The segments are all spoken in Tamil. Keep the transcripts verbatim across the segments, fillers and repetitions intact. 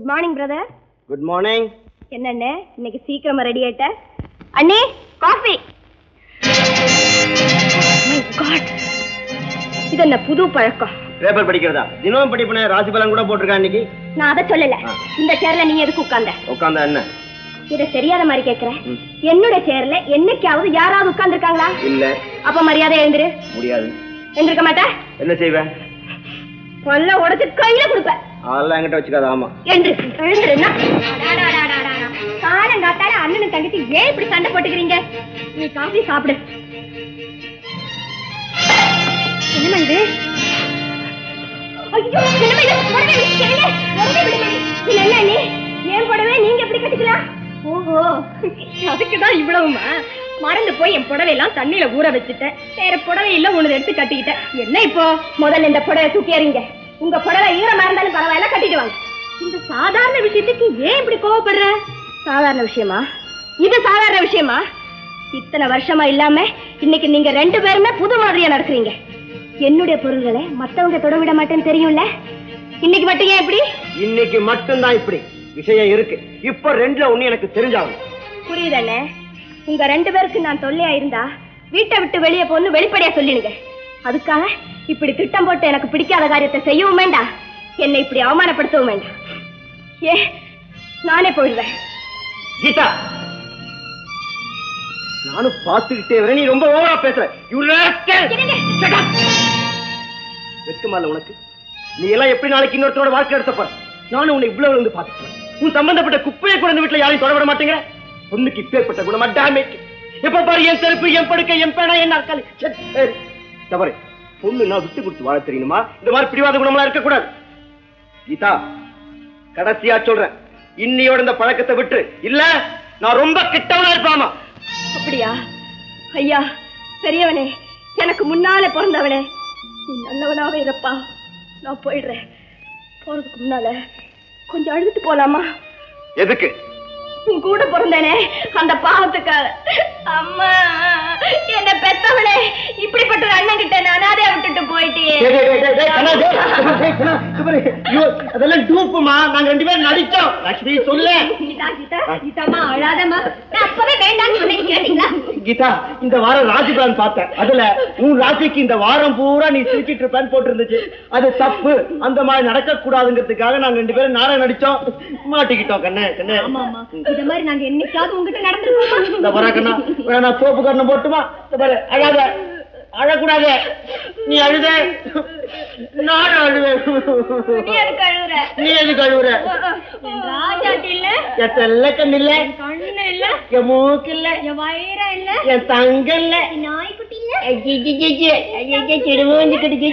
Morning brother. Good morning. என்னண்ணே இன்னைக்கு சீக்கிரமா ரெடி ஆயிட்ட? அண்ணே காஃபி. மை காட், இது என்ன புது பழக்கம்? பேப்பர் படிக்கிறதா? தினமும் படிப்பனே, ராசி பலன் கூட போட்டிருக்கா இன்னைக்கு. நான் அதை சொல்லல. இந்த சேர்ல நீ எதுக்கு உட்கார்ந்த? உட்கார்ந்தா என்ன? இத தெரியாத மாதிரி கேக்குறேன். என்னோட சேர்ல என்னைக்காவது யாராவது உட்கார்ந்து இருக்காங்களா? இல்ல. அப்ப மரியாதை எழுந்திரு. முடியாது. எழுந்திருக்க மாட்டேன். என்ன செய்வேன்? பல்ல உடைச்சு கையில கொடுப்பேன். அதெல்லாம் என்கிட்ட வச்சுக்காத. ஆமா எழுந்திரு. எழுந்திருன்னா காலம் காத்தால அண்ணனும் தங்கச்சி ஏன் இப்படி சண்டை போட்டுக்கிறீங்க? நீ காஃபி சாப்பிடு. என்னமா இது? ஐயோ என்னமா இது? உடனே விடுங்க. உடனே விடுங்க. இல்ல இல்ல நீ ஏன் புடவை நீங்க எப்படி கட்டிக்கலாம்? ஓஹோ, அதுக்குதான் இவ்வளவுமா? மறந்து போய் என் புடவை எல்லாம் தண்ணியில ஊற வச்சுட்டேன். வேற புடவை இல்ல ஒண்ணு எடுத்து கட்டிக்கிட்டேன். என்ன இப்போ? முதல்ல இந்த புடவை தூக்கி எறிங்க. உங்க புடவை ஈரமா இருந்தாலும் பரவாயில்ல, கட்டிட்டு வாங்க. இந்த சாதாரண விஷயத்துக்கு ஏன் இப்படி கோவப்படுற? சாதாரண விஷயமா இது? சாதாரண விஷயமா? இத்தனை வருஷமா இல்லாம இன்னைக்கு நீங்க ரெண்டு பேருமே புது மாதிரியா நடக்கிறீங்க. என்னுடைய பொருள்களை மத்தவங்க தொட விட மாட்டேன்னு தெரியும்ல. இன்னைக்கு மட்டும் ஏன் இப்படி? இன்னைக்கு மட்டும்தான் இப்படி. விஷயம் இருக்கு. இப்ப ரெண்டுல ஒண்ணு எனக்கு தெரிஞ்சாகும். புரியுதண்ணே. உங்க ரெண்டு பேருக்கு நான் தொல்லையா இருந்தா வீட்டை விட்டு வெளியே போன்னு வெளிப்படையா சொல்லிடுங்க. அதுக்காக இப்படி திட்டம் போட்டு எனக்கு பிடிக்காத காரியத்தை செய்யவும் வேண்டாம், என்னை இப்படி அவமானப்படுத்தவும் வேண்டாம். ஏ நானே போயிடுவேன். கீதா, நானும் பார்த்துக்கிட்டே வரேன். நீ ரொம்ப ஓவரா பேசுற. வெட்கமால உனக்கு? நீ எல்லாம் எப்படி நாளைக்கு இன்னொருத்தரோட வாழ்க்கை எடுத்தப்ப நானும் உன்னை இவ்வளவு வந்து பார்த்துக்கிறேன். உன் சம்பந்தப்பட்ட குப்பையை கூட இந்த வீட்டுல யாரையும் தொடவிட மாட்டேங்கிற. பொண்ணுக்கு இப்பேற்பட்ட குணமா? டேமேஜ். எப்ப பாரு என் செருப்பு, என் படுக்கை, என் பேனா, என் நாற்காலி. தவறு. பொண்ணு நான் விட்டு கொடுத்து வாழ தெரியணுமா? இந்த மாதிரி பிடிவாத குணமெல்லாம் இருக்க கூடாது. கீதா, கடைசியா சொல்றேன், இன்னையோட இந்த பழக்கத்தை விட்டு, இல்ல நான் ரொம்ப கிட்டவனா இருப்பாமா. அப்படியா? ஐயா பெரியவனே, எனக்கு முன்னால பிறந்தவனே, நீ நல்லவனாவே இருப்பா. நான் போயிடுறேன். போறதுக்கு முன்னால கொஞ்சம் அழுதுட்டு போலாமா? எதுக்கு? உன் கூட பிறந்தனே அந்த பாவத்துக்காக. அம்மா, என்ன பெத்தவளே, இப்படிப்பட்ட அண்ணன் கிட்ட நான் அனாதையா விட்டுட்டு போயிட்டியே. அதெல்லாம் டூப்புமா, நாங்க ரெண்டு பேரும் நடிச்சோம். லட்சுமி சொல்லு. அழாதமா, நான் அப்பவே வேண்டாம்னு சொன்னேன், கேட்டீங்களா? கீதா, இந்த வாரம் ராசி பலன் பார்த்தேன். அதுல உன் ராசிக்கு இந்த வாரம் பூரா நீ சிரிச்சிட்டு இருப்பேன்னு போட்டு இருந்துச்சு. அது தப்பு. அந்த மாதிரி நடக்க கூடாதுங்கிறதுக்காக நாங்க ரெண்டு பேரும் நாடகம் நடிச்சோம். மாட்டிக்கிட்டோம். கண்ணே கண்ணே, இந்த மாதிரி நாங்க என்னைக்காவது உங்ககிட்ட நடந்துருக்கோமா? இந்த வர கண்ணா, வேணா சோப்பு கண்ணம் போட்டுமா? இந்த பாரு, அழாத, அழக்கூடாது. நீ அழுத, நான் அழுவேன். நீ எதுக்கு அழுவுற? நீ எதுக்கு அழுவுற? ராஜாட்டி இல்ல, என் செல்ல கண்ணு இல்ல, என் கண்ணு இல்ல, என் மூக்கு இல்ல, என் வயிறு இல்ல, என் தங்க இல்ல, என் நாய்க்குட்டி இல்ல. சிடுவோஞ்சு கடிச்சு.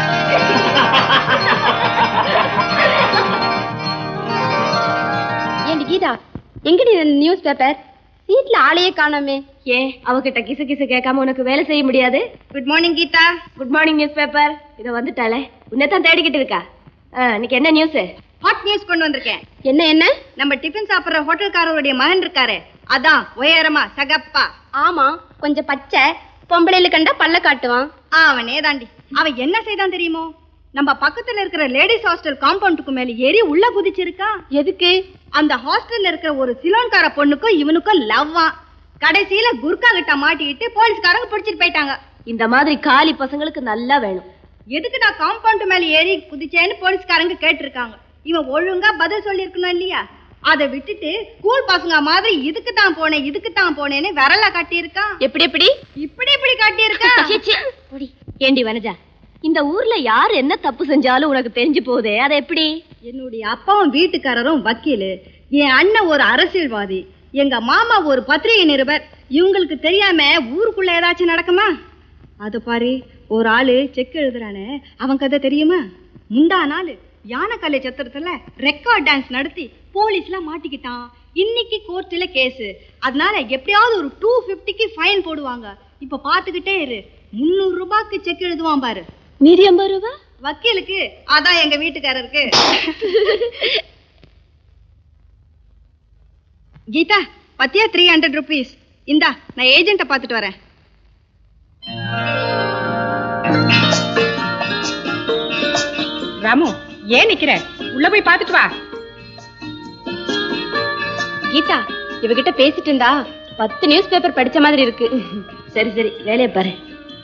ஏண்டி கீதா, எங்கடி நியூஸ் பேப்பர்? வீட்டுல ஆளையே காணோமே. ஏன் அவகிட்ட கிசு கிசு கேட்காம உனக்கு வேலை செய்ய முடியாது? Good morning Geetha. Good morning newspaper. இத வந்துட்டாளே, உன்னைத்தான் தேடிக்கிட்டு இருக்கா. இன்னைக்கு என்ன நியூஸ்? ஹாட் நியூஸ் கொண்டு வந்திருக்கேன். என்ன என்ன? நம்ம டிஃபன் சாப்பிடுற ஹோட்டல்காரருடைய மகன் இருக்காரு, அதான் உயரமா சகப்பா. ஆமா, கொஞ்சம் பச்சை, பொம்பளையில கண்டா பல்ல காட்டுவான். அவனே தாண்டி. அவன் என்ன செய்தான் தெரியுமோ? நம்ம பக்கத்துல இருக்கிற லேடிஸ் ஹாஸ்டல் காம்பவுண்டுக்கு மேல ஏறி உள்ள குதிச்சிருக்கா. எதுக்கு? அந்த ஹாஸ்டல்ல இருக்கிற ஒரு சிலோன்கார பொண்ணுக்கும் இவனுக்கும் லவ்வா. கடைசியில குர்கா கிட்ட மாட்டிக்கிட்டு போலீஸ்காரங்க பிடிச்சிட்டு போயிட்டாங்க. இந்த மாதிரி காலி பசங்களுக்கு நல்லா வேணும். எதுக்கு நான் காம்பவுண்ட் மேல ஏறி குதிச்சேன்னு போலீஸ்காரங்க கேட்டிருக்காங்க. இவன் ஒழுங்கா பதில் சொல்லி இருக்கணும் இல்லையா? அதை விட்டுட்டு ஸ்கூல் பசங்க மாதிரி இதுக்கு தான் போனேன் இதுக்கு தான் போனேன்னு விரல காட்டி இருக்கான். எப்படி எப்படி இப்படி இப்படி காட்டி இருக்கான். ஏண்டி வனஜா, இந்த ஊர்ல யாரு என்ன தப்பு செஞ்சாலும் உனக்கு தெரிஞ்சு போதே, அதை எப்படி? என்னுடைய அப்பாவும் வீட்டுக்காரரும் வக்கீலு, என் அண்ணன் ஒரு அரசியல்வாதி, எங்க மாமா ஒரு பத்திரிகை நிருபர். இவங்களுக்கு தெரியாம ஊருக்குள்ள ஏதாச்சும் நடக்குமா? அது பாரு, ஒரு ஆளு செக் எழுதுறானே, அவன் கதை தெரியுமா? முந்தா நாள் யானைக்கல்லை சத்திரத்துல ரெக்கார்ட் டான்ஸ் நடத்தி போலீஸ்ல மாட்டிக்கிட்டான். இன்னைக்கு கோர்ட்ல கேஸ். அதனால எப்படியாவது ஒரு டூ பிப்டிக்கு ஃபைன் போடுவாங்க. இப்ப பாத்துக்கிட்டே இரு, முன்னூறு ரூபாய்க்கு செக் எழுதுவான் பாரு. மீதி ஐம்பது ரூபாய் வக்கீலுக்கு, அதான் எங்க வீட்டுக்காரருக்கு. கீதா, பத்தியா த்ரீ ஹண்ட்ரட் ருபீஸ். இந்தா, நான் ஏஜென்ட்ட பாத்துட்டு வரேன். ராமு, ஏன் நிக்கிற? உள்ள போய் பாத்துட்டு வா. கீதா, இவகிட்ட பேசிட்டு இருந்தா பத்து நியூஸ் பேப்பர் படிச்ச மாதிரி இருக்கு. சரி சரி, வேலையை பாரு.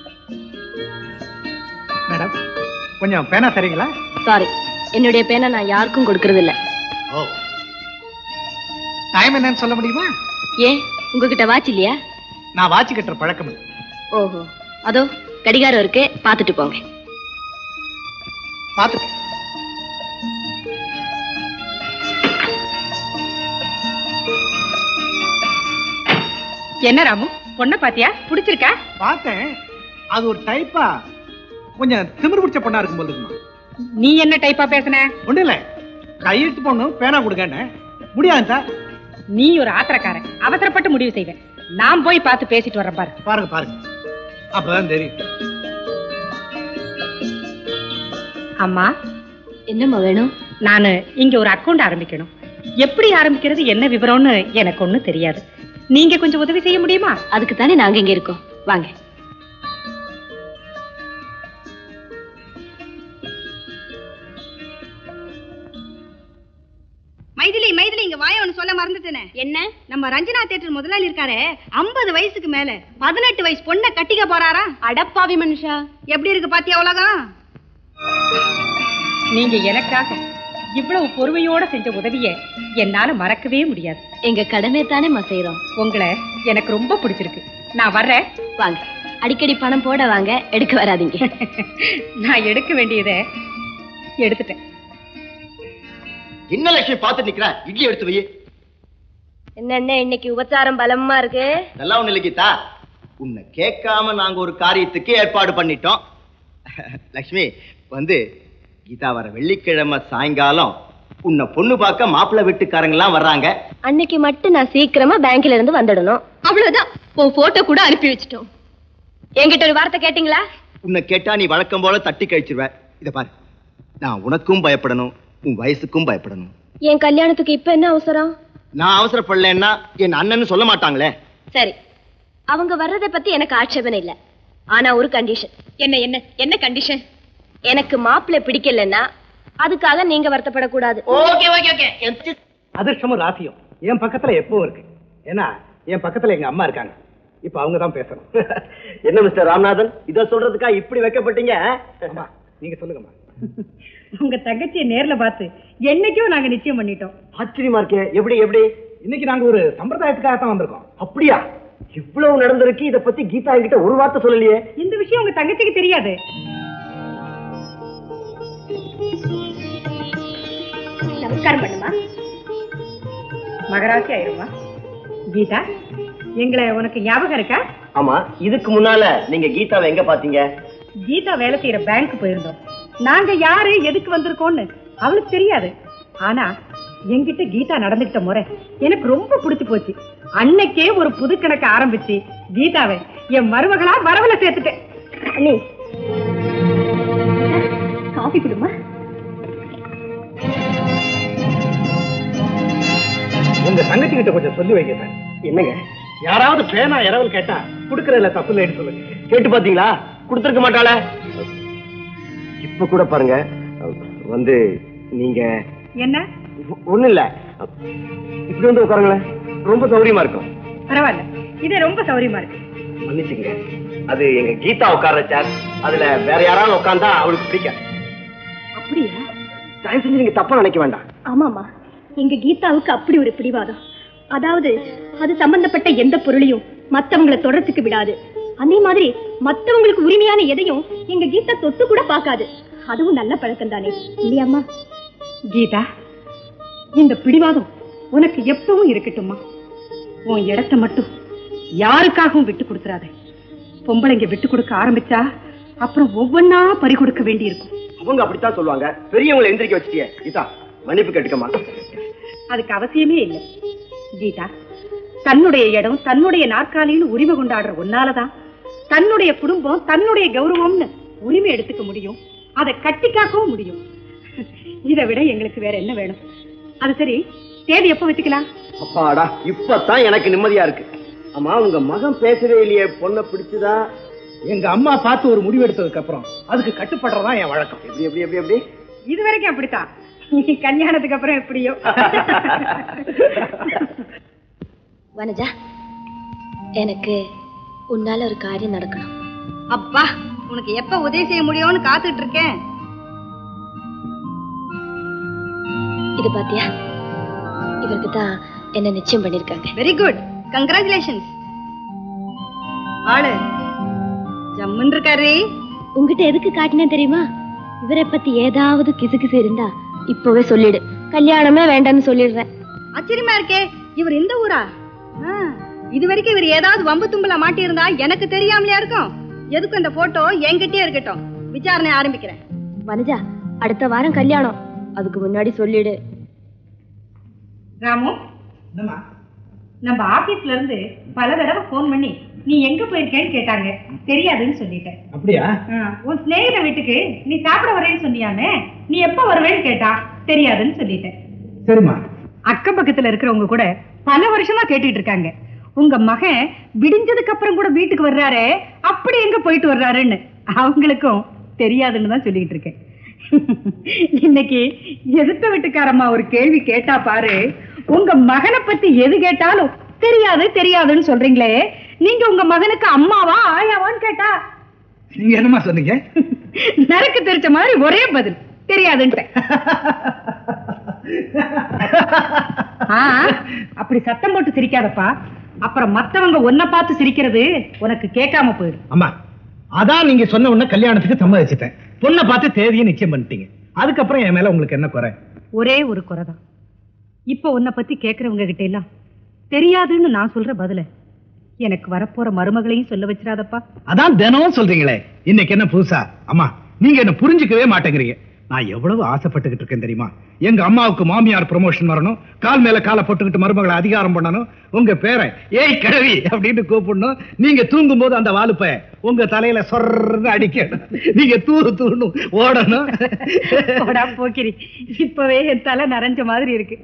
மேடம், கொஞ்சம் பேனா சரிங்களா? சாரி, என்னுடைய பேனை நான் யாருக்கும் கொடுக்கறது இல்ல. ஓ, டைம் என்னன்னு சொல்ல முடியுமா? ஏன், உங்ககிட்ட வாட்ச் இல்லையா? நான் வாட்ச் கட்டுற பழக்கம் இல்லை. ஓஹோ, அதோ கடிகாரம் இருக்கு, பாத்துட்டு போங்க. பாத்துட்டு என்ன ராமு, பொண்ணை பாத்தியா? பிடிச்சிருக்கா? பார்த்தேன். அது ஒரு டைப்பா கொஞ்சம் திமிரு பிடிச்ச பொண்ணா இருக்கும் போல இருக்குமா. நீ என்ன டைப்பா பேசுன? ஒண்ணு இல்ல, கையெழுத்து பொண்ணு பேனா கொடுக்கன்னு முடியாது சார். நீ ஒரு ஆத்திரக்காரன், அவசரப்பட்டு முடிவு செய்வேன். நான் போய் பார்த்து பேசிட்டு வரேன் பாரு. பாருங்க பாருங்க, அப்பதான் தெரியும். அம்மா, என்னம்மா வேணும்? நானு இங்க ஒரு அக்கவுண்ட் ஆரம்பிக்கணும். எப்படி ஆரம்பிக்கிறது, என்ன விவரம்னு எனக்கு ஒண்ணும் தெரியாது. நீங்க கொஞ்சம் உதவி செய்ய முடியுமா? அதுக்கு தானே நாங்க இங்க இருக்கோம், வாங்க. மைதிலி மைதிலி, இங்க வாய ஒண்ணு சொல்ல மறந்துட்டேனே. என்ன? நம்ம ரஞ்சனா தியேட்டர் முதலாளி இருக்காரே, ஐம்பது வயசுக்கு மேல பதினெட்டு வயசு பொண்ணை கட்டிக்க போறாரா? அடப்பாவி மனுஷா, எப்படி இருக்கு பாத்தியா உலகம்? நீங்க எனக்காக இவ்வளவு பொறுமையோட செஞ்ச உதவிய என்னால மறக்கவே முடியாது. எங்க கடமை தானே செய்யறோம். உங்களை எனக்கு ரொம்ப பிடிச்சிருக்கு. நான் வர்றேன். வாங்க, அடிக்கடி பணம் போட வாங்க, எடுக்க வராதீங்க. நான் எடுக்க வேண்டியதை எடுத்துட்டேன். என்ன லட்சுமி பார்த்துட்டு நிக்கிற? இட்லி எடுத்து வை. என்ன இன்னைக்கு உபச்சாரம் பலமா இருக்கு? நல்லா ஒண்ணு இல்லை கீதா, உன்னை கேட்காம நாங்க ஒரு காரியத்துக்கு ஏற்பாடு பண்ணிட்டோம். லட்சுமி வந்து கீதா வர வெள்ளிக்கிழமை சாயங்காலம் உன்னை பொண்ணு பார்க்க மாப்பிள்ளை வீட்டுக்காரங்க எல்லாம் வர்றாங்க. அன்னைக்கு மட்டும் நான் சீக்கிரமா பேங்க்ல இருந்து வந்துடணும். அவ்வளவுதான். உன் போட்டோ கூட அனுப்பி வச்சிட்டோம். என்கிட்ட ஒரு வார்த்தை கேட்டீங்களா? உன்னை கேட்டா நீ வழக்கம் போல தட்டி கழிச்சிருவ. இத பாரு, நான் உனக்கும் பயப்படணும், உன் வயசுக்கும் பயப்படணும். என் கல்யாணத்துக்கு இப்ப என்ன அவசரம்? நான் அவசரப்படலன்னா என் அண்ணன்னு சொல்ல மாட்டாங்களே. சரி, அவங்க வர்றதை பத்தி எனக்கு ஆட்சேபனை இல்ல. ஆனா ஒரு கண்டிஷன். என்ன என்ன என்ன கண்டிஷன்? எனக்கு மாப்பிள்ளை பிடிக்கலன்னா அதுக்காக நீங்க வருத்தப்படக்கூடாது. Okay okay okay. அதிர்ஷ்டமும் ராசியும் என் பக்கத்துல எப்பவும் இருக்கு. ஏன்னா என் பக்கத்துல எங்க அம்மா இருக்காங்க. இப்ப அவங்க தான் பேசணும். என்ன மிஸ்டர் ராமநாதன், இத சொல்றதுக்கா இப்படி வைக்கப்பட்டீங்க? அம்மா, நீங்க சொல்லுங்கம்மா. உங்க தங்கச்சியை நேர்ல பார்த்து என்னைக்கும் நாங்க நிச்சயம் பண்ணிட்டோம். ஆச்சரியமா இருக்கே. எப்படி எப்படி? இன்னைக்கு நாங்க ஒரு சம்பிரதாயத்துக்காக தான் வந்திருக்கோம். அப்படியா? இவ்வளவு நடந்திருக்கு, இத பத்தி கீதா என்கிட்ட ஒரு வார்த்தை சொல்லலையே. இந்த விஷயம் உங்க தங்கச்சிக்கு தெரியாது. நமஸ்காரம் பண்ணுமா. மகராசி ஆயிருமா. கீதா, எங்களை உனக்கு ஞாபகம் இருக்கா? ஆமா, இதுக்கு முன்னால நீங்க கீதாவை எங்க பாத்தீங்க? கீதா வேலை செய்யற பேங்க் போயிருந்தோம். நாங்க யாரு, எதுக்கு வந்திருக்கோம்னு அவளுக்கு தெரியாது. ஆனா என்கிட்ட கீதா நடந்துகிட்ட முறை எனக்கு ரொம்ப பிடிச்சு போச்சு. அன்னைக்கே ஒரு புது கணக்கு ஆரம்பிச்சு கீதாவை என் மருமகளா வரவல சேர்த்துட்டேன். அண்ணி, காஃபி குடுமா. உங்க தங்கச்சி கிட்ட கொஞ்சம் சொல்லி வைங்க சார். என்னங்க, யாராவது பேனா இரவல் கேட்டா குடுக்கறதுல தப்பு இல்லைன்னு சொல்லுங்க. கேட்டு பாத்தீங்களா? கொடுத்திருக்க மாட்டாள. இப்ப கூட பாருங்க, வந்து நீங்க என்ன ஒண்ணு இல்ல, இப்படி வந்து உட்காருங்களேன், ரொம்ப சௌரியமா இருக்கும். பரவாயில்ல, இது ரொம்ப சௌரியமா இருக்கு. மன்னிச்சுங்க, அது எங்க கீதா உட்கார்ற சேர். அதுல வேற யாராவது உட்கார்ந்தா அவளுக்கு பிடிக்காது. அப்படியா? தயவு செஞ்சு நீங்க தப்பா நினைக்க வேண்டாம். ஆமாமா, எங்க கீதாவுக்கு அப்படி ஒரு பிடிவாதம். அதாவது அது சம்பந்தப்பட்ட எந்த பொருளையும் மத்தவங்களை தொடர்த்துக்கு விடாது. அதே மாதிரி மத்தவங்களுக்கு உரிமையான எதையும் எங்க கீதா தொட்டு கூட பார்க்காது. அதுவும் நல்ல பழக்கம் தானே இல்லையாம்மா? கீதா, இந்த பிடிவாதம் உனக்கு எப்பவும் இருக்கட்டும்மா. உன் இடத்தை மட்டும் யாருக்காகவும் விட்டு கொடுத்துறாத. பொம்பளைங்க விட்டு கொடுக்க ஆரம்பிச்சா அப்புறம் ஒவ்வொன்னா பறி கொடுக்க வேண்டி இருக்கும். அவங்க அப்படித்தான் சொல்லுவாங்க. பெரியவங்களை எந்திரிக்க வச்சிட்டியே கீதா, மன்னிப்பு கேட்டுக்கமா. அதுக்கு அவசியமே இல்லை கீதா. தன்னுடைய இடம், தன்னுடைய நாற்காலின்னு உரிமை கொண்டாடுற ஒன்னாலதான் தன்னுடைய குடும்பம், தன்னுடைய கௌரவம்னு உரிமை எடுத்துக்க முடியும். அதை கட்டி காக்கவும் முடியும். இதை விட எங்களுக்கு வேற என்ன வேணும்? அது சரி, தேதி எப்ப வச்சுக்கலாம்? அப்பாடா, இப்பதான் எனக்கு நிம்மதியா இருக்கு. ஆமா, உங்க மகன் பேசவே இல்லையே. பொண்ணை பிடிச்சதா? எங்க அம்மா பார்த்து ஒரு முடிவு எடுத்ததுக்கு அப்புறம் அதுக்கு கட்டுப்படுறதா என் வழக்கம். எப்படி எப்படி எப்படி எப்படி? இது வரைக்கும் அப்படித்தான். கல்யாணத்துக்கு அப்புறம் எப்படியோ. வனஜா, எனக்கு உன்னால ஒரு காரியம் நடக்கணும். அப்பா, உனக்கு எப்ப உதவி செய்ய முடியும்னு காத்துட்டு இருக்கேன். இது பாத்தியா, இவருக்கு தான் என்ன நிச்சயம் பண்ணிருக்காங்க. Very good, congratulations. ஆளு ஜம்முன்னு இருக்காரு. உங்ககிட்ட எதுக்கு காட்டினேன் தெரியுமா? இவரை பத்தி ஏதாவது கிசுகிசு இருந்தா இப்பவே சொல்லிடு, கல்யாணமே வேண்டாம்னு சொல்லிடுறேன். ஆச்சரியமா இருக்கே, இவர் இந்த ஊரா? இது வரைக்கும் இவர் ஏதாவது வம்பு தும்பல மாட்டி இருந்தா எனக்கு தெரியாமலையா இருக்கும். எதுக்கு இந்த போட்டோ என்கிட்டயே இருக்கட்டும், விசாரணை ஆரம்பிக்கிறேன். வனஜா, அடுத்த வாரம் கல்யாணம், அதுக்கு முன்னாடி சொல்லிடு. ராமு, நம்ம ஆபீஸ்ல இருந்து பல தடவை போன் பண்ணி நீ எங்க போயிருக்கேன்னு கேட்டாங்க. தெரியாதுன்னு சொல்லிட்டேன். அப்படியா? உன் சிநேகித வீட்டுக்கு நீ சாப்பிட வரேன்னு சொன்னியாமே, நீ எப்ப வருவேன்னு கேட்டா தெரியாதுன்னு சொல்லிட்டேன். சரிம்மா. அக்கம் பக்கத்துல இருக்கிறவங்க கூட பல வருஷமா கேட்டுட்டு இருக்காங்க, உங்க மகன் விடிஞ்சதுக்கு அப்புறம் கூட வீட்டுக்கு வர்றாரு, அப்படி எங்க போயிட்டு வர்றாருன்னு. அவங்களுக்கும் தெரியாதுன்னு தான் சொல்லிட்டு இருக்கேன். இன்னைக்கு எதிர்த்த வீட்டுக்காரம்மா ஒரு கேள்வி கேட்டா பாரு, உங்க மகனை பத்தி எது கேட்டாலும் தெரியாது தெரியாதுன்னு சொல்றீங்களே, நீங்க உங்க மகனுக்கு அம்மாவா ஆயாவான்னு கேட்டா நீங்க என்னமா சொன்னீங்க? நரக்கு தெரிச்ச மாதிரி ஒரே பதில், தெரியாதுன்ட்டு. அப்படி சத்தம் போட்டு சிரிக்காதப்பா, அப்புறம் மத்தவங்க ஒன்ன பார்த்து சிரிக்கிறது உனக்கு கேட்காம போயிடும். அம்மா, அதான் நீங்க சொன்ன உடனே கல்யாணத்துக்கு சம்மதிச்சிட்டேன். பொண்ணை பார்த்து தேதியை நிச்சயம் பண்ணிட்டீங்க. அதுக்கப்புறம் என் மேல உங்களுக்கு என்ன குறை? ஒரே ஒரு குறைதான். இப்ப உன்னை பத்தி கேட்கறவங்க கிட்ட எல்லாம் தெரியாதுன்னு நான் சொல்ற பதில எனக்கு வரப்போற மருமகளையும் சொல்ல வச்சிடாதப்பா. அதான் தினமும் சொல்றீங்களே, இன்னைக்கு என்ன புதுசா? அம்மா, நீங்க என்ன புரிஞ்சுக்கவே மாட்டேங்கிறீங்க. நான் எவ்வளவு ஆசைப்பட்டுக்கிட்டு இருக்கேன் தெரியுமா? எங்க அம்மாவுக்கு மாமியார் ப்ரமோஷன் வரணும், கால் மேல காலை போட்டுக்கிட்டு மருமகளை அதிகாரம் பண்ணணும், உங்க பேரை ஏய் கிழவி அப்படின்னு கூப்பிடணும், நீங்க தூங்கும் போது அந்த வாலுப்ப உங்க தலையில சொர்ன்னு அடிக்கணும், நீங்க தூரு தூரணும் ஓடணும். போக்கிரி, இப்பவே என் தலை நரைஞ்ச மாதிரி இருக்கு.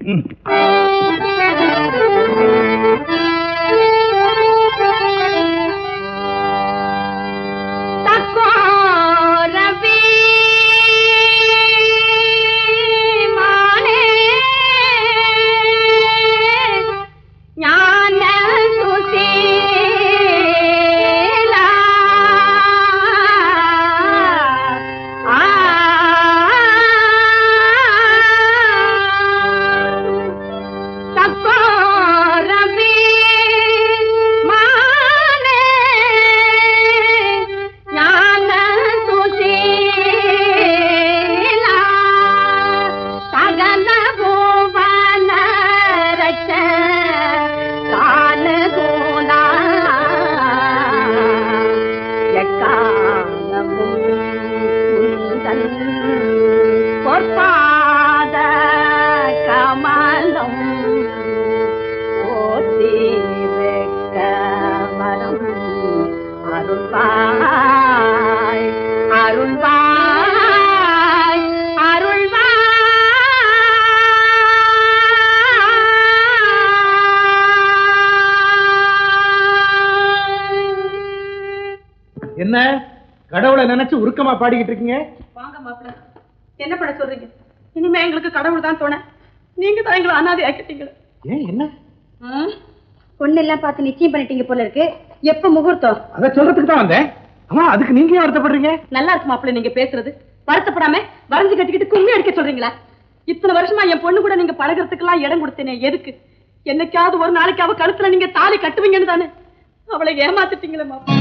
என்ன கடவுளை நினைச்சு உருக்கமா பாடிக்கிட்டு இருக்கீங்க? வாங்க மாப்பிள்ள, என்ன பண்ண சொல்றீங்க? இனிமே எங்களுக்கு கடவுள் தான் தோண, நீங்க தான் எங்களை அனாதை ஆக்கிட்டீங்க. ஏன் என்ன? பொண்ணு எல்லாம் பார்த்து நிச்சயம் பண்ணிட்டீங்க போல இருக்கு. எப்ப முகூர்த்தம்? அத சொல்றதுக்கு தான் வந்தேன். ஆமா, அதுக்கு நீங்க ஏன் வருத்தப்படுறீங்க? நல்லா இருக்கு மாப்பிள்ள நீங்க பேசுறது. வருத்தப்படாம வரைஞ்சு கட்டிக்கிட்டு கும்மி அடிக்க சொல்றீங்களா? இத்தனை வருஷமா என் பொண்ணு கூட நீங்க பழகிறதுக்கு எல்லாம் இடம் கொடுத்தேனே, எதுக்கு? என்னைக்காவது ஒரு நாளைக்கு அவ கழுத்துல நீங்க தாலி கட்டுவீங்கன்னு தானே அவளை ஏமாத்திட்டீங்களே மாப்பிள்ள.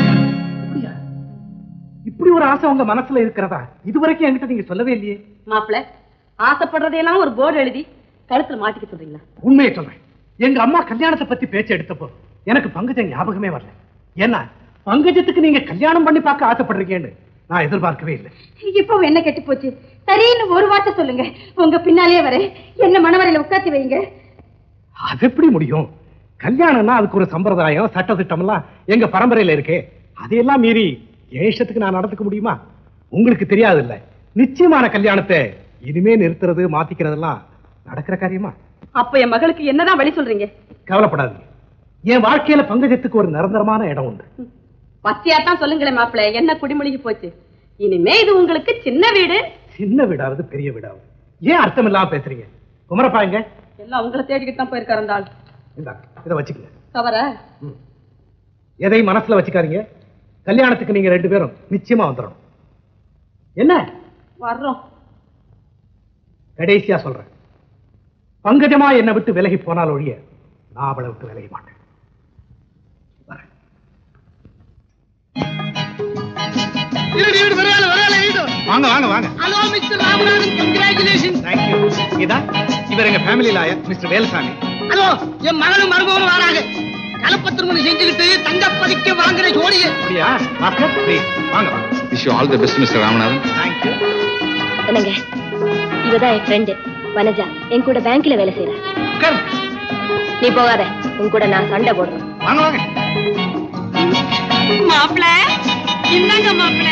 இப்படி ஒரு ஆசை உங்க மனசுல இருக்கிறதா? இதுவரைக்கும் என்கிட்ட நீங்க சொல்லவே இல்லையே. மாப்பிள்ள, ஆசைப்படுறதையெல்லாம் ஒரு போர்டு எழுதி கழுத்துல மாட்டிக்க சொல்றீங்களா? உண்மையை சொல்றேன், எங்க அம்மா கல்யாணத்தை பத்தி பேச்சு எடுத்தப்போ எனக்கு பங்கஜம் ஞாபகமே வரல. ஏன்னா பங்கஜத்துக்கு நீங்க கல்யாணம் பண்ணி பார்க்க ஆசைப்படுறீங்கன்னு நான் எதிர்பார்க்கவே இல்லை. இப்போ என்ன கெட்டு போச்சு? சரின்னு ஒரு வார்த்தை சொல்லுங்க, உங்க பின்னாலேயே வர என்ன மணவரையில உட்காத்தி வைங்க. அது எப்படி முடியும்? கல்யாணம்னா அதுக்கு ஒரு சம்பிரதாயம், சட்ட திட்டம் எல்லாம் எங்க பரம்பரையில இருக்கு. அதையெல்லாம் மீறி ஏஷத்துக்கு நான் நடந்துக்க முடியுமா? உங்களுக்கு தெரியாது இல்ல, நிச்சயமான கல்யாணத்தை இனிமே நிறுத்துறது மாத்திக்கிறதெல்லாம் நடக்கிற காரியமா? அப்ப என் மகளுக்கு என்னதான் வழி சொல்றீங்க? கவலைப்படாதீங்க, என் வாழ்க்கையில பங்கஜத்துக்கு ஒரு நிரந்தரமான இடம் உண்டு. பத்தியாத்தான் சொல்லுங்களேன் மாப்பிள்ள, என்ன குடிமொழிக்கு போச்சு? இனிமே இது உங்களுக்கு சின்ன வீடு. சின்ன வீடாவது பெரிய வீடாவது ஏன் அர்த்தம் இல்லாம பேசுறீங்க? குமரப்பா எங்க? எல்லாம் உங்களை தேடிக்கிட்டு தான் போயிருக்காரு. இந்தா இதை வச்சுக்கங்க. தவற எதையும் மனசுல வச்சுக்காதீங்க. கல்யாணத்துக்கு நீங்க ரெண்டு பேரும் நிச்சயமா வந்துடணும். என்ன வர்றோம். கடைசியா சொல்றேன், பங்கஜமா என்னை விட்டு விலகி போனால் ஒழிய நான் அவளை விட்டு விலகி மாட்டேன். வாங்க வாங்க வாங்க. Hello mister Ramanathan, congratulation. Thank you. இதா இவர் எங்க family lawyer mister Velusamy. Hello, என் மகனும் மருமகனும் வராங்க. கலப்பத்திரமணி செஞ்சுக்கிட்டு தங்கப்பதிக்க வாங்குற ஜோடிய. அப்படியா? பாஸ்கர் ப்ளீஸ் வாங்க வாங்க. Wish you all the best mister Ramanathan. Thank you. என்னங்க, இவதான் என் ஃப்ரெண்டு வனஜா, என் கூட பேங்க்ல வேலை செய்யறா. உட்கார். நீ போகாத, உன் கூட நான் சண்டை போடுறேன். வாங்க வாங்க. மாப்பிள இந்தாங்க மாப்பிள.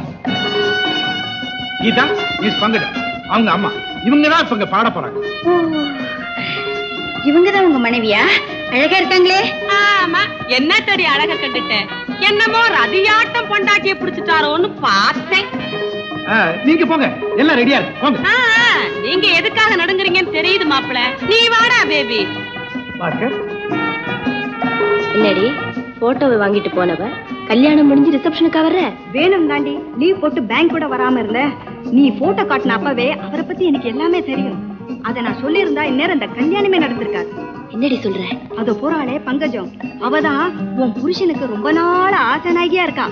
இதா மிஸ் பங்கஜம், அவங்க அம்மா. இவங்க தான் இப்ப இங்க பாட போறாங்க. இவங்கதான் உங்க மனைவியா? அழகா இருக்காங்களே. ஆமா, என்ன தெரிய அழக கண்டுட்டேன். என்னமோ ரதியாட்டம் பொண்டாட்டிய பிடிச்சிட்டாரோன்னு பார்த்தேன். நீங்க போங்க, எல்லாம் ரெடியா இருக்கு. போங்க. நீங்க எதுக்காக நடுங்குறீங்கன்னு தெரியுது மாப்பிள. நீ வாடா பேபி. பாஸ்கர், என்னடி போட்டோவை வாங்கிட்டு போனவ கல்யாணம் முடிஞ்சு ரிசப்ஷனுக்கா வர்ற? வேணும் தாண்டி, லீவ் போட்டு பேங்க் கூட வராம இருந்த. நீ போட்டோ காட்டின அப்பவே அவரை பத்தி எனக்கு எல்லாமே தெரியும். அத நான் சொல்லியிருந்தா இந்நேரம் இந்த கல்யாணமே நடந்திருக்காது. என்னடி சொல்ற? அது போறாளே பங்கஜம், அவதான் உன் புருஷனுக்கு ரொம்ப நாள் ஆசனாகியா இருக்கா.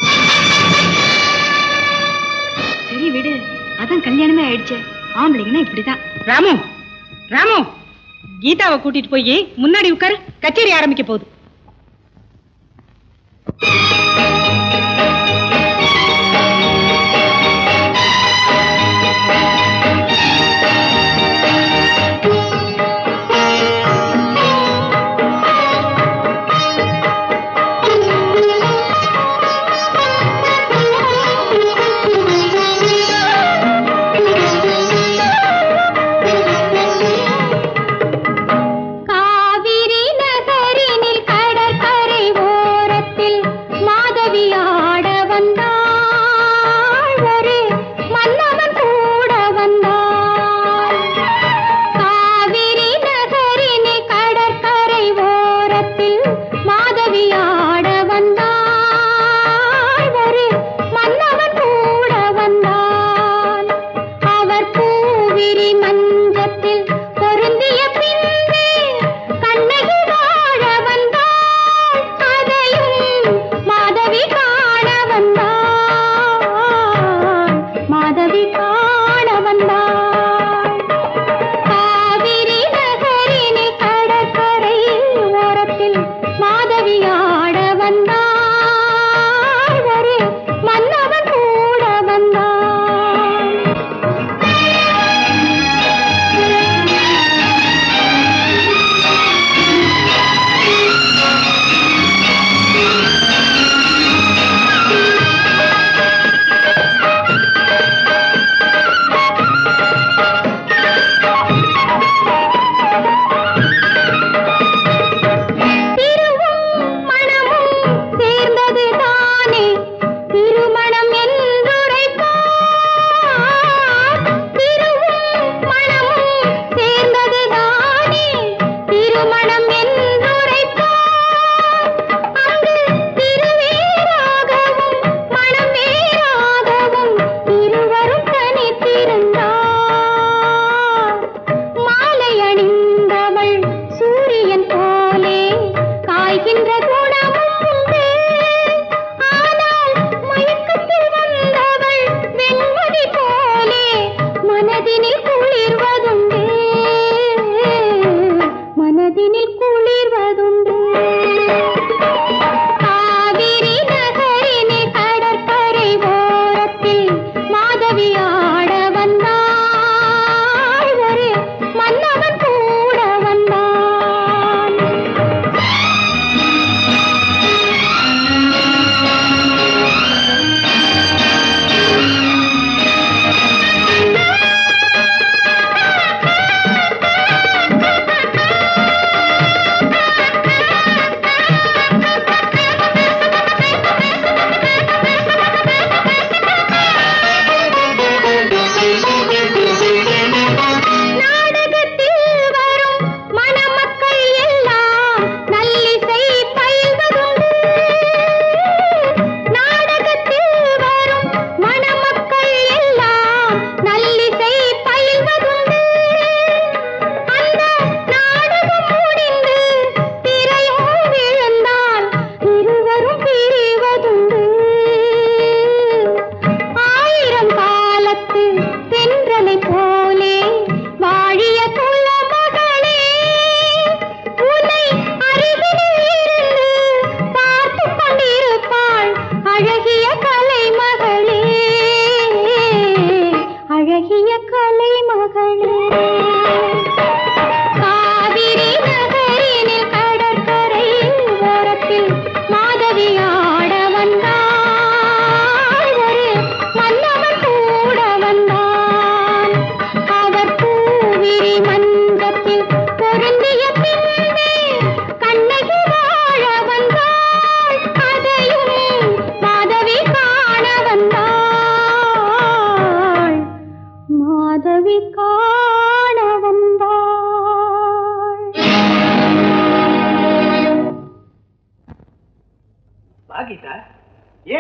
சரி விடு, அதான் கல்யாணமே ஆயிடுச்சு. ஆம்பளைங்கன்னா இப்படிதான். ராமு, ராமு, கீதாவை கூட்டிட்டு போய் முன்னாடி உட்காரு, கச்சேரி ஆரம்பிக்க போகுது. காவிரி நகரினில் கடற்கரை ஓரத்தில் மாதவி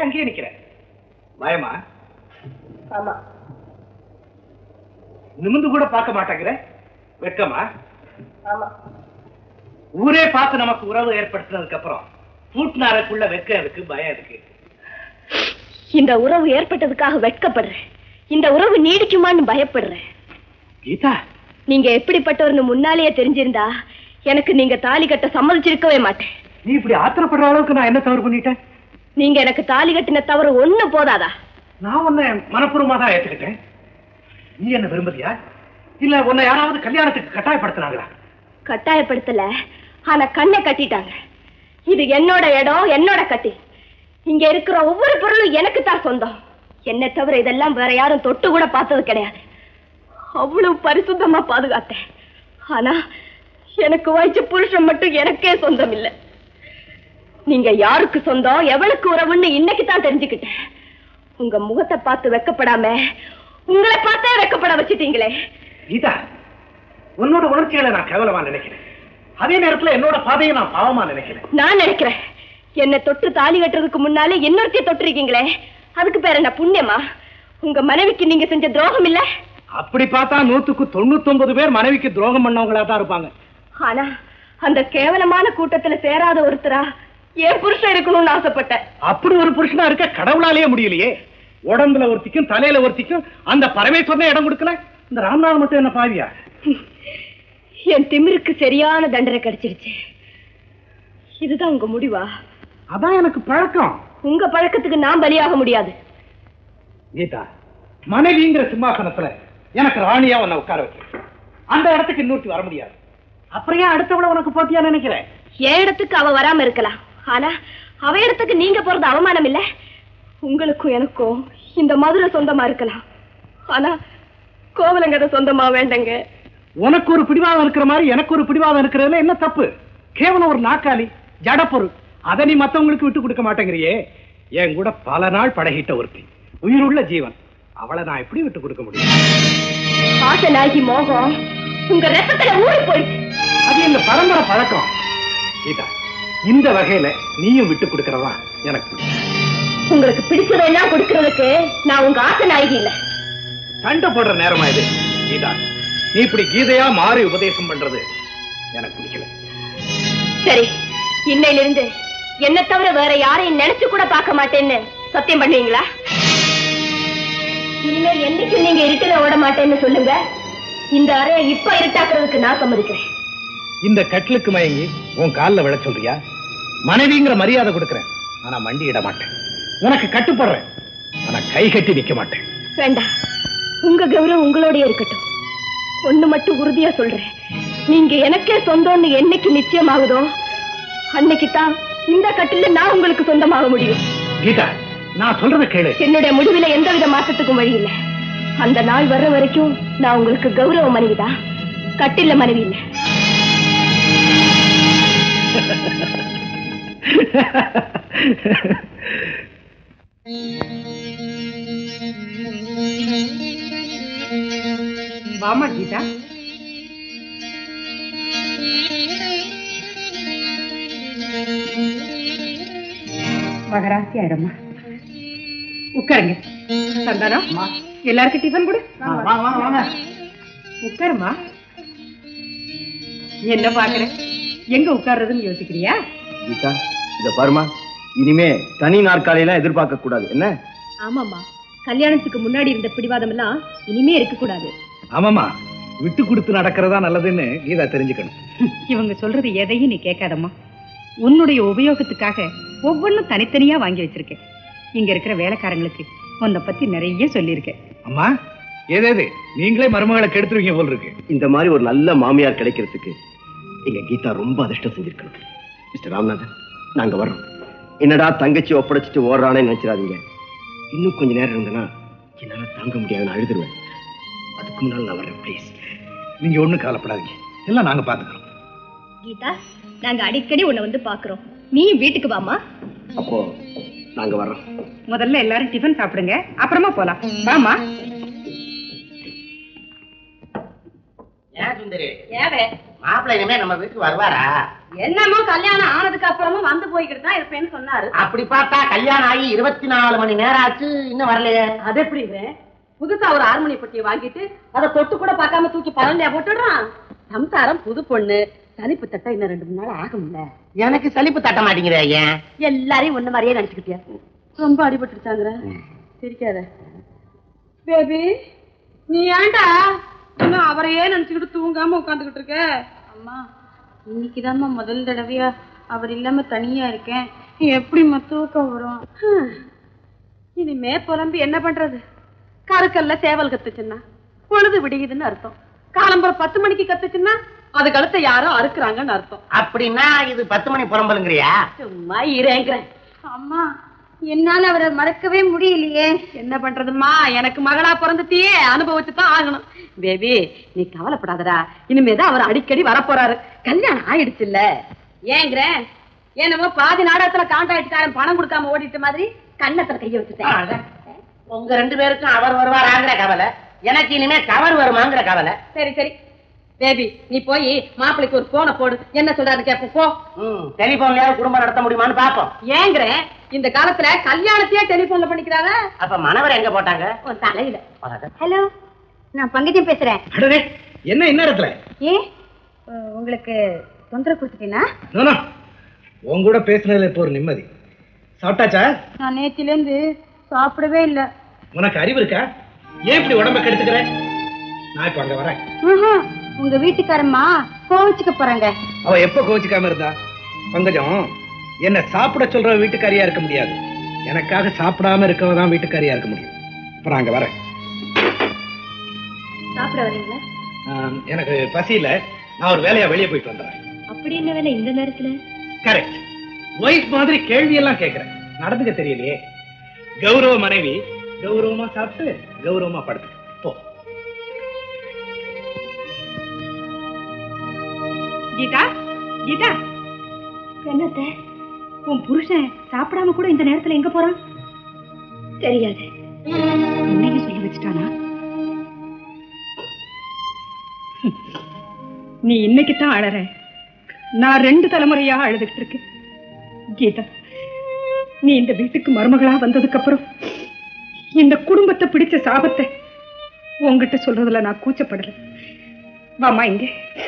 ஏன் அங்கேயே நிக்கிற? பயமா? ஆமா. நிமிந்து கூட பார்க்க மாட்டேங்கிற? வெக்கமா? ஆமா. ஊரே பார்த்து நமக்கு உறவு ஏற்படுத்தினதுக்கு அப்புறம் பூட்டினாருக்குள்ள வெக்க இருக்கு, பயம் இருக்கு. இந்த உறவு ஏற்பட்டதுக்காக வெட்கப்படுறேன். இந்த உறவு நீடிக்குமான்னு பயப்படுறேன். கீதா, நீங்க எப்படிப்பட்டவர்னு முன்னாலேயே தெரிஞ்சிருந்தா எனக்கு நீங்க தாலி கட்ட சம்மதிச்சிருக்கவே மாட்டேன். நீ இப்படி ஆத்திரப்படுற அளவுக்கு நான் என்ன தவறு பண்ணிட்டேன்? நீங்க எனக்கு தாலி கட்டின தவறு ஒண்ணு போதாதா? நான் உன்னை மனப்பூர்வமா தான் ஏத்துக்கிட்டேன். நீ என்ன விரும்புறியா இல்ல உன்னை யாராவது கல்யாணத்துக்கு கட்டாயப்படுத்தினாங்களா? கட்டாயப்படுத்தல, ஆனா கண்ணை கட்டிட்டாங்க. இது என்னோட இடம், என்னோட கட்டி. இங்க இருக்கிற ஒவ்வொரு பொருளும் எனக்கு தான் சொந்தம். என்ன தவிர இதெல்லாம் வேற யாரும் தொட்டு கூட பார்த்தது கிடையாது. அவ்வளவு பரிசுத்தமா பாதுகாத்தேன். ஆனா எனக்கு வயசு புருஷன் மட்டும் எனக்கே சொந்தம் இல்லை. நீங்க யாருக்கு சொந்தம், எவளுக்கு உறவுன்னு இன்னைக்கு தான் தெரிஞ்சுக்கிட்டேன். உங்க முகத்தை பார்த்து வெக்கப்படாம உங்களை பார்த்தே வெக்கப்பட வச்சுட்டீங்களே. கீதா, உன்னோட உணர்ச்சிகளை நான் கேவலமா நினைக்கிறேன். அதே நேரத்துல என்னோட பாதையை நான் பாவமா நினைக்கிறேன். நான் நினைக்கிறேன், என்ன தொட்டு தாலி கட்டுறதுக்கு முன்னாலே இன்னொருத்தைய தொட்டிருக்கீங்களே, அதுக்கு பேர் என்ன புண்ணியமா? உங்க மனைவிக்கு நீங்க செஞ்ச துரோகம் இல்ல? அப்படி பார்த்தா நூத்துக்கு தொண்ணூத்தி ஒன்பது பேர் மனைவிக்கு துரோகம் பண்ணவங்களா தான் இருப்பாங்க. ஆனா அந்த கேவலமான கூட்டத்துல சேராத ஒருத்தரா ஏன் புருஷன் இருக்கணும்னு ஆசைப்பட்டேன். அப்படி ஒரு புருஷனா இருக்க கடவுளாலேயே முடியலையே. உடம்புல ஒருத்திக்கும் தலையில ஒருத்திக்கும் அந்த பரமேஸ்வரனே இடம் கொடுக்கல. இந்த ராமநாதன் மட்டும் என்ன பாவியா? என் திமிருக்கு சரியான தண்டனை கிடைச்சிருச்சு. இதுதான் உங்க முடிவா? அதான் எனக்கு பழக்கம். உங்க பழக்கத்துக்கு நான் பலியாக முடியாது. கீதா, மனைவிங்கிற சிம்மாசனத்துல எனக்கு ராணியா உன்னை உட்கார வச்சு அந்த இடத்துக்கு இன்னொருத்தி வர முடியாது. அப்புறம் ஏன் அடுத்தவள உனக்கு போட்டியா நினைக்கிறேன்? என் இடத்துக்கு அவ வராம இருக்கலாம், ஆனா அவ இடத்துக்கு நீங்க போறது அவமானம் இல்ல? உங்களுக்கும் எனக்கும் இந்த மதுரை சொந்தமா இருக்கலாம், ஆனா கோவலங்கரை சொந்தமா வேண்டங்க. உனக்கு ஒரு பிடிவாதம் இருக்கிற மாதிரி எனக்கு ஒரு பிடிவாதம் இருக்கிறதுல என்ன தப்பு? கேவலம் ஒரு நாக்காளி, ஜடப்பொருள். அதை நீ மத்தவங்களுக்கு விட்டு கொடுக்க மாட்டேங்கிறியே. என் கூட பல நாள் பழகிட்ட ஒருத்தி, உயிருள்ள ஜீவன். அவளை நான் எப்படி விட்டு கொடுக்க முடியும்? ஆசை நாகி மோகம் உங்க ரத்தத்துல ஊறி போயிடுச்சு. அது எங்க பரம்பரை பழக்கம். கீதா, இந்த வகையில நீயும் விட்டு கொடுக்கறவா எனக்கு பிடிக்கும். உங்களுக்கு பிடிச்சதெல்லாம் கொடுக்கறதுக்கு நான் உங்க ஆசை நாயகி இல்ல. சண்டை போடுற நேரமா இது. கீதா, நீ இப்படி கீதையா மாறி உபதேசம் பண்றது எனக்கு பிடிக்கல. சரி, இன்னையிலிருந்து என்ன தவிர வேற யாரையும் நினைச்சு கூட பார்க்க மாட்டேன்னு சத்தியம் பண்ணுவீங்களா? இனிமேல் என்னைக்கு நீங்க இருட்டுல ஓட மாட்டேன்னு சொல்லுங்க. இந்த அறையை இப்ப இருட்டாக்குறதுக்கு நான் சம்மதிக்கிறேன். இந்த கட்டிலுக்கு மயங்கி உன் காலில் விழ சொல்றியா? மனைவிங்கிற மரியாதை கொடுக்கிறேன், ஆனா மண்டி இட மாட்டேன். உனக்கு கட்டுப்படுறேன், ஆனா கை கட்டி நிக்க மாட்டேன். வேண்டாம், உங்க கௌரவம் உங்களோடய இருக்கட்டும். ஒண்ணு மட்டும் உறுதியா சொல்றேன், நீங்க எனக்கே சொந்தம்னு என்னைக்கு நிச்சயமாகுதோ அன்னைக்கு தான் இந்த கட்டில நான் உங்களுக்கு சொந்தமாக முடியும். கீதா, நான் சொல்றத கேளு. என்னுடைய முடிவில எந்தவித மாற்றத்துக்கும் வழி இல்லை. அந்த நாள் வர்ற வரைக்கும் நான் உங்களுக்கு கௌரவ மனைவிதான், கட்டில மனைவி இல்லை. வாமா கீதா. மகராசியா இடமா உட்காருங்க. சந்தானம், எல்லாருக்கும் டிஃபன் கொடு. உட்காருமா. என்ன பாக்குற, எங்க உட்கார்றதுன்னு யோசிக்கிறியா? கீதா, இத பாருமா, இனிமே தனி நாற்காலியெல்லாம் எதிர்பார்க்க கூடாது. என்ன? ஆமாமா, கல்யாணத்துக்கு முன்னாடி இருந்த பிடிவாதம் எல்லாம் இனிமே இருக்க கூடாது. ஆமாமா, விட்டு கொடுத்து நடக்கிறதா நல்லதுன்னு கீதா தெரிஞ்சுக்கணும். இவங்க சொல்றது எதையும் நீ கேட்காதம்மா. உன்னுடைய உபயோகத்துக்காக ஒவ்வொன்றும் தனித்தனியா வாங்கி வச்சிருக்கேன். இங்க இருக்கிற வேலைக்காரங்களுக்கு உன்னை பத்தி நிறைய சொல்லியிருக்கேன். அம்மா, ஏதேது நீங்களே மருமகளை கெடுத்துருவீங்க போல் இருக்கு. இந்த மாதிரி ஒரு நல்ல மாமியார் கிடைக்கிறதுக்கு எங்க கீதா ரொம்ப அதிர்ஷ்டம் செஞ்சிருக்கணும். மிஸ்டர் ராமநாதன், நாங்க வர்றோம். என்னடா தங்கச்சி ஒப்படைச்சிட்டு ஓடுறானே நினைச்சிடாதீங்க. இன்னும் கொஞ்ச நேரம் இருந்தனா என்னால தாங்க முடியாது, நான் அழுதுருவேன். அதுக்கு முன்னால் நான் வர்றேன், ப்ளீஸ். நீங்க ஒண்ணும் கவலைப்படாதீங்க, எல்லாம் நாங்க பாத்துக்கிறோம். கீதா, நாங்க அடிக்கடி உன்னை வந்து பாக்குறோம், நீ வீட்டுக்கு வாமா. அப்போ நாங்க வர்றோம். முதல்ல எல்லாரும் டிஃபன் சாப்பிடுங்க, அப்புறமா போலாம். வாமா. ஏன் சுந்தரி, மாப்பிள்ளை இனிமே நம்ம வீட்டுக்கு வருவாரா? என்னமோ கல்யாணம் ஆனதுக்கு அப்புறமும் வந்து போய்கிட்டு தான் இருப்பேன்னு சொன்னாரு. அப்படி பார்த்தா கல்யாணம் ஆகி இருபத்தி நாலு மணி நேரம் ஆச்சு, இன்னும் வரலையே. அது எப்படி புதுசா ஒரு ஆர்மணி பட்டியை வாங்கிட்டு அதை தொட்டு கூட பார்க்காம தூக்கி பழனியா போட்டுடுறான். சம்சாரம் புது பொண்ணு, சலிப்பு தட்ட இன்னும் ரெண்டு மூணு நாள் ஆகும்ல. எனக்கு சலிப்பு தட்ட மாட்டேங்குதே. ஏன் எல்லாரையும் ஒண்ணு மாதிரியே நினைச்சுக்கிட்டியா? ரொம்ப அடிபட்டுருச்சாங்கிற. சிரிக்காத பேபி. நீ ஏன்டா இன்னும் அவரையே நினைச்சுக்கிட்டு தூங்காம உட்காந்துக்கிட்டு இருக்க? அம்மா, இன்னைக்குதாம்மா முதல் தடவையா அவர் இல்லாம தனியா இருக்கேன். எப்படிம்மா தூக்கம் வரும்? இனிமே புலம்பி என்ன பண்றது? கருக்கல்ல சேவல் கத்துச்சுன்னா பொழுது விடியுதுன்னு அர்த்தம். காலம்பரம் பத்து மணிக்கு கத்துச்சுன்னா அது கழுத்தை யாரோ அறுக்குறாங்கன்னு அர்த்தம். அப்படின்னா இது பத்து மணி புறம்பலுங்கிறியா? சும்மா இறங்குறேன். அம்மா, என்னால அவரை மறக்கவே முடியலையே. என்ன பண்றதுமா, எனக்கு மகளா பிறந்துட்டியே, அனுபவிச்சுதான் ஆகணும். பேபி, நீ கவலைப்படாதடா. இனிமேதான் அவர் அடிக்கடி வரப்போறாரு. கல்யாணம் ஆயிடுச்சு இல்ல? ஏங்கிற என்னமோ பாதி நாடகத்துல கான்ட்ராக்ட்காரன் பணம் கொடுக்காம ஓடிட்ட மாதிரி கண்ணத்துல கைய வச்சுட்டேன். உங்க ரெண்டு பேருக்கும் அவர் வருவாராங்கிற கவலை, எனக்கு இனிமே கவர் வருமாங்கிற கவலை. சரி சரி பேபி, நீ போய் மாப்பிளைக்கு ஒரு போனை போடு. என்ன சொல்றாரு கேப்ப போ. டெலிபோன்ல குடும்பம் நடத்த முடியுமான்னு பாப்போம். ஏங்கிற இந்த காலத்துல கல்யாணத்தையே டெலிபோன்ல பண்ணிக்கிறாங்க. அப்ப மணவர் எங்க போட்டாங்க? ஒரு தலையில. ஹலோ, நான் பங்கஜம் பேசுறேன். என்ன இந்நேரத்துல? ஏ, உங்களுக்கு தொந்தரவு கொடுத்துட்டீனா? உங்க கூட பேசுனதுல இப்போ ஒரு நிம்மதி. சாப்பிட்டாச்சா? நான் நேத்தில இருந்து சாப்பிடவே இல்ல. உனக்கு அறிவு இருக்கா? ஏன் இப்படி உடம்ப கெடுத்துக்கிற? நான் இப்ப அங்க வரேன். உங்க வீட்டுக்காரம்மா கோவிச்சுக்க போறாங்க. அவ எப்ப கோவிச்சுக்காம இருந்தா? பங்கஜம், என்ன சாப்பிட சொல்ற வீட்டுக்காரியா இருக்க முடியாது. எனக்காக சாப்பிடாம இருக்கவதான் வீட்டுக்காரியா இருக்க முடியும். இப்ப நான் அங்க வரேன். சாப்பிட வரீங்களா? எனக்கு பசி இல்ல, நான் ஒரு வேலையா வெளியே போயிட்டு வந்துடுறேன். அப்படி என்ன வேலை இந்த நேரத்துல? கரெக்ட். வைஃப் மாதிரி கேள்வி எல்லாம் கேட்கிறேன். நடந்துக்க தெரியலையே. கௌரவ மனைவி கௌரவமா சாப்பிட்டு கௌரவமா படுத்து போ. கீதா, கீதா, என்னத்த? உன் புருஷன் சாப்பிடாம கூட இந்த நேரத்துல எங்க போறான்? தெரியாது. உன்னையே சொல்ல வச்சுட்டானா? நீ இன்னைக்குத்தான் அழற. நான் ரெண்டு தலைமுறையா அழுதுகிட்டு இருக்கேன். கீதா, நீ இந்த வீட்டுக்கு மருமகளா வந்ததுக்கு அப்புறம் இந்த குடும்பத்தை பிடிச்ச சாபத்தை உங்ககிட்ட சொல்றதுல நான் கூச்சப்படல. வாமா இங்க.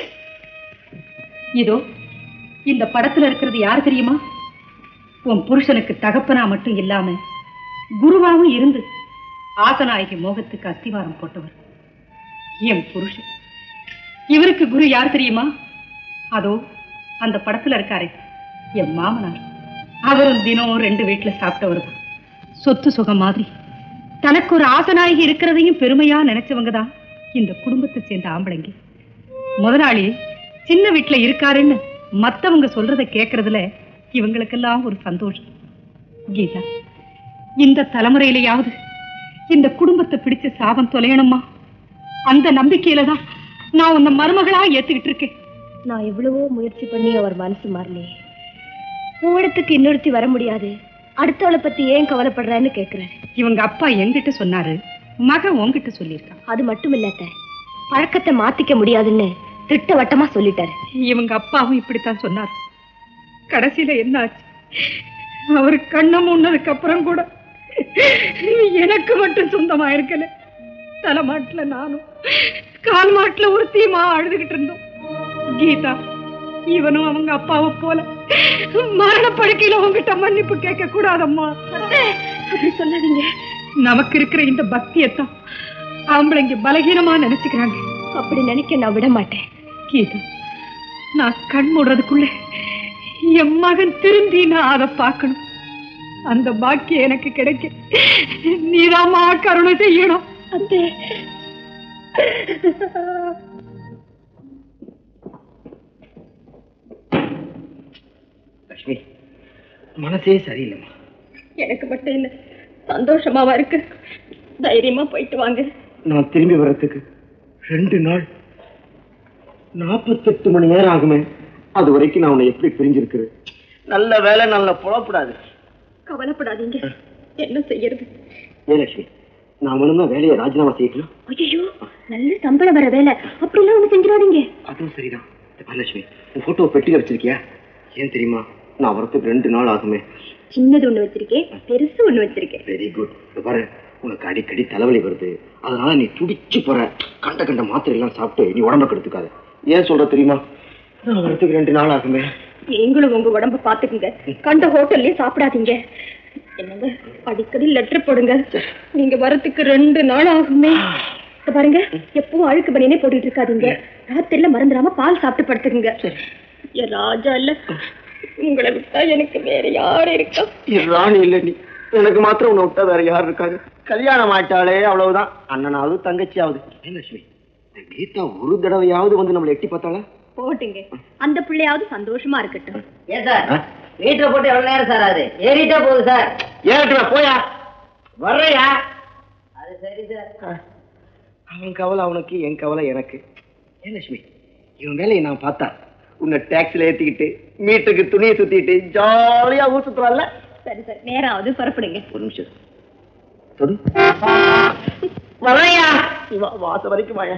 இதோ இந்த படத்துல இருக்கிறது யாரு தெரியுமா? உன் புருஷனுக்கு தகப்பனா மட்டும் இல்லாம குருவாவும் இருந்து ஆசநாயகி மோகத்துக்கு அஸ்திவாரம் போட்டவர் என் புருஷன். இவருக்கு குரு யார் தெரியுமா? அதோ அந்த படத்துல இருக்காரே என் மாமனார். அவரும் தினம் ரெண்டு வீட்டுல சாப்பிட்டவர் தான். சொத்து சுகம் மாதிரி தனக்கு ஒரு ஆசநாயகி இருக்கிறதையும் பெருமையா நினைச்சவங்க தான் இந்த குடும்பத்தை சேர்ந்த ஆம்பளைங்க. முதலாளி சின்ன வீட்டுல இருக்காருன்னு மத்தவங்க சொல்றதை கேட்கறதுல இவங்களுக்கெல்லாம் ஒரு சந்தோஷம். கீதா, இந்த தலைமுறையிலேயாவது இந்த குடும்பத்தை பிடிச்ச சாபம் தொலையணுமா? அந்த நம்பிக்கையில தான் நான் உன்னை மருமகளா ஏத்துக்கிட்டு இருக்கேன். நான் எவ்வளவோ முயற்சி பண்ணி அவர் மனசு மாறலே. உங்களிடத்துக்கு இன்னொருத்தி வர முடியாது, அடுத்தவளை பத்தி ஏன் கவலைப்படுறேன்னு கேட்கிறேன். இவங்க அப்பா என்கிட்ட சொன்னாரு, மகன் உன்கிட்ட சொல்லியிருக்கான். அது மட்டும் இல்லத்த, பழக்கத்தை மாத்திக்க முடியாதுன்னு திட்டவட்டமா சொல்லிட்டாரு. இவங்க அப்பாவும் இப்படித்தான் சொன்னார். கடைசியில என்ன ஆச்சு? அவரு கண்ண முன்னதுக்கு அப்புறம் கூட எனக்கு மட்டும் சொந்தமா இருக்கல. தலைமாட்டுல நானும் கால் மாட்டுல ஒரு தீமா அழுதுகிட்டு இருந்தோம். கீதா, இவனும் அவங்க அப்பாவை போல மரண படுக்கையில உங்ககிட்ட மன்னிப்பு கேட்க கூடாதம்மா. அப்படி சொல்லாதீங்க. நமக்கு இருக்கிற இந்த பக்தியத்தான் ஆம்பளைங்க பலகீனமா நினைச்சுக்கிறாங்க. அப்படி நினைக்க நான் விட மாட்டேன். கீதா, நான் கண் மூடுறதுக்குள்ள என் மகன் திரும்பி நான் அதை பார்க்கணும். அந்த பாக்கியம் எனக்கு கிடைக்க நீதாம்மா கருணை செய்யணும். அத்தே, லட்சுமி, மனசே சரியில்லைம்மா. எனக்கு மட்டும் இல்ல, சந்தோஷமாவா இருக்கு. தைரியமா போயிட்டு வாங்க. நான் திரும்பி வர்றதுக்கு ரெண்டு நாள் நாற்பத்தெட்டு மணி நேரம் ஆகுமே. அது வரைக்கும் நான் உன்னை எப்படி பிரிஞ்சிருக்கிறேன். நல்ல வேலை, நல்ல புலப்படாது. கவலைப்படாதீங்க. என்ன செய்யறது? ஏ லட்சுமி, நான் ஒண்ணுமா வேலையை ராஜினாமா செய்யலாம். ஐயோ, நல்ல சம்பளம் வர வேலை. அப்படிலாம் ஒண்ணு செஞ்சிடாதீங்க. அதுவும் சரிதான். லட்சுமி உன் போட்டோ பெட்டியில வச்சிருக்கியா? ஏன் தெரியுமா, நான் வரத்துக்கு ரெண்டு நாள் ஆகுமே. சின்னது ஒண்ணு வச்சிருக்கேன், பெருசு ஒண்ணு வச்சிருக்கேன். Very good. பாரு, உனக்கு அடிக்கடி தலைவலி வருது, அதனால நீ துடிச்சு போற. கண்ட கண்ட மாத்திரை எல்லாம் சாப்பிட்டு நீ உடம்ப கெடுத்துக்காத. ஏன் சொல்ற தெரியுமா, நான் வரத்துக்கு ரெண்டு நாள் ஆகுமே. நீங்களும் உங்க உடம்ப பாத்துக்குங்க, கண்ட ஹோட்டல்லயே சாப்பிடாதீங்க. என்னங்க, அடிக்கடி லெட்டர் போடுங்க. நீங்க வரத்துக்கு ரெண்டு நாள் ஆகுமே. பாருங்க, எப்பவும் அழுக்கு பனியனே போட்டுட்டு இருக்காதீங்க. ராத்திரில மறந்துடாம பால் சாப்பிட்டு படுத்துக்குங்க. என் ராஜா இல்ல, உங்களை விட்டா எனக்கு வேற யாரு இருக்கா? ராணி இல்ல நீ, எனக்கு மாத்திரம் உன்னை விட்டா வேற யாரு இருக்காங்க? கல்யாணம் ஆயிட்டாலே அவ்வளவுதான், அண்ணனாவது தங்கச்சியாவது. லட்சுமி, கீதா ஒரு தடவையாவது வந்து நம்மளை எட்டி பார்த்தாளா? போட்டுங்க, அந்த பிள்ளையாவது சந்தோஷமா இருக்கட்டும். ஏன் சார் வீட்டுல போட்டு எவ்வளவு நேரம் சார் ஆகுது? ஏறிட்டா போகுது சார். ஏறிட்டு போயா, வர்றையா? அது சரி சார். அவன் கவலை அவனுக்கு, என் கவலை எனக்கு. ஏன் லட்சுமி, இவன் வேலையை நான் பார்த்தா உன்னை டாக்ஸில ஏத்திக்கிட்டு மீட்டுக்கு துணியை சுத்திட்டு ஜாலியா ஊர் சுத்துறான்ல. சரி சரி, நேராவது புறப்படுங்க. ஒரு நிமிஷம் சொல்லு. வரையா வாச வரைக்கும் வாயா.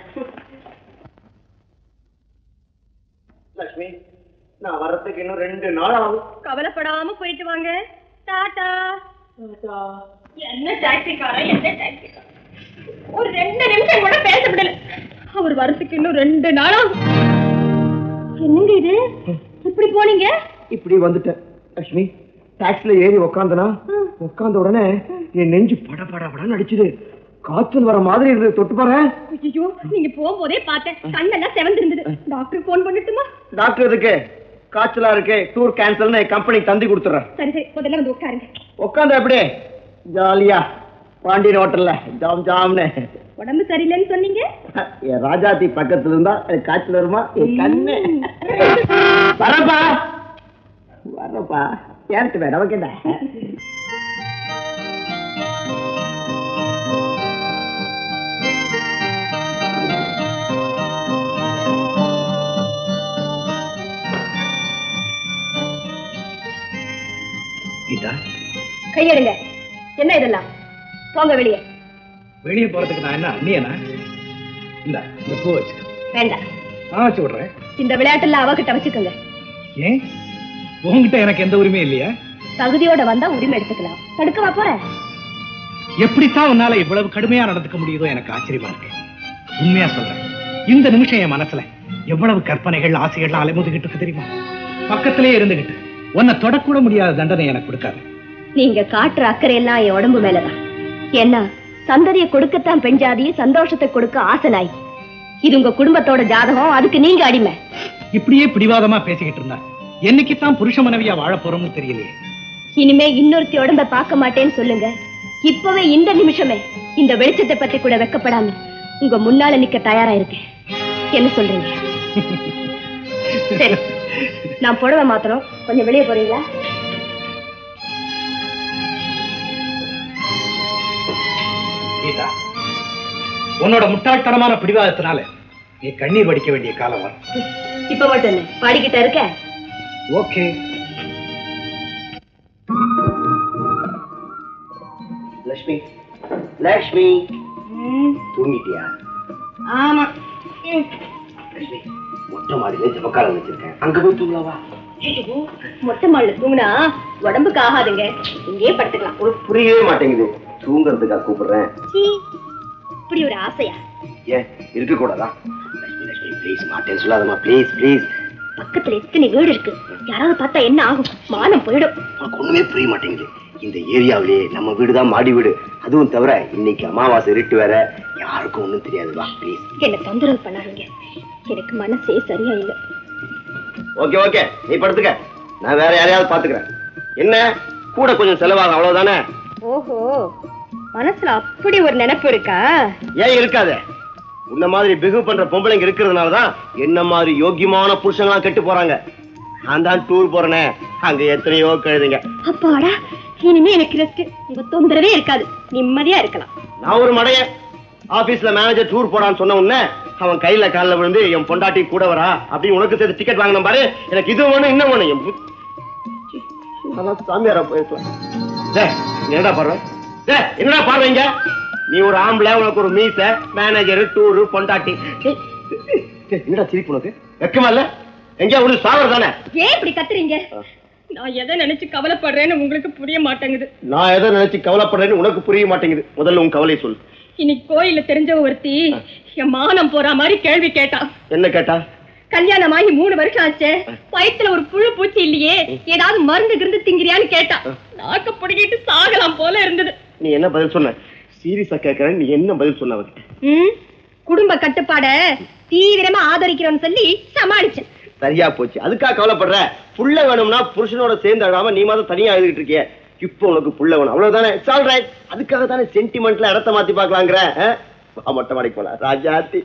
லட்சுமி, நான் வர்றதுக்கு இன்னும் ரெண்டு நாள் ஆகும். கவலைப்படாம போயிட்டு வாங்க. டாடா. என்ன டாக்ஸிக்காரன், என்ன டாக்ஸிக்காரன், ஒரு ரெண்டு நிமிஷம் கூட பேச விடல. அவர் வரத்துக்கு இன்னும் ரெண்டு நாள் ஆகும். என்னங்க இது, இப்படி போனீங்க? இப்படி வந்துட்டேன் லட்சுமி. டாக்ஸில ஏறி உக்காந்தனா, உக்காந்த உடனே என் நெஞ்சு பட பட படன்னு அடிச்சுது. காய்ச்சல் வர மாதிரி இருந்தது. தொட்டு பாரு. ஐயோ, நீங்க போகும்போதே பார்த்தேன், கண்ணெல்லாம் செவந்திருந்தது. டாக்டருக்கு போன் பண்ணட்டுமா? டாக்டர் இருக்கு, காய்ச்சலா இருக்கு, டூர் கேன்சல்னு கம்பெனிக்கு தந்தி கொடுத்துறேன். சரி சரி, முதல்ல வந்து உட்காருங்க. உட்காந்து எப்படி ஜாலியா பாண்டியன் ஹோட்டல்ல ஜாம் ஜாம்னு. உடம்பு சரியில்லைன்னு சொன்னீங்க. என் ராஜாத்தி பக்கத்துல இருந்தா காய்ச்சல் வருமா? என் கண்ணு. வரப்பா வரப்பா, ஏன்ட்டு வேற ஓகேடா. கீதா, கையெடுங்க. என்ன இதெல்லாம்? போங்க வெளியே. வெளியே போறதுக்கு நான் என்ன அண்ணியனா? இந்த இந்த பூ வச்சுக்க. வேண்டாம், நான் வச்சு விடுறேன். இந்த விளையாட்டுல அவகிட்ட வச்சுக்கோங்க. ஏன், உங்ககிட்ட எனக்கு எந்த உரிமையும் இல்லையா? தகுதியோட வந்தா உரிமை எடுத்துக்கலாம். தடுக்கவா போற? எப்படித்தான் உன்னால இவ்வளவு கடுமையா நடந்துக்க முடியுதோ எனக்கு ஆச்சரியமா இருக்கு. உண்மையா சொல்றேன், இந்த நிமிஷம் என் மனசுல எவ்வளவு கற்பனைகள் ஆசைகள்லாம் அலைமோதிக்கிட்டு இருக்கு தெரியுமா? பக்கத்திலே இருந்துகிட்டு உன்னை தொடக்கூட முடியாத தண்டனை எனக்கு கொடுக்காது. நீங்க காட்டுற அக்கறை எல்லாம் என் உடம்பு மேலதான். ஏன்னா சந்ததியை கொடுக்கத்தான் பெஞ்சாதி, சந்தோஷத்தை கொடுக்க ஆசை நாய். இது உங்க குடும்பத்தோட ஜாதகம், அதுக்கு நீங்க அடிமை. இப்படியே பிடிவாதமா பேசிக்கிட்டு இருந்தா என்னைக்குத்தான் புருஷ மனைவியா வாழ போறோம்னு தெரியலையே. இனிமே இன்னொருத்தி உடம்ப பார்க்க மாட்டேன்னு சொல்லுங்க. இப்பவே இந்த நிமிஷமே இந்த வெளிச்சத்தை பத்தி கூட வெக்கப்படாம உங்க முன்னால நிக்க தயாரா இருக்கேன். என்ன சொல்றீங்க? சரி, நான் புடவை மாத்திரம், கொஞ்சம் வெளியே போறீங்களா? கீதா, உன்னோட முட்டாள்தனமான பிடிவாதத்தினால நீ கண்ணீர் வடிக்க வேண்டிய காலம் வரும். இப்ப மட்டும் என்ன பாடிக்கிட்ட இருக்க? ஓகே. லட்சுமி, லட்சுமி தூங்கிட்டியா? ஆமா. லட்சுமி, மொட்டை மாடியில ஜபக்காலம் வச்சிருக்கேன், அங்க போய் தூங்கலாவா? மொட்டை மாடில தூங்கினா உடம்புக்கு ஆகாதுங்க, இங்கே படுத்துக்கலாம். ஒரு புரியவே மாட்டேங்குது. தூங்குறதுக்கா கூப்பிடுறேன். இப்படி ஒரு ஆசையா? ஏன் இருக்க கூடாதா? லட்சுமி, லட்சுமி ப்ளீஸ், மாட்டேன்னு சொல்லாதம்மா, ப்ளீஸ் ப்ளீஸ். பக்கத்துல எத்தனை வீடு இருக்கு, யாராவது பார்த்தா என்ன ஆகும்? மானம் போயிடும். உனக்கு ஒண்ணுமே புரிய மாட்டேங்குது. இந்த ஏரியாவிலேயே நம்ம வீடுதான் மாடி வீடு. அதுவும் தவிர இன்னைக்கு அமாவாசை இருட்டு வேற, யாருக்கும் ஒண்ணும் தெரியாது. வா ப்ளீஸ். என்ன தொந்தரவு பண்ணாதீங்க, எனக்கு மனசே சரியா இல்ல. ஓகே ஓகே, நீ படுத்துக்க, நான் வேற யாரையாவது பாத்துக்கிறேன். என்ன கூட கொஞ்சம் செலவாகும், அவ்வளவுதானே? ஓஹோ, மனசுல அப்படி ஒரு நினைப்பு இருக்கா? ஏன் இருக்காத? உன்ன மாதிரி பிகு பண்ற பொம்பளைங்க இருக்கிறதுனாலதான் என்ன மாதிரி யோக்கியமான புருஷங்களா கெட்டு போறாங்க. நான் தான் டூர் போறேனே, அங்க எத்தனையோ கழுதுங்க. அப்பாடா, இனிமே எனக்கு ரெஸ்ட், உங்க தொந்தரவே இருக்காது, நிம்மதியா இருக்கலாம். நான் ஒரு மடைய ஆபீஸ்ல மேனேஜர் டூர் போடான்னு சொன்ன உடனே அவன் கையில காலில் விழுந்து என் பொண்டாட்டி கூட வரா அப்படின்னு உனக்கு சேர்த்து டிக்கெட் வாங்கின பாரு. எனக்கு இது ஒண்ணு இன்னும் ஒண்ணு, என் சாமியாரா போயிருக்கலாம். என்னடா பாடுற, என்னடா பாடுறீங்க? நீ ஒரு ஆம்பளை, உனக்கு ஒரு மீச, மேனேஜர், டூரு, பொண்டாட்டி. என்னடா சிரிப்பு உனக்கு? வெக்கமா இல்ல? எங்க ஒரு சாவர் தானே. ஏன் இப்படி கத்துறீங்க? நான் எதை நினைச்சு கவலைப்படுறேன்னு உங்களுக்கு புரிய மாட்டேங்குது. நான் எதை நினைச்சு கவலைப்படுறேன்னு உனக்கு புரிய மாட்டேங்குது. முதல்ல உன் கவலை சொல்லு. இன்னைக்கு கோயில தெரிஞ்ச ஒருத்தி என் மானம் போற மாதிரி கேள்வி கேட்டா. என்ன கேட்டா? கல்யாணம் ஆகி மூணு வருஷம் ஆச்சு, வயித்துல ஒரு புழு பூச்சி இல்லையே, ஏதாவது மருந்து கிருந்து திங்கிறியான்னு கேட்டா. நாக்க பிடிக்கிட்டு சாகலாம் போல இருந்தது. நீ என்ன பதில் சொன்ன? சீரியஸா கேட்கறேன், நீ என்ன பதில் சொன்ன அவருக்கு? ம், குடும்ப கட்டுப்பாட தீவிரமா ஆதரிக்கிறோன்னு சொல்லி சமாளிச்சேன். சரியா போச்சு. அதுக்காக கவலைப்படுற? புள்ள வேணும்னா புருஷனோட சேர்ந்து அழாம நீ மாதிரி தனியா எழுதிட்டு இருக்கிய. இப்போ உனக்கு புள்ள வேணும் அவ்வளவுதானே. சால் ரைட். அதுக்காக தானே சென்டிமெண்ட்ல இடத்த மாத்தி பாக்கலாங்கிற. மொட்டை மாடிக்கு போல ராஜாத்தி.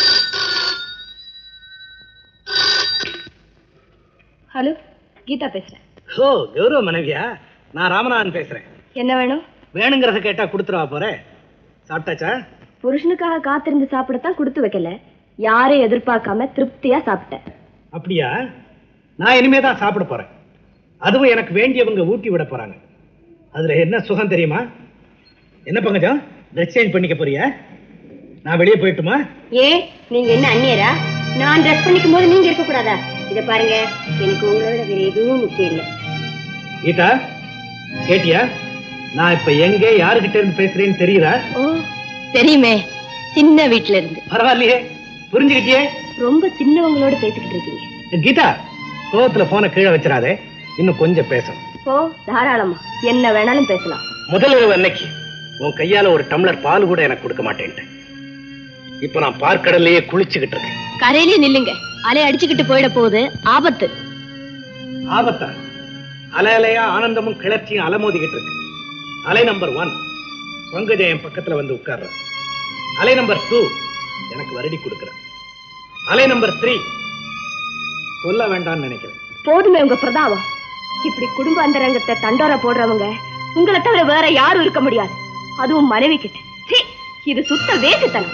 ஹலோ, கீதா பேசுறேன். ஓ, கௌரவ மனைவியா? நான் ராமநாதன் பேசுறேன். என்ன வேணும்? வேணுங்கிறத கேட்டா கொடுத்துருவா போறேன். சாப்பிட்டாச்சா? புருஷனுக்காக காத்திருந்து சாப்பிடத்தான் கொடுத்து வைக்கல, யாரையும் எதிர்பார்க்காம திருப்தியா சாப்பிட்டேன். அப்படியா? நான் இனிமே தான் சாப்பிட போறேன். அதுவும் எனக்கு வேண்டியவங்க ஊட்டி விட போறாங்க. அதுல என்ன சுகம் தெரியுமா? என்ன பங்கஜம், ட்ரெஸ் சேஞ்ச் பண்ணிக்க போறியா? நான் வெளியே போயிட்டுமா? ஏன், நீங்க என்ன அந்நியரா? நான் ட்ரெஸ் பண்ணிக்கும் போது நீங்க இருக்க கூடாதா? இத பாருங்க, எனக்கு உங்களோட வேற எதுவும் முக்கியம் இல்லை. கீதா, கேட்டியா? நான் இப்ப எங்க யாருகிட்ட இருந்து பேசுறேன்னு தெரியுதா? ஓ, தெரியுமே, சின்ன வீட்டுல இருந்து. பரவாயில்லையே, புரிஞ்சுக்கிட்டியே. ரொம்ப சின்னவங்களோட பேசிக்கிட்டு இருக்கீங்க. கீதா, கோவத்துல போன கீழே வச்சிடாதே, இன்னும் கொஞ்சம் பேசணும். ஓ, தாராளமா என்ன வேணாலும் பேசலாம். முதல் இரவு அன்னைக்கு உன் கையால ஒரு டம்ளர் பால் கூட எனக்கு கொடுக்க மாட்டேன்ட்டு. இப்ப நான் பார்க்கடல்லையே குளிச்சுக்கிட்டு இருக்கேன். கரையிலே நில்லுங்க, அலை அடிச்சுக்கிட்டு போயிட போகுது, ஆபத்து. ஆபத்தா? அலை அலையா ஆனந்தமும் கிளர்ச்சியும் அலமோதிக்கிட்டு இருக்கு. அலை நம்பர் ஒன் பங்கஜ என் பக்கத்துல வந்து உட்கார்ற. அலை நம்பர் டூ எனக்கு வருடி கொடுக்குற. அலை நம்பர் த்ரீ சொல்ல வேண்டாம்னு நினைக்கிறேன். போதுமே உங்க பிரதாபம். இப்படி குடும்ப அந்தரங்கத்தை தண்டோர போடுறவங்க உங்களை தவிர வேற யாரும் இருக்க முடியாது, அதுவும் மனைவி கிட்ட. சீ, இது சுத்த வேட்டுத்தனம்.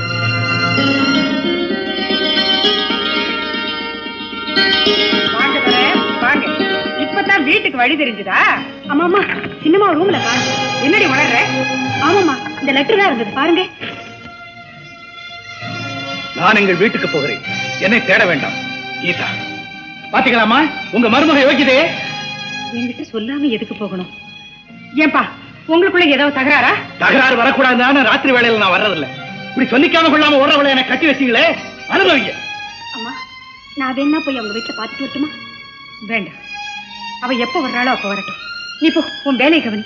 வாங்க வரேன், வாங்க. இப்பதான் வீட்டுக்கு வழி தெரிஞ்சுதா? ஆமாமா, சின்னமா ரூம்ல காணோம். என்னடி உணர்ற? ஆமாமா, இந்த லெட்டர் தான் இருந்தது பாருங்க. நான் எங்கள் வீட்டுக்கு போகிறேன், என்னை தேட வேண்டாம். கீதா, பாத்தீங்களாமா உங்க மருமக யோகிதே? என்கிட்ட சொல்லாம எதுக்கு போகணும்? ஏன்பா, உங்களுக்குள்ள ஏதாவது தகராறா? தகராறு வரக்கூடாதுன்னு ராத்திரி வேளையில நான் வர்றதில்லை. இப்படி சொல்லிக்காம கொள்ளாம ஓடுறவளை எனக்கு கட்டி வச்சீங்களே, அனுபவிங்க. அம்மா, நான் வேணா போய் அவங்க வீட்டுல பாத்துட்டு வரட்டுமா? வேண்டாம், அவ எப்ப வர்றாளோ அப்ப வரட்டும். நீ போ, உன் வேலையை கவனி.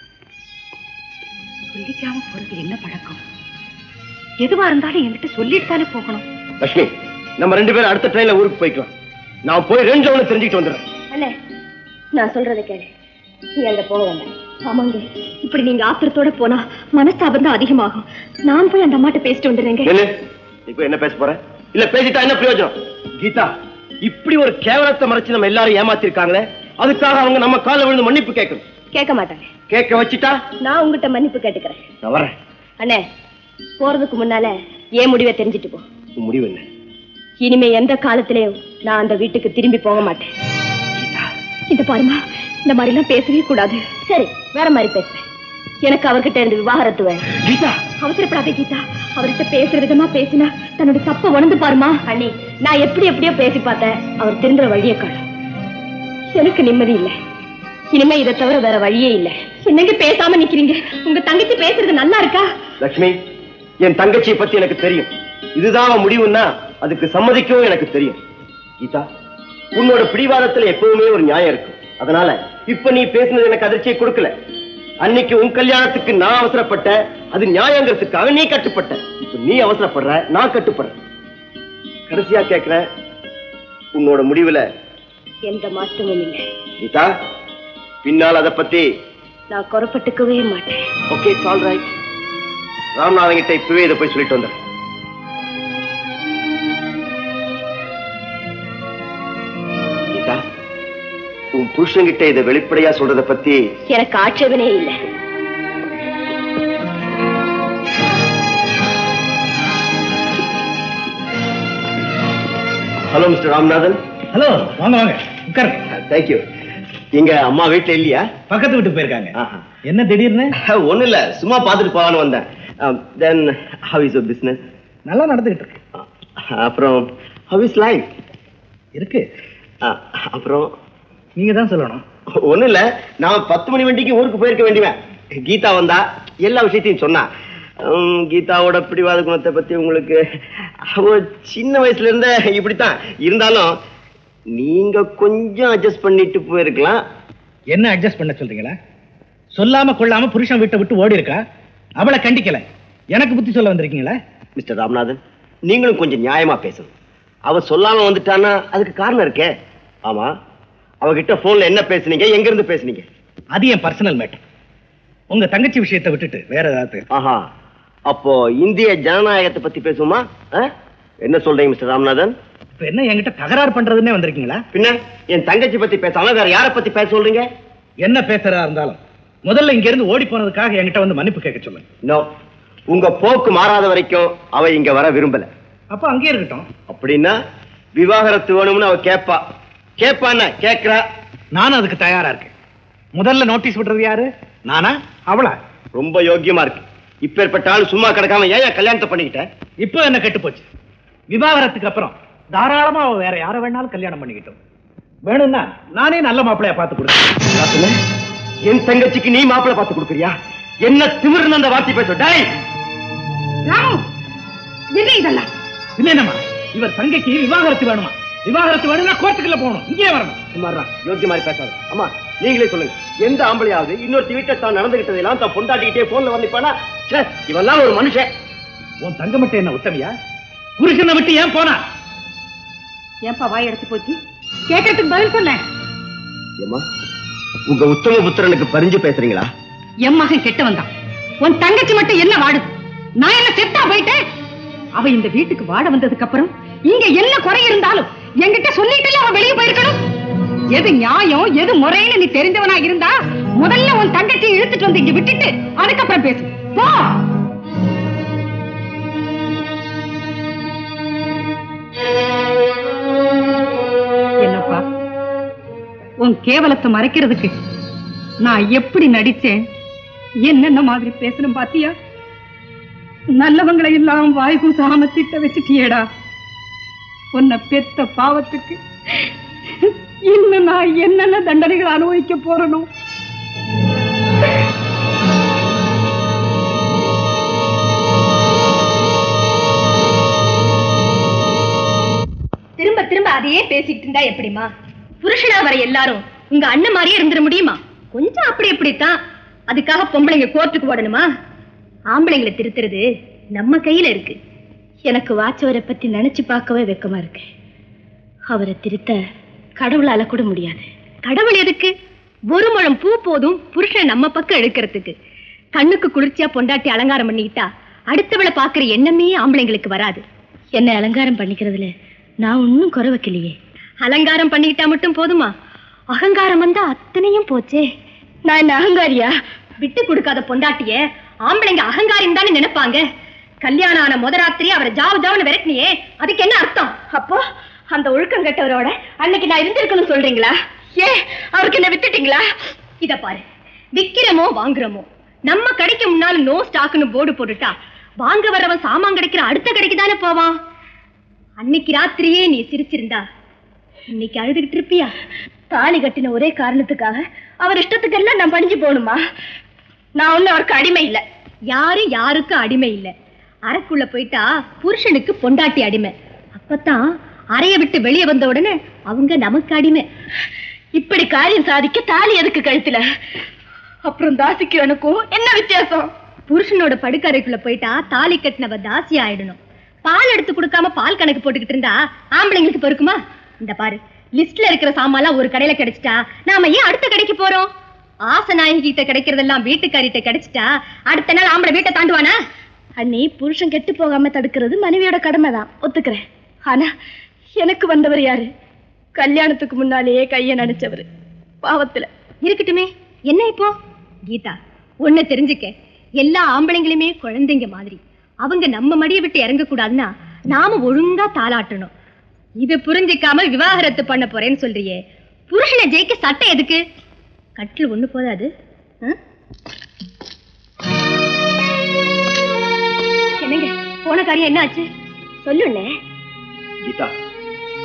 சொல்லிக்காம போறது என்ன பழக்கம்? எதுவா இருந்தாலும் என்கிட்ட சொல்லிட்டு தானே போகணும். லட்சுமி, நம்ம ரெண்டு பேரும் அடுத்த ட்ரெயின்ல ஊருக்கு போய்க்கலாம். நான் போய் ரெண்டு ரவுண்ட் தெரிஞ்சுக்கிட்டு வந்துடுறேன். அண்ணே, நான் சொல்றதை கேளு, நீ அங்க போக வேண்டாம். ஆமாங்க, இப்படி நீங்க ஆத்திரத்தோட போனா மனஸ்தாபம் தான் அதிகமாகும். நான் போய் அந்த அம்மாட்ட பேசிட்டு வந்துடுறேங்க. இப்ப என்ன பேச போற? இல்ல பேசிட்டா என்ன பிரயோஜனம்? கீதா, இப்படி ஒரு கேவலத்தை மறைச்சு நம்ம எல்லாரும் ஏமாத்திருக்காங்களே, அதுக்காக அவங்க நம்ம கால விழுந்து மன்னிப்பு கேட்கணும். கேட்க மாட்டாங்க. கேட்க வச்சுட்டா நான் உங்ககிட்ட மன்னிப்பு கேட்டுக்கிறேன். நான் வரேன். அண்ணே, போறதுக்கு முன்னால ஏன் முடிவை தெரிஞ்சுட்டு போ. உன் முடிவு என்ன? இனிமே எந்த காலத்திலயும் நான் அந்த வீட்டுக்கு திரும்பி போக மாட்டேன். இந்த பாருமா, இந்த மாதிரி எல்லாம் பேசவே கூடாது. சரி, வேற மாதிரி பேசுறேன். எனக்கு அவர்கிட்ட இருந்து விவாகரத்து வேணும். கீதா, அவசரப்படாதே கீதா. அவர்கிட்ட பேசுற விதமா பேசினா தன்னுடைய தப்ப உணர்ந்து பாருமா. அண்ணி, நான் எப்படி எப்படியோ பேசி பார்த்தேன், அவர் திருந்துற வழியை காணும். எனக்கு நிம்மதி இல்லை. இனிமே இதை தவிர வேற வழியே இல்லை. என்னங்க பேசாம நிக்கிறீங்க? உங்க தங்கச்சி பேசுறது நல்லா இருக்கா? லட்சுமி, என் தங்கச்சியை பத்தி எனக்கு தெரியும். இதுதான் அவன் முடிவுன்னா அதுக்கு சம்மதிக்கவும் எனக்கு தெரியும். கீதா, உன்னோட பிடிவாதத்துல எப்பவுமே ஒரு நியாயம் இருக்கு. அதனால இப்ப நீ பேசுனது எனக்கு அதிர்ச்சியை கொடுக்கல. அன்னைக்கு உன் கல்யாணத்துக்கு நான் அவசரப்பட்ட, அது நியாயங்கிறதுக்காக நீ கட்டுப்பட்ட. இப்ப நீ அவசரப்படுற, நான் கட்டுப்படுறேன். கடைசியா கேட்கிறேன், உன்னோட முடிவுல எந்த மாற்றமும் இல்லை. கீதா, பின்னால் அதை பத்தி நான் குறப்பட்டுக்கவே மாட்டேன். Okay, it's all right. Ramnathan கிட்ட இப்பவே இதை போய் சொல்லிட்டு வந்தேன். கீதா, உன் புருஷன்கிட்ட இதை வெளிப்படையா சொல்றத பத்தி எனக்கு ஆட்சேபனே இல்லை. Hello mister Ramnathan. ஹலோ, வாங்க வாங்க உட்காருங்க. தேங்க்யூ. எங்க அம்மா வீட்டுல இல்லையா? பக்கத்து வீட்டுக்கு போயிருக்காங்க. என்ன திடீர்னு? ஒண்ணு இல்ல, சும்மா பாத்துட்டு போலான்னு வந்தேன். தென் how is your business? நல்லா நடந்துகிட்டு இருக்கு. அப்புறம் how is life? இருக்கு. அப்புறம் நீங்க தான் சொல்லணும். ஒண்ணும் இல்ல, நான் பத்து மணி வண்டிக்கு ஊருக்கு போயிருக்க வேண்டியவன். கீதா வந்தா எல்லா விஷயத்தையும் சொன்னா. கீதாவோட பிடிவாத குணத்தை பத்தி உங்களுக்கு அவ சின்ன வயசுல இருந்த இப்படித்தான் இருந்தாலும் நீங்க கொஞ்சம் அட்ஜஸ்ட் பண்ணிட்டு போயிருக்கலாம். என்ன அட்ஜஸ்ட் பண்ண சொல்றீங்களா? சொல்லாம கொள்ளாம புருஷன் வீட்டை விட்டு ஓடி இருக்கா, அவளை கண்டிக்கல, எனக்கு புத்தி சொல்ல வந்திருக்கீங்களா? மிஸ்டர் ராமநாதன், நீங்களும் கொஞ்சம் நியாயமா பேசணும். அவ சொல்லாம வந்துட்டான்னா அதுக்கு காரணம் இருக்கே. ஆமா, அவகிட்ட போன்ல என்ன பேசுனீங்க, எங்க இருந்து பேசுனீங்க? அது என் பர்சனல் மேட்டர். உங்க தங்கச்சி விஷயத்தை விட்டுட்டு வேற ஏதாவது. ஆஹா, அப்போ இந்திய ஜனநாயகத்தை பத்தி பேசுமா? என்ன சொல்றீங்க மிஸ்டர் ராமநாதன்? இப்ப என்ன என்கிட்ட தகராறு பண்றதுன்னே வந்திருக்கீங்களா? பின்ன என் தங்கச்சி பத்தி பேசாம வேற யாரை பத்தி பேச சொல்றீங்க? என்ன பேசுறதா இருந்தாலும் முதல்ல இங்க இருந்து ஓடி போனதுக்காக என்கிட்ட வந்து மன்னிப்பு கேட்க சொல்லுங்க. நோ, உங்க போக்கு மாறாத வரைக்கும் அவ இங்க வர விரும்பல. அப்ப அங்கே இருக்கட்டும். அப்படின்னா விவாகரத்து வேணும்னு அவ கேப்பா. கேப்பான கேக்குறா, நானும் அதுக்கு தயாரா இருக்கேன். முதல்ல நோட்டீஸ் விடுறது யாரு, நானா அவளா? ரொம்ப யோக்கியமா இருக்கு. இப்பேற்பட்ட ஆள் சும்மா கிடக்காம ஏன் கல்யாணத்தை பண்ணிக்கிட்ட? இப்போ என்ன கெட்டு போச்சு. விவாகரத்துக்கு அப்புறம் தாராளமா அவ வேற யார வேணாலும் கல்யாணம் பண்ணிக்கிட்டோம். வேணும்னா நானே நல்ல மாப்பிள்ளைய பார்த்து கொடுக்கிறேன். என் தங்கச்சிக்கு நீ மாப்பிள்ளை பார்த்து கொடுக்குறியா? என்ன திமிர்னு அந்த வார்த்தை பேச. டேய் ராமு, என்ன இதெல்லாம்? என்னம்மா, இவர் தங்கைக்கு விவாகரத்து வேணுமா? விவாகரத்து வேணும்னா கோர்ட்டுக்குள்ள போகணும், இங்கே வரணும். சும்மாறா, யோக்கிய மாதிரி பேசாத. அம்மா நீங்களே சொல்லுங்க, எந்த ஆம்பளையாவது இன்னொரு வீட்டை தான் நடந்துகிட்டதெல்லாம் தான் பொண்டாட்டிக்கிட்டே போன்ல வந்துப்பானா? இவெல்லாம் ஒரு மனுஷன். உன் தங்க மட்டும் என்ன உத்தமையா? புருஷனை விட்டு ஏன் போனா? ஏன்பா வாய் எடுத்து போச்சு? கேட்கறதுக்கு பதில் சொல்ல. ஏம்மா, உங்க உத்தம புத்திரனுக்கு பரிஞ்சு பேசுறீங்களா? என் மகன் கெட்ட வந்தான், உன் தங்கச்சி மட்டும் என்ன வாடுது? நான் என்ன செத்தா போயிட்டேன்? அவ இந்த வீட்டுக்கு வாட வந்ததுக்கு அப்புறம் இங்க என்ன குறை இருந்தாலும் என்கிட்ட சொல்லிட்டு அவ வெளியே போயிருக்கணும். எது நியாயம் எது முறைன்னு நீ தெரிஞ்சவனா இருந்தா முதல்ல உன் தங்கச்சி இழுத்துட்டு வந்து இங்க விட்டுட்டு அதுக்கப்புறம் பேசு. போ. என்னப்பா, உன் கேவலத்தை மறைக்கிறதுக்கு நான் எப்படி நடிச்சேன், என்னென்ன மாதிரி பேசணும் பாத்தியா? நல்லவங்களை எல்லாம் வாய் கூசாம திட்ட வச்சுட்டியேடா. உன்னை பெத்த பாவத்துக்கு இன்னும் நான் என்னென்ன தண்டனைகள் அனுபவிக்க போறணும்? திரும்ப திரும்ப அதையே பேசிட்டு இருந்தா எப்படிமா? புருஷனா வர எல்லாரும் உங்க அண்ணன் மாதிரியே இருந்துட முடியுமா? கொஞ்சம் அப்படி எப்படித்தான். அதுக்காக பொம்பளைங்க கோர்ட்டுக்கு ஓடணுமா? ஆம்பளைங்களை திருத்துறது நம்ம கையில இருக்கு. எனக்கு வாச்சவரை பத்தி நினைச்சு பார்க்கவே வெக்கமா இருக்கு. அவரை திருத்த கடவுளால கூட முடியாது. கடவுள் எதுக்கு? ஒரு முழம் பூ போதும் புருஷன் நம்ம பக்கம் எடுக்கிறதுக்கு. கண்ணுக்கு குளிர்ச்சியா பொண்டாட்டி அலங்காரம் பண்ணிக்கிட்டா அடுத்தவளை பாக்குற எண்ணமே ஆம்பளைங்களுக்கு வராது. என்ன அலங்காரம் பண்ணிக்கிறதுல நான் ஒன்னும் குறை வைக்கலையே. அலங்காரம் பண்ணிக்கிட்டா மட்டும் போதுமா? அகங்காரம் வந்தா அத்தனையும் போச்சே. நான் என்ன அகங்காரியா? விட்டு கொடுக்காத பொண்டாட்டிய ஆம்பளைங்க அகங்காரம் தானே நினைப்பாங்க. கல்யாணம் ஆன முதராத்திரி அவரை ஜாவு ஜாவுன்னு விரட்டினியே, அதுக்கு என்ன அர்த்தம்? அப்போ அந்த ஒழுக்கம் கெட்டவரோட அன்னைக்கு நான் இருந்திருக்கணும் சொல்றீங்களா? ஏ, அவருக்கு என்ன வித்துட்டீங்களா? இத பாரு, விக்கிறமோ வாங்குறமோ நம்ம கடைக்கு முன்னால நோ ஸ்டாக்னு போர்டு போட்டுட்டா வாங்க வரவன் சாமான் கிடைக்கிற அடுத்த கடைக்கு தானே போவான். அன்னைக்கு ராத்திரியே நீ சிரிச்சிருந்தா இன்னைக்கு அழுதுகிட்டு இருப்பியா? தாலி கட்டின ஒரே காரணத்துக்காக அவர் இஷ்டத்துக்கு எல்லாம் நான் பணிஞ்சு போகணுமா? நான் ஒண்ணு அவருக்கு அடிமை இல்லை. யாரும் யாருக்கும் அடிமை இல்லை. அறைக்குள்ள போயிட்டா புருஷனுக்கு பொண்டாட்டி அடிமை. அப்பதான் அறைய விட்டு வெளியே வந்த உடனே அவங்க நமக்கு அடிமை. இப்படி காரியம் சாதிக்க தாலி எதுக்கு கழுத்துல? அப்புறம் தாசிக்கு எனக்கும் என்ன வித்தியாசம்? புருஷனோட படுக்கறைக்குள்ள போயிட்டா தாலி கட்டினவ தாசி ஆயிடணும். பால் எடுத்து கொடுக்காம பால் கணக்கு போட்டுக்கிட்டு இருந்தா ஆம்பளைங்களுக்கு பொறுக்குமா? இந்த பாரு, லிஸ்ட்ல இருக்கிற சாமான்லாம் ஒரு கடையில கிடைச்சிட்டா நாம ஏன் அடுத்த கடைக்கு போறோம்? ஆசநாயகி கிட்ட கிடைக்கிறதெல்லாம் வீட்டுக்காரிட்ட கிடைச்சிட்டா அடுத்த நாள் ஆம்பளை வீட்டை தாண்டுவானா? அண்ணி, புருஷன் கெட்டு போகாம தடுக்கிறது மனைவியோட கடமை தான், ஒத்துக்கிறேன். ஆனா எனக்கு வந்தவர் யாரு? கல்யாணத்துக்கு முன்னாலேயே கைய நடிச்சவர். பாவத்துல இருக்கட்டுமே, என்ன இப்போ? கீதா, ஒண்ணு தெரிஞ்சுக்க, எல்லா ஆம்பளைங்களுமே குழந்தைங்க மாதிரி. அவங்க நம்ம மடியை விட்டு இறங்க கூடாதுன்னா நாம ஒழுங்கா தாளாட்டணும். இது புரிஞ்சிக்காம விவாகரத்து பண்ண போறேன்னு சொல்றியே, புருஷனை ஜெயிக்க சட்டை எதுக்கு? கட்டில் ஒண்ணு போதாது. என்னங்க, போன காரியம் என்ன ஆச்சு சொல்லுண்ணே. கீதா,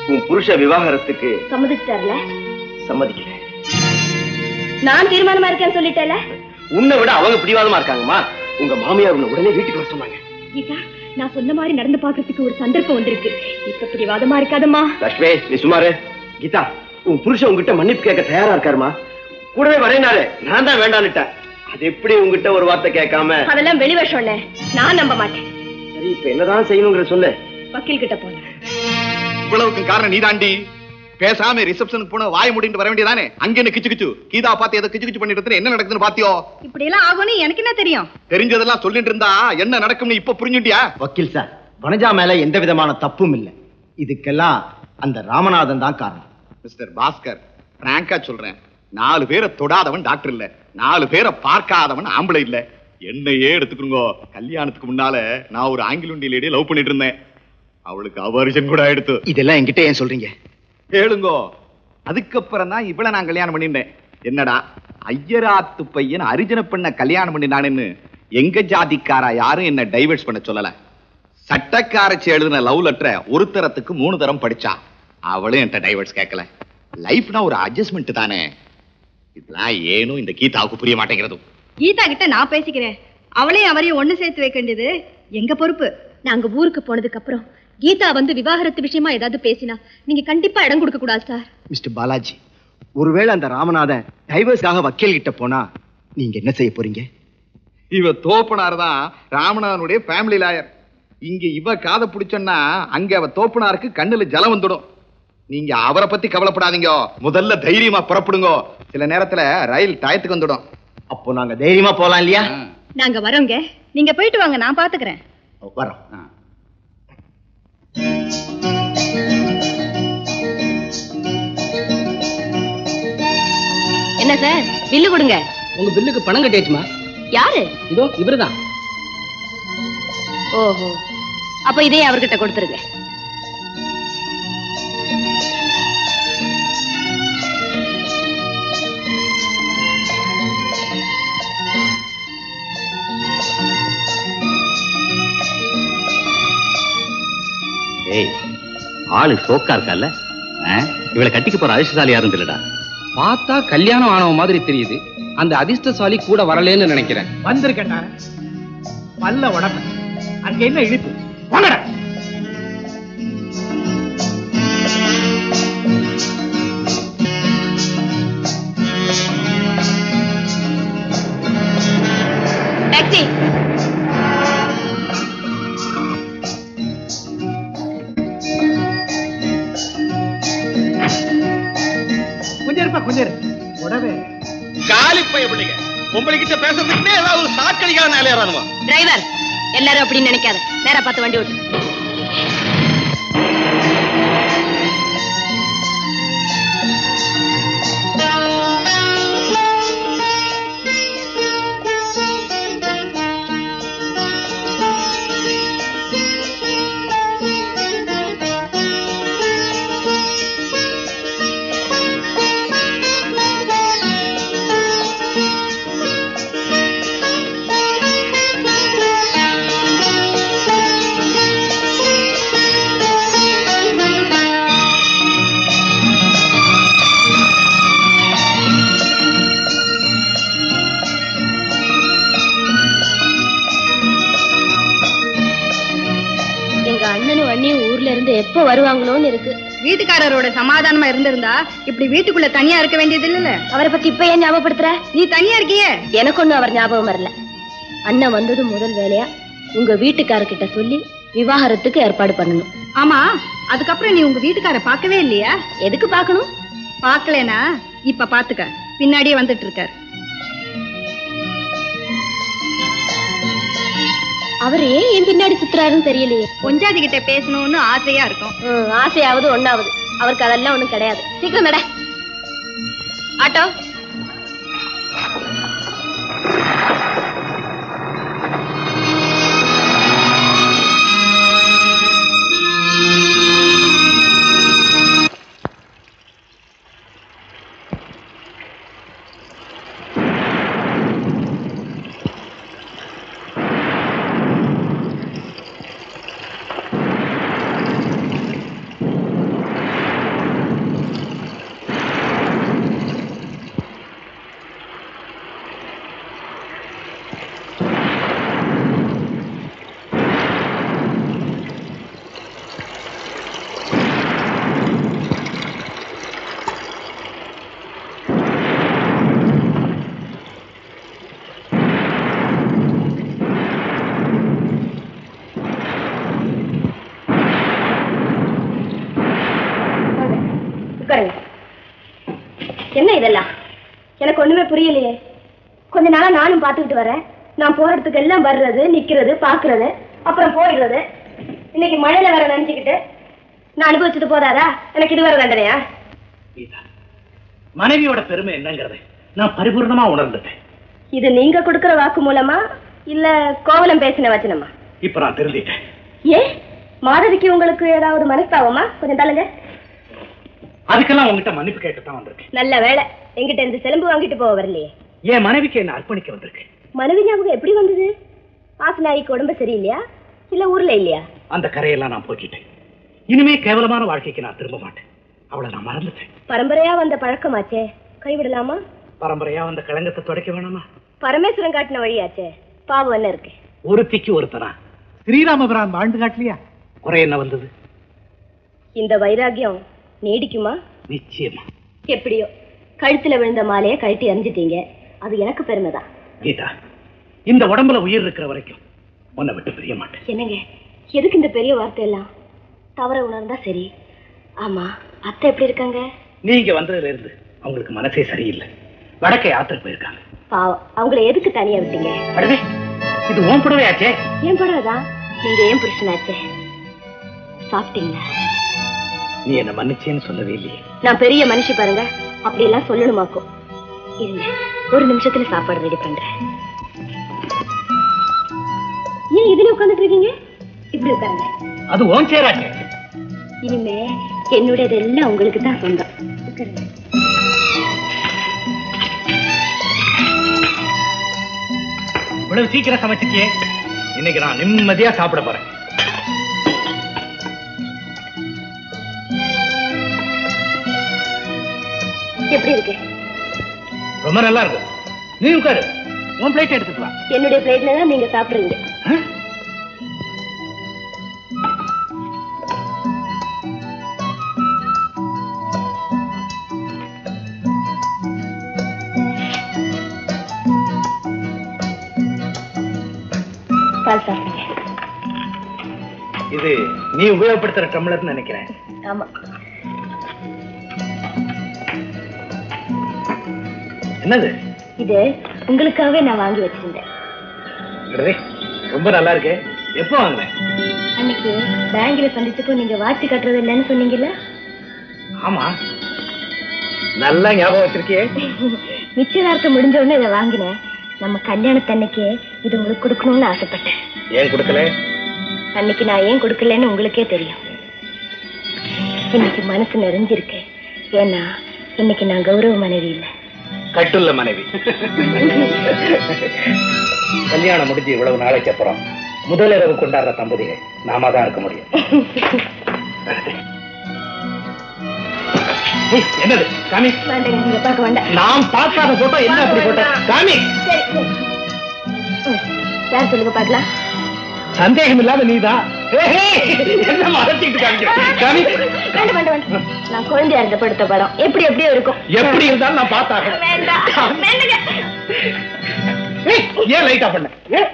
உன் புருஷ விவாகரத்துக்கு சம்மதிச்சிட்டார்ல? சம்மதிக்கல. நான் தீர்மானமா இருக்கேன்னு சொல்லிட்டேல. உன்னை விட அவங்க பிடிவாதமா இருக்காங்கம்மா. உங்க மாமியார் உன்னை உடனே வீட்டுக்கு வர சொன்னாங்க. கீதா, நான் சொன்ன மாதிரி நடந்து பார்க்கறதுக்கு ஒரு சந்தர்ப்பம் வந்திருக்கு. இப்ப பிடிவாதமா இருக்காதம்மா. லட்சுமி, நீ சுமாரு. கீதா, உன் புருஷன் உங்ககிட்ட மன்னிப்பு கேட்க தயாரா இருக்காருமா. கூடவே வரேனாரு. நான் தான் வேண்டான்னுட்டேன். அது எப்படி உங்ககிட்ட ஒரு வார்த்தை கேட்காம? அதெல்லாம் வெளிவேஷம். நான் நம்ப மாட்டேன். சரி, இப்ப என்னதான் செய்யணுங்கிற சொல்லு. வக்கீல் கிட்ட போனேன். இவ்வளவுக்கு காரணம் நீதாண்டி. பேசாம ரிசப்ஷனுக்கு போன வாய முடிட்டு வர வேண்டியதானே. அங்க என்ன கிச்சு கிச்சு கீதா பார்த்து ஏதோ கிச்சு கிச்சு பண்ணிட்டு என்ன நடக்குதுன்னு பாத்தியோ? இப்படி எல்லாம் ஆகும்னு எனக்கு என்ன தெரியும்? தெரிஞ்சதெல்லாம் சொல்லிட்டு இருந்தா என்ன நடக்கும்னு இப்ப புரிஞ்சுட்டியா? வக்கீல் சார், வனஜா மேல எந்த விதமான தப்பும் இல்ல. இதுக்கெல்லாம் அந்த ராமநாதன் தான் காரணம். மிஸ்டர் பாஸ்கர், பிராங்கா சொல்றேன், நாலு பேரை தொடாதவன் டாக்டர் இல்ல, நாலு பேரை பார்க்காதவன் ஆம்பளை இல்ல. என்னையே எடுத்துக்கோங்க. கல்யாணத்துக்கு முன்னால நான் ஒரு ஆங்கில லேடியை லவ் பண்ணிட்டு இருந்தேன். அவளுக்கு அவர்ஷன் கூட எடுத்து. இதெல்லாம் என்கிட்ட ஏன் சொல்றீங்க? கேளுங்கோ. அதுக்கப்புறம் தான் இவளை நான் கல்யாணம் பண்ணிட்டேன். என்னடா ஐயராத்து பையன் அரிஜன பண்ண கல்யாணம் பண்ணினான்னு எங்க ஜாதிக்காரா யாரும் என்ன டைவர்ஸ் பண்ண சொல்லல. சட்டக்காரச்சி எழுதின லவ் லெட்டரை ஒரு தரத்துக்கு மூணு தரம் படிச்சா. அவளும் என்கிட்ட டைவர்ஸ் கேட்கல. லைஃப்னா ஒரு அட்ஜஸ்ட்மெண்ட் தானே. இதெல்லாம் ஏனும் இந்த கீதாவுக்கு புரிய மாட்டேங்கிறது. கீதா கிட்ட நான் பேசிக்கிறேன். அவளையும் அவரையும் ஒண்ணு சேர்த்து வைக்க வேண்டியது எங்க பொறுப்பு. நாங்க ஊருக்கு போனதுக்கு அப்புறம் கீதா வந்து விவாகரத்து விஷயமா ஏதாவது பேசினா நீங்க கண்டிப்பா இடம் கொடுக்க கூடாது சார். மிஸ்டர் பாலாஜி, ஒருவேளை அந்த ராமநாதன் டைவர்ஸ்க்காக வக்கீல் கிட்ட போனா நீங்க என்ன செய்ய போறீங்க? இவ தோப்பனார் தான் ராமநாதனுடைய ஃபேமிலி லாயர். இங்க இவ காதை பிடிச்சோன்னா அங்க அவ தோப்பனாருக்கு கண்ணுல ஜலம் வந்துடும். நீங்க அவரை பத்தி கவலைப்படாதீங்க. முதல்ல தைரியமா புறப்படுங்க. சில நேரத்துல ரயில் டயத்துக்கு வந்துடும். அப்போ நாங்க தைரியமா போலாம் இல்லையா? நாங்க வரோங்க. நீங்க போயிட்டு வாங்க, நான் பாத்துக்கிறேன். வரோம். என்ன சார், பில்லு கொடுங்க. உங்க பில்லுக்கு பணம் கட்டியாச்சுமா? யாரு? இதோ இவருதான். ஓஹோ, அப்ப இதே அவர்கிட்ட கொடுத்துருங்க. ஏய், ஆளு சோக்கா இருக்கல்ல? இவளை கட்டிக்க போற அதிர்ஷ்டசாலி யாரும் இல்லடா. பார்த்தா கல்யாணம் ஆனவ மாதிரி தெரியுது. அந்த அதிர்ஷ்டசாலி கூட வரலன்னு நினைக்கிறேன். வந்திருக்கேன்டா. பல்ல உடம்பு அங்க என்ன இழுப்பு? வாங்கடா. டாக்ஸி. கொஞ்சம் இருப்பா, கொஞ்சம் இரு. உடவே காலிப்பைய பிள்ளைங்க பொம்பளைகிட்ட பேசுறதுக்கு ஏதாவது சாக்கடிக்காத நிலையாரானுமா? டிரைவர், எல்லாரும் அப்படின்னு நினைக்காத. நேரா பார்த்து வண்டி ஓட்டு. எப்ப வருவாங்களோன்னு இருக்கு. வீட்டுக்காரரோட சமாதானமா இருந்திருந்தா இப்படி வீட்டுக்குள்ள தனியா இருக்க வேண்டியது இல்ல. அவரை பத்தி இப்ப ஏன் ஞாபகப்படுத்துற? நீ தனியா இருக்கியே. எனக்கு ஒண்ணும் அவர் ஞாபகம் வரல. அண்ணன் வந்ததும் முதல் வேலையா உங்க வீட்டுக்காரர்கிட்ட சொல்லி விவாகரத்துக்கு ஏற்பாடு பண்ணணும். ஆமா, அதுக்கப்புறம் நீ உங்க வீட்டுக்கார பார்க்கவே இல்லையா? எதுக்கு பார்க்கணும்? பார்க்கலனா இப்ப பாத்துக்க, பின்னாடியே வந்துட்டு இருக்காரு. அவர் ஏன் என் பின்னாடி சுத்துறாருன்னு தெரியலையே. பொஞ்சாதி கிட்ட பேசணும்னு ஆசையா இருக்கும். ஆசையாவது ஒண்ணாவது அவருக்கு அதெல்லாம் ஒண்ணும் கிடையாது. சீக்கிரம் நட. ஆட்டோ. இதெல்லாம்? எனக்கு ஒண்ணுமே புரியலையே. கொஞ்ச நாளா நானும் பாத்துக்கிட்டு வரேன். நான் போற இடத்துக்கு எல்லாம் வர்றது, நிக்கிறது, பாக்குறது, அப்புறம் போயிடுறது. இன்னைக்கு மழையில வர நினைச்சுக்கிட்டு நான் அனுபவிச்சுட்டு போறாரா? எனக்கு இது வர தண்டனையா? மனைவியோட பெருமை என்னங்கறத நான் பரிபூர்ணமா உணர்ந்துட்டேன். இது நீங்க கொடுக்கிற வாக்கு மூலமா இல்ல கோவலம் பேசின வச்சனமா? இப்ப நான் தெரிஞ்சிட்டேன். ஏ மாதவிக்கு உங்களுக்கு ஏதாவது மனஸ்தாபமா? கொஞ்சம் தள்ளுங்க. அதுக்கெல்லாம் உங்ககிட்ட மன்னிப்பு கேட்டுதான் வந்திருக்கேன். நல்ல வேலை, எங்கிட்ட இருந்து செலம்பு வாங்கிட்டு போக வரலையே. என் மனைவிக்கு என்ன அர்ப்பணிக்க வந்திருக்கு. மனைவி ஞாபகம் எப்படி வந்தது? ஆசனாய்க்கு உடம்பு சரியில்லையா இல்ல ஊர்ல இல்லையா? அந்த கரையெல்லாம் நான் போக்கிட்டேன். இனிமே கேவலமான வாழ்க்கைக்கு நான் திரும்ப மாட்டேன். அவளை நான் மறந்துட்டேன். பரம்பரையா வந்த பழக்கமாச்சே, கைவிடலாமா? பரம்பரையா வந்த களங்கத்தை துடைக்க வேணாமா? பரமேஸ்வரன் காட்டின வழியாச்சே, பாவம் என்ன இருக்கு? ஒருத்திக்கு ஒருத்தனா ஸ்ரீராமபிரான் வாழ்ந்து காட்டலையா? குறை என்ன வந்தது? இந்த வைராகியம் நீடிக்குமா? நிச்சயமா. எப்படியோ கழுத்துல விழுந்த மாலையை கழட்டி எறிஞ்சிட்டீங்க, அது எனக்கு பெருமைதான். கீதா, இந்த உடம்புல உயிர் இருக்கிற வரைக்கும் உன்னை விட்டு பிரிய மாட்டேன். என்னங்க, எதுக்கு இந்த பெரிய வார்த்தை எல்லாம்? தவற உணர்ந்தா சரி. ஆமா, அத்தை எப்படி இருக்காங்க? நீங்க வந்ததுல இருந்து அவங்களுக்கு மனசே சரியில்லை. வடக்கை யாத்திரை போயிருக்காங்க. பாவம், அவங்கள எதுக்கு தனியா விட்டீங்க? அடவே, இது உன் புடவை ஆச்சே. ஏன் புடவைதான்? நீங்க ஏன் புருஷனாச்சே? சாப்பிட்டீங்களா? நீ என்ன மன்னிச்சேன்னு சொல்லவே இல்லையே. நான் பெரிய மனுஷி பாருங்க, அப்படி எல்லாம் சொல்லணுமாக்கும். இருங்க, ஒரு நிமிஷத்துல சாப்பாடு ரெடி பண்றேன். ஏன் இதுல உட்காந்துட்டு இருக்கீங்க? இப்படி உட்காருங்க. அது ஓன் சேராச்சே. இனிமே என்னுடையது எல்லாம் உங்களுக்கு தான் சொந்தம். உட்காருங்க. இவ்வளவு சீக்கிரம் சமைச்சிட்டியே, இன்னைக்கு நான் நிம்மதியா சாப்பிட போறேன். எப்படி இருக்கு? ரொம்ப நல்லா இருக்கு. நீ உட்காரு, உன் பிளேட் எடுத்துட்டு வா. என்னுடைய பிளேட்ல தான் நீங்க சாப்பிடுறீங்க. பால் சாப்பிடுங்க. இது நீ உபயோகப்படுத்துற டம்ளர்னு நினைக்கிறேன். ஆமா. என்னது இது? உங்களுக்காகவே நான் வாங்கி வச்சிருந்தேன். ரொம்ப நல்லா இருக்கு. எப்போ வாங்கினேன்? அன்னைக்கு பேங்க்ல சந்திச்சப்போ நீங்க வாட்சி கட்டுறது இல்லைன்னு சொன்னீங்கல்ல? ஆமா, நல்லா ஞாபகம் வச்சிருக்கே. நிச்சயதார்த்தம் முடிஞ்ச உடனே இதை வாங்கினேன். நம்ம கல்யாணத்தன்னைக்கு இது உங்களுக்கு கொடுக்கணும்னு ஆசைப்பட்டேன். ஏன் கொடுக்கல? அன்னைக்கு நான் ஏன் கொடுக்கலன்னு உங்களுக்கே தெரியும். இன்னைக்கு மனசு நிறைஞ்சிருக்கு. ஏன்னா இன்னைக்கு நான் கௌரவ மனைவி இல்லை, கட்டுள்ள மனைவி. கல்யாணம் முடிஞ்சு இவ்வளவு நாளைக்கு அப்புறம் முதலிரவு கொண்டாடுற தம்பதிகள் நாம தான் இருக்க முடியும். என்னது காமி? நீங்க பார்க்க வேண்டாம். நாம் பார்க்காத போட்டோ என்ன அப்படி போட்டோ காமி? யார் சொல்லுங்க பார்க்கலாம். சந்தேகம் இல்லாத நீதான். என்ன மறைச்சிட்டு காமி? வேண்டாம் வேண்டாம் வேண்டாம். நான் குழந்தையா இருந்த படுத்த படம் எப்படி எப்படியோ இருக்கும். எப்படி இருந்தாலும் நான் பார்த்தாங்க. வேண்டாம் வேண்டுங்க. ஏன் லைட்டா பண்ண?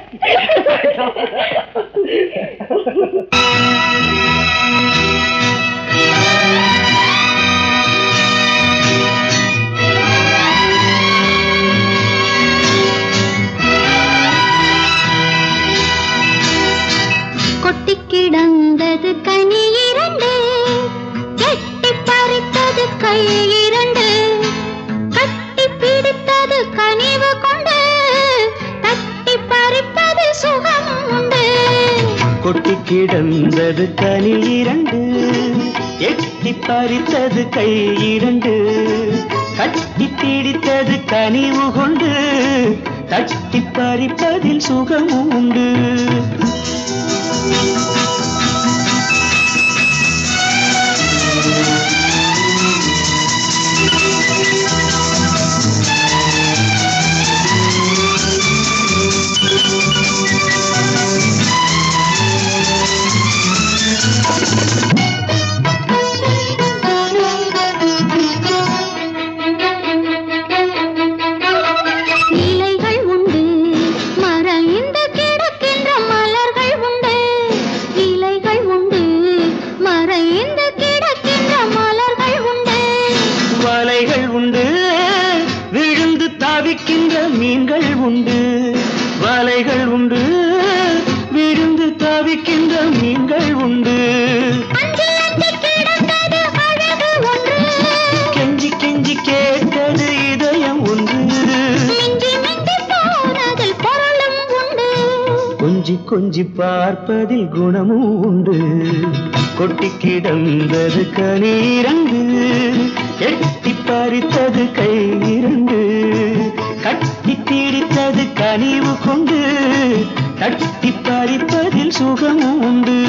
கொட்டி கிடந்தது கனி இரண்டு, கெட்டி பறித்தது கை இரண்டு, கட்டி பிடித்தது கனிவு கொண்டு, தட்டி பறிப்பது சுகம் உண்டு. கொட்டி கிடந்தது கனி இரண்டு, எட்டி பறித்தது கை இரண்டு, கட்டி பிடித்தது கனிவு கொண்டு, தட்டி பறிப்பதில் சுகம் உண்டு. இலைகள் உண்டு, மறைந்து கிடக்கின்ற மலர்கள் உண்டு. இலைகள் உண்டு, மறைந்து கிடக்கின்ற மலர்கள் உண்டு. வலைகள் உண்டு, கொஞ்சி பார்ப்பதில் குணமும் உண்டு. கொட்டி கிடந்தது கனி இரண்டு, எட்டி பறித்தது கை இரண்டு, கட்டி தீடித்தது கனிவு கொண்டு, தட்டி பறிப்பதில் சுகமும் உண்டு.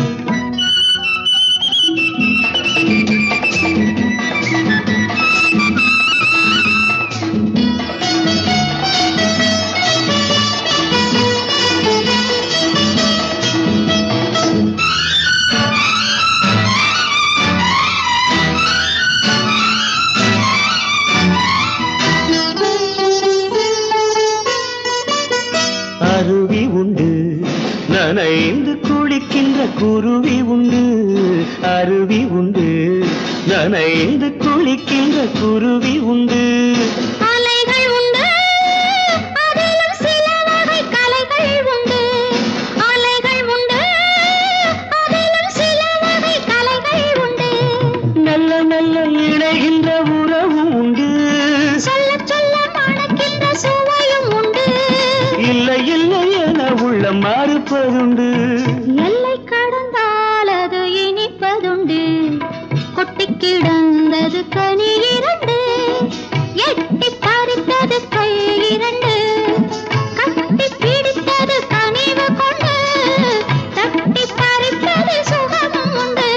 அருவி உண்டு, நனைந்து குளிக்கின்ற குருவி உண்டு. அருவி உண்டு, நனைந்து குளிக்கின்ற குருவி உண்டு. அலைகள் உண்டு, அதிலும் சில வகை கலைகள் உண்டு. அலைகள் உண்டு, அதிலும் சில வகை கலைகள் உண்டு. நல்ல நல்ல இணைகின்ற உறவும் உண்டு. சொல்ல சொல்ல மணக்கின்ற சுவையும் உண்டு. இல்லை இல்லை என உள்ள மாறுப்பதுண்டு. எல்லை கடந்தால் அது இனிப்பதுண்டு. கொட்டி கிடந்தது கனி இரண்டு, எட்டி பறித்தது கை இரண்டு, கட்டி பிடித்தது கனிவு கொண்டு, தட்டி பறிப்பது சுகமும் உண்டு.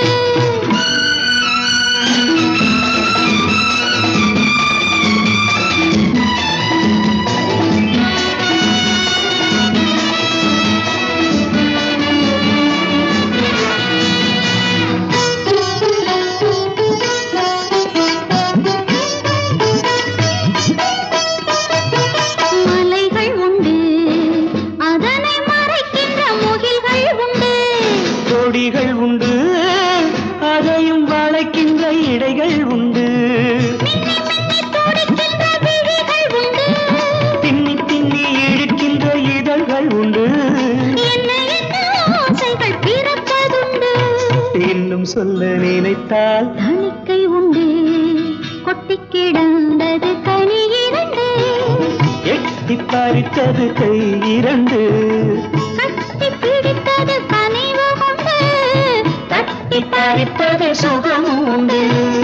மலைகள் உண்டு, அதனை மறைக்கின்ற முகில்கள் உண்டு. கொடிகள் உண்டு, அதையும் வளைக்கின்ற இடைகள் உண்டு. மின்னி மின்னி துடிக்கின்ற விழிகள் உண்டு. திண்ணி திண்ணி இழுக்கின்ற இதழ்கள் உண்டு. என்ன என்ன ஆசைகள் பிறப்பதுண்டு. இன்னும் சொல்ல நினைத்தால் தணிக்கை உண்டு, கொட்டி கிடந்தது கனி இரண்டு, எட்டி பறித்தது கை இரண்டு, கட்டி பிடித்தது கனிவு கொண்டு, தட்டி பறிப்பது சுகமும் உண்டு.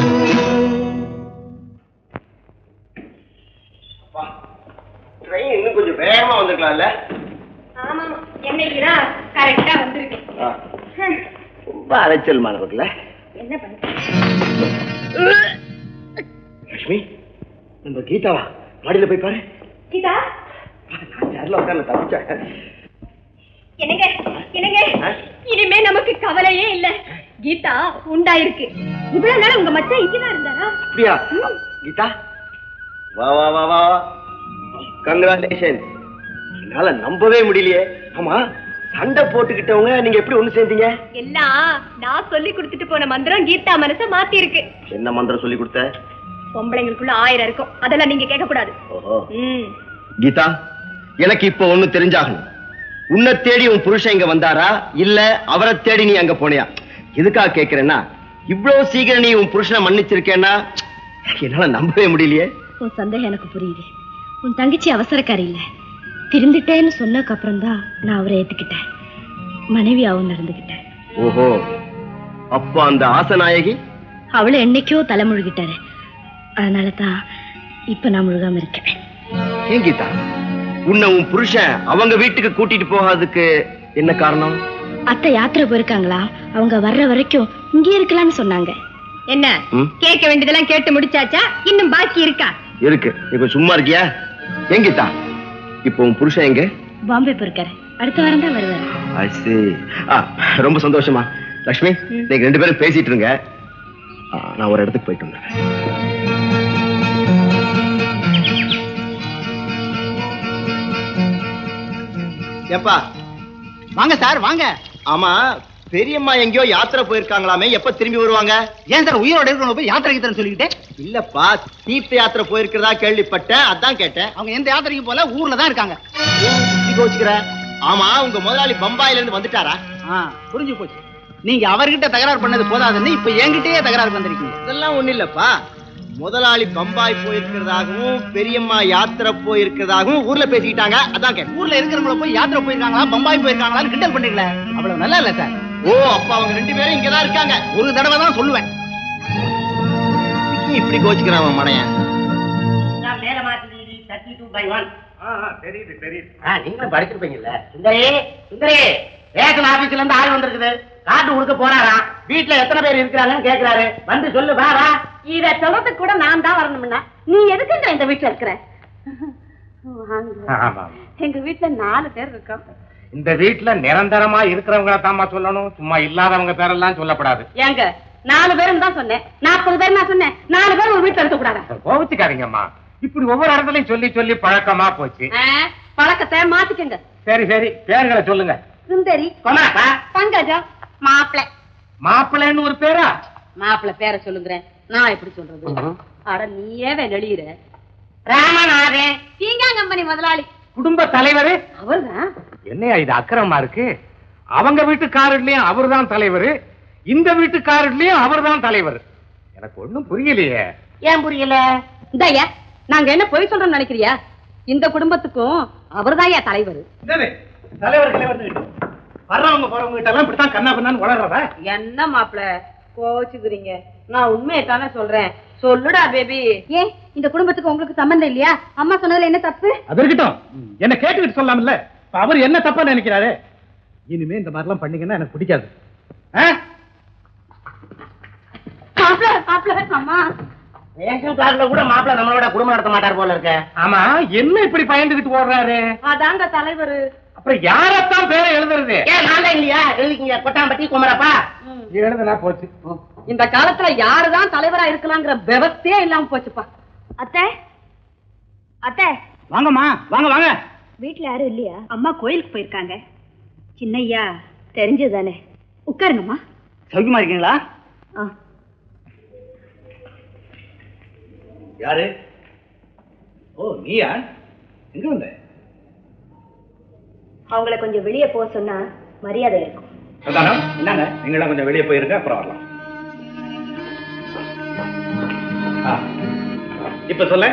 ட்ரெயின் இன்னும் கொஞ்சம் வேகமா வந்திருக்கலாம்ல. ஆமா என்னைக்குதான் கரெக்டா வந்திருக்கேன். ரொம்ப அலைச்சல் மாணவர்கள. என்ன பண்ண லட்சுமி, நம்ம கீதாவா மாடியில போய் பாரு. கீதா சேர்ல உட்கார்ந்து தப்பிச்சா. என்னங்க என்னங்க இனிமே நமக்கு கவலையே இல்ல. கீதா உண்டாயிருக்கு. இவ்வளவு நேரம் உங்க மச்சான் இங்கதான் இருந்தாரா? அப்படியா? கீதா வா வா வா வா. கங்க்ராச்சுலேஷன். என்னால நம்பவே முடியலையே. ஆமா, சண்டை போட்டுக்கிட்டவங்க நீங்க எப்படி ஒண்ணு சேர்ந்தீங்க? எல்லாம் நான் சொல்லி கொடுத்துட்டு போன மந்திரம் கீதா மனசை மாத்தி இருக்கு. என்ன மந்திரம் சொல்லி கொடுத்த? பொம்பளைங்களுக்குள்ள ஆயிரம் இருக்கும், அதெல்லாம் நீங்க கேட்க கூடாது. ஓஹோ. கீதா, எனக்கு இப்ப ஒண்ணு தெரிஞ்சாகணும். உன்னை தேடி உன் புருஷன் இங்க வந்தாரா இல்ல அவரை தேடி நீ அங்க போனியா? எதுக்காக கேக்குறேன்னா, இவ்வளவு சீக்கிரம் நீ உன் புருஷனை மன்னிச்சிருக்கேன்னா என்னால நம்பவே முடியலையே. உன் சந்தேகம் எனக்கு புரியுது. உன் தங்கச்சி அவசரக்காரி இல்ல. திருந்துட்டேன்னு சொன்னதுக்கு அப்புறம் தான் நான் அவரை ஏத்துக்கிட்டேன். மனைவியாவும் நடந்துகிட்டேன். ஓஹோ, அப்போ அந்த ஆசநாயகி அவளை என்னைக்கோ தலை முழுகிட்டாரு. அதனால தான் இப்ப நான் முழுகாம இருக்கேன். ஏன் கீதா, உன்னை உன் புருஷன் அவங்க வீட்டுக்கு கூட்டிட்டு போகாததுக்கு என்ன காரணம்? அத்தை யாத்திரை போயிருக்காங்களா, அவங்க வர்ற வரைக்கும் இங்கே இருக்கலாம்னு சொன்னாங்க. என்ன கேட்க வேண்டியதெல்லாம் கேட்டு முடிச்சாச்சா? இன்னும் பாக்கி இருக்கா? இருக்கு. இப்ப சும்மா இருக்கியா? ஏன் கீதா, இப்போ உன் புருஷன் எங்க? பாம்பே போயிருக்காரு. அடுத்த வாரம் தான் வருவாரு. I see. ஆ, ரொம்ப சந்தோஷமா. லட்சுமி, நீங்க ரெண்டு பேரும் பேசிட்டு இருங்க. ஆ, நான் ஒரு இடத்துக்கு போயிட்டு வந்தேன். ஏப்பா வாங்க சார் வாங்க. ஆமா, பெரியம்மா எங்கேயோ யாத்திரை போயிருக்காங்களாமே, எப்ப திரும்பி வருவாங்க? ஏன் சார் உயிரோட இருக்கிறவங்க போய் யாத்திரைக்கு தரேன்னு சொல்லிக்கிட்டேன்? இல்லப்பா, தீர்த்த யாத்திரை போயிருக்கிறதா கேள்விப்பட்டேன், அதான் கேட்டேன். அவங்க எந்த யாத்திரைக்கும் போல ஊர்ல தான் இருக்காங்க. கோச்சுக்கிற? ஆமா, உங்க முதலாளி பம்பாயில இருந்து வந்துட்டாரா? புரிஞ்சு போச்சு. நீங்க அவர்கிட்ட தகராறு பண்ணது போதாதுன்னு இப்ப என்கிட்டயே தகராறு வந்திருக்கீங்க. இதெல்லாம் ஒண்ணு இல்லப்பா, முதலாளி பம்பாய் போயிருக்கிறதாகவும் பெரியம்மா யாத்திரை போயிருக்கிறதாகவும் ஊர்ல பேசிக்கிட்டாங்க. அதான் கேட்க. ஊர்ல இருக்கிறவங்கள போய் யாத்திரை போயிருக்காங்களா பம்பாய் போயிருக்காங்களான்னு கிண்டல் பண்ணீங்களே, அவ்வளவு நல்லா இல்ல சார். ஓ அப்ப அவங்க ரெண்டு பேரும் இங்கதான் இருக்காங்க. ஒரு தடவை தான் சொல்லுவேன். இப்படி கோச்சுக்கிறான் மனையன். தெரியுது தெரியுது. நீங்களும் படிச்சிருப்பீங்கல்ல. சுந்தரி சுந்தரி ரேஷன் ஆபீஸ்ல இருந்து ஆள் வந்திருக்குது. காட்டு கொடுக்க போறாராம். வீட்டுல எத்தனை பேர் இருக்கிறாங்கன்னு கேக்குறாரு. வந்து சொல்லு வா வா. இத சொல்றதுக்கு கூட நான் தான் வரணும்னா நீ எதுக்கு இந்த வீட்டுல இருக்கிற? எங்க வீட்டுல நாலு பேர் இருக்கோம். இந்த வீட்டுல நிரந்தரமா இருக்கிறவங்கள தாமா சொல்லணும், சும்மா இல்லாதவங்க பேரெல்லாம் சொல்லப்படாது. ஏங்க நாலு பேரும் தான் சொன்னேன். நாற்பது பேர் நான் சொன்னேன். நாலு பேர் ஒரு வீட்டுல இருக்க கூடாது. கோவிச்சுக்காதீங்கம்மா. இப்படி ஒவ்வொரு இடத்துலயும் சொல்லி சொல்லி பழக்கமா போச்சு. பழக்கத்தை மாத்திக்கங்க. சரி சரி பேர்களை சொல்லுங்க. சுந்தரி, பங்கஜம், மாப்பிள. மாப்பிள்ளைன்னு ஒரு பேரா? மாப்பிள பேரை சொல்லுங்கிறேன். நான் எப்படி சொல்றது? அட நீயே வெளியிற. ராமநாதன் தீங்கா கம்பெனி முதலாளி. குடும்ப தலைவர் அவர்தான். என்னையா இது அக்கிரமா இருக்கு? அவங்க வீட்டுக்காரர்லயும் அவர் தான் தலைவர், இந்த வீட்டுக்காரர்லயும் அவர் தான் தலைவர். எனக்கு ஒண்ணும் புரியலையே. ஏன் புரியல? இந்தாயா நாங்க என்ன பொய் சொல்றோம்னு நினைக்கிறியா? இந்த குடும்பத்துக்கும் அவர்தான் தலைவர். தலைவர் தலைவர் வர்றவங்க போறவங்க கிட்ட எல்லாம் இப்படித்தான் கண்ணா பண்ணான்னு வளர்றதா? என்ன மாப்பிள கோச்சுக்கிறீங்க? நான் உண்மையை தானே சொல்றேன். சொல்லுடா பேபி. ஏன் இந்த குடும்பத்துக்கு உங்களுக்கு சம்பந்தம் இல்லையா? அம்மா சொன்னதுல என்ன தப்பு? அது இருக்கட்டும், என்ன கேட்டுக்கிட்டு சொல்லலாம்ல. அவர் என்ன தப்பா நினைக்கிறாரு? இனிமே இந்த மாதிரி எல்லாம் பண்ணீங்கன்னா எனக்கு பிடிக்காது. மாப்பிள மாப்பிள அம்மா ரேஷன் கார்டுல கூட மாப்பிள நம்மளோட குடும்பம் நடத்த மாட்டார் போல இருக்க. ஆமா என்ன இப்படி பயந்துகிட்டு ஓடுறாரு? அதாங்க தலைவர். அப்புறம் யாரத்தான் பேரை எழுதுறது? ஏன் நாளே இல்லையா? எழுதிக்கீங்க. கொட்டாம்பட்டி குமரப்பா எழுதுனா போச்சு. இந்த காலத்துல யாருதான் தலைவரா இருக்கலாங்கிற விவஸ்தையே இல்லாம போச்சுப்பா. அத்தை அத்தை வாங்கம்மா வாங்க வாங்க. வீட்டுல யாரும் இல்லையா? அம்மா கோயிலுக்கு போயிருக்காங்க. சின்னையா தெரிஞ்சதுதானே. உட்காருங்கம்மா. சௌக்கியமா இருக்கீங்களா? யாரு? ஓ நீயா? எங்க வந்த? அவங்கள கொஞ்சம் வெளியே போக சொன்னா மரியாதை இருக்கும். என்னங்க நீங்க கொஞ்சம் வெளியே போயிருக்க, அப்புறம் வரலாம். இப்ப சொல்ல.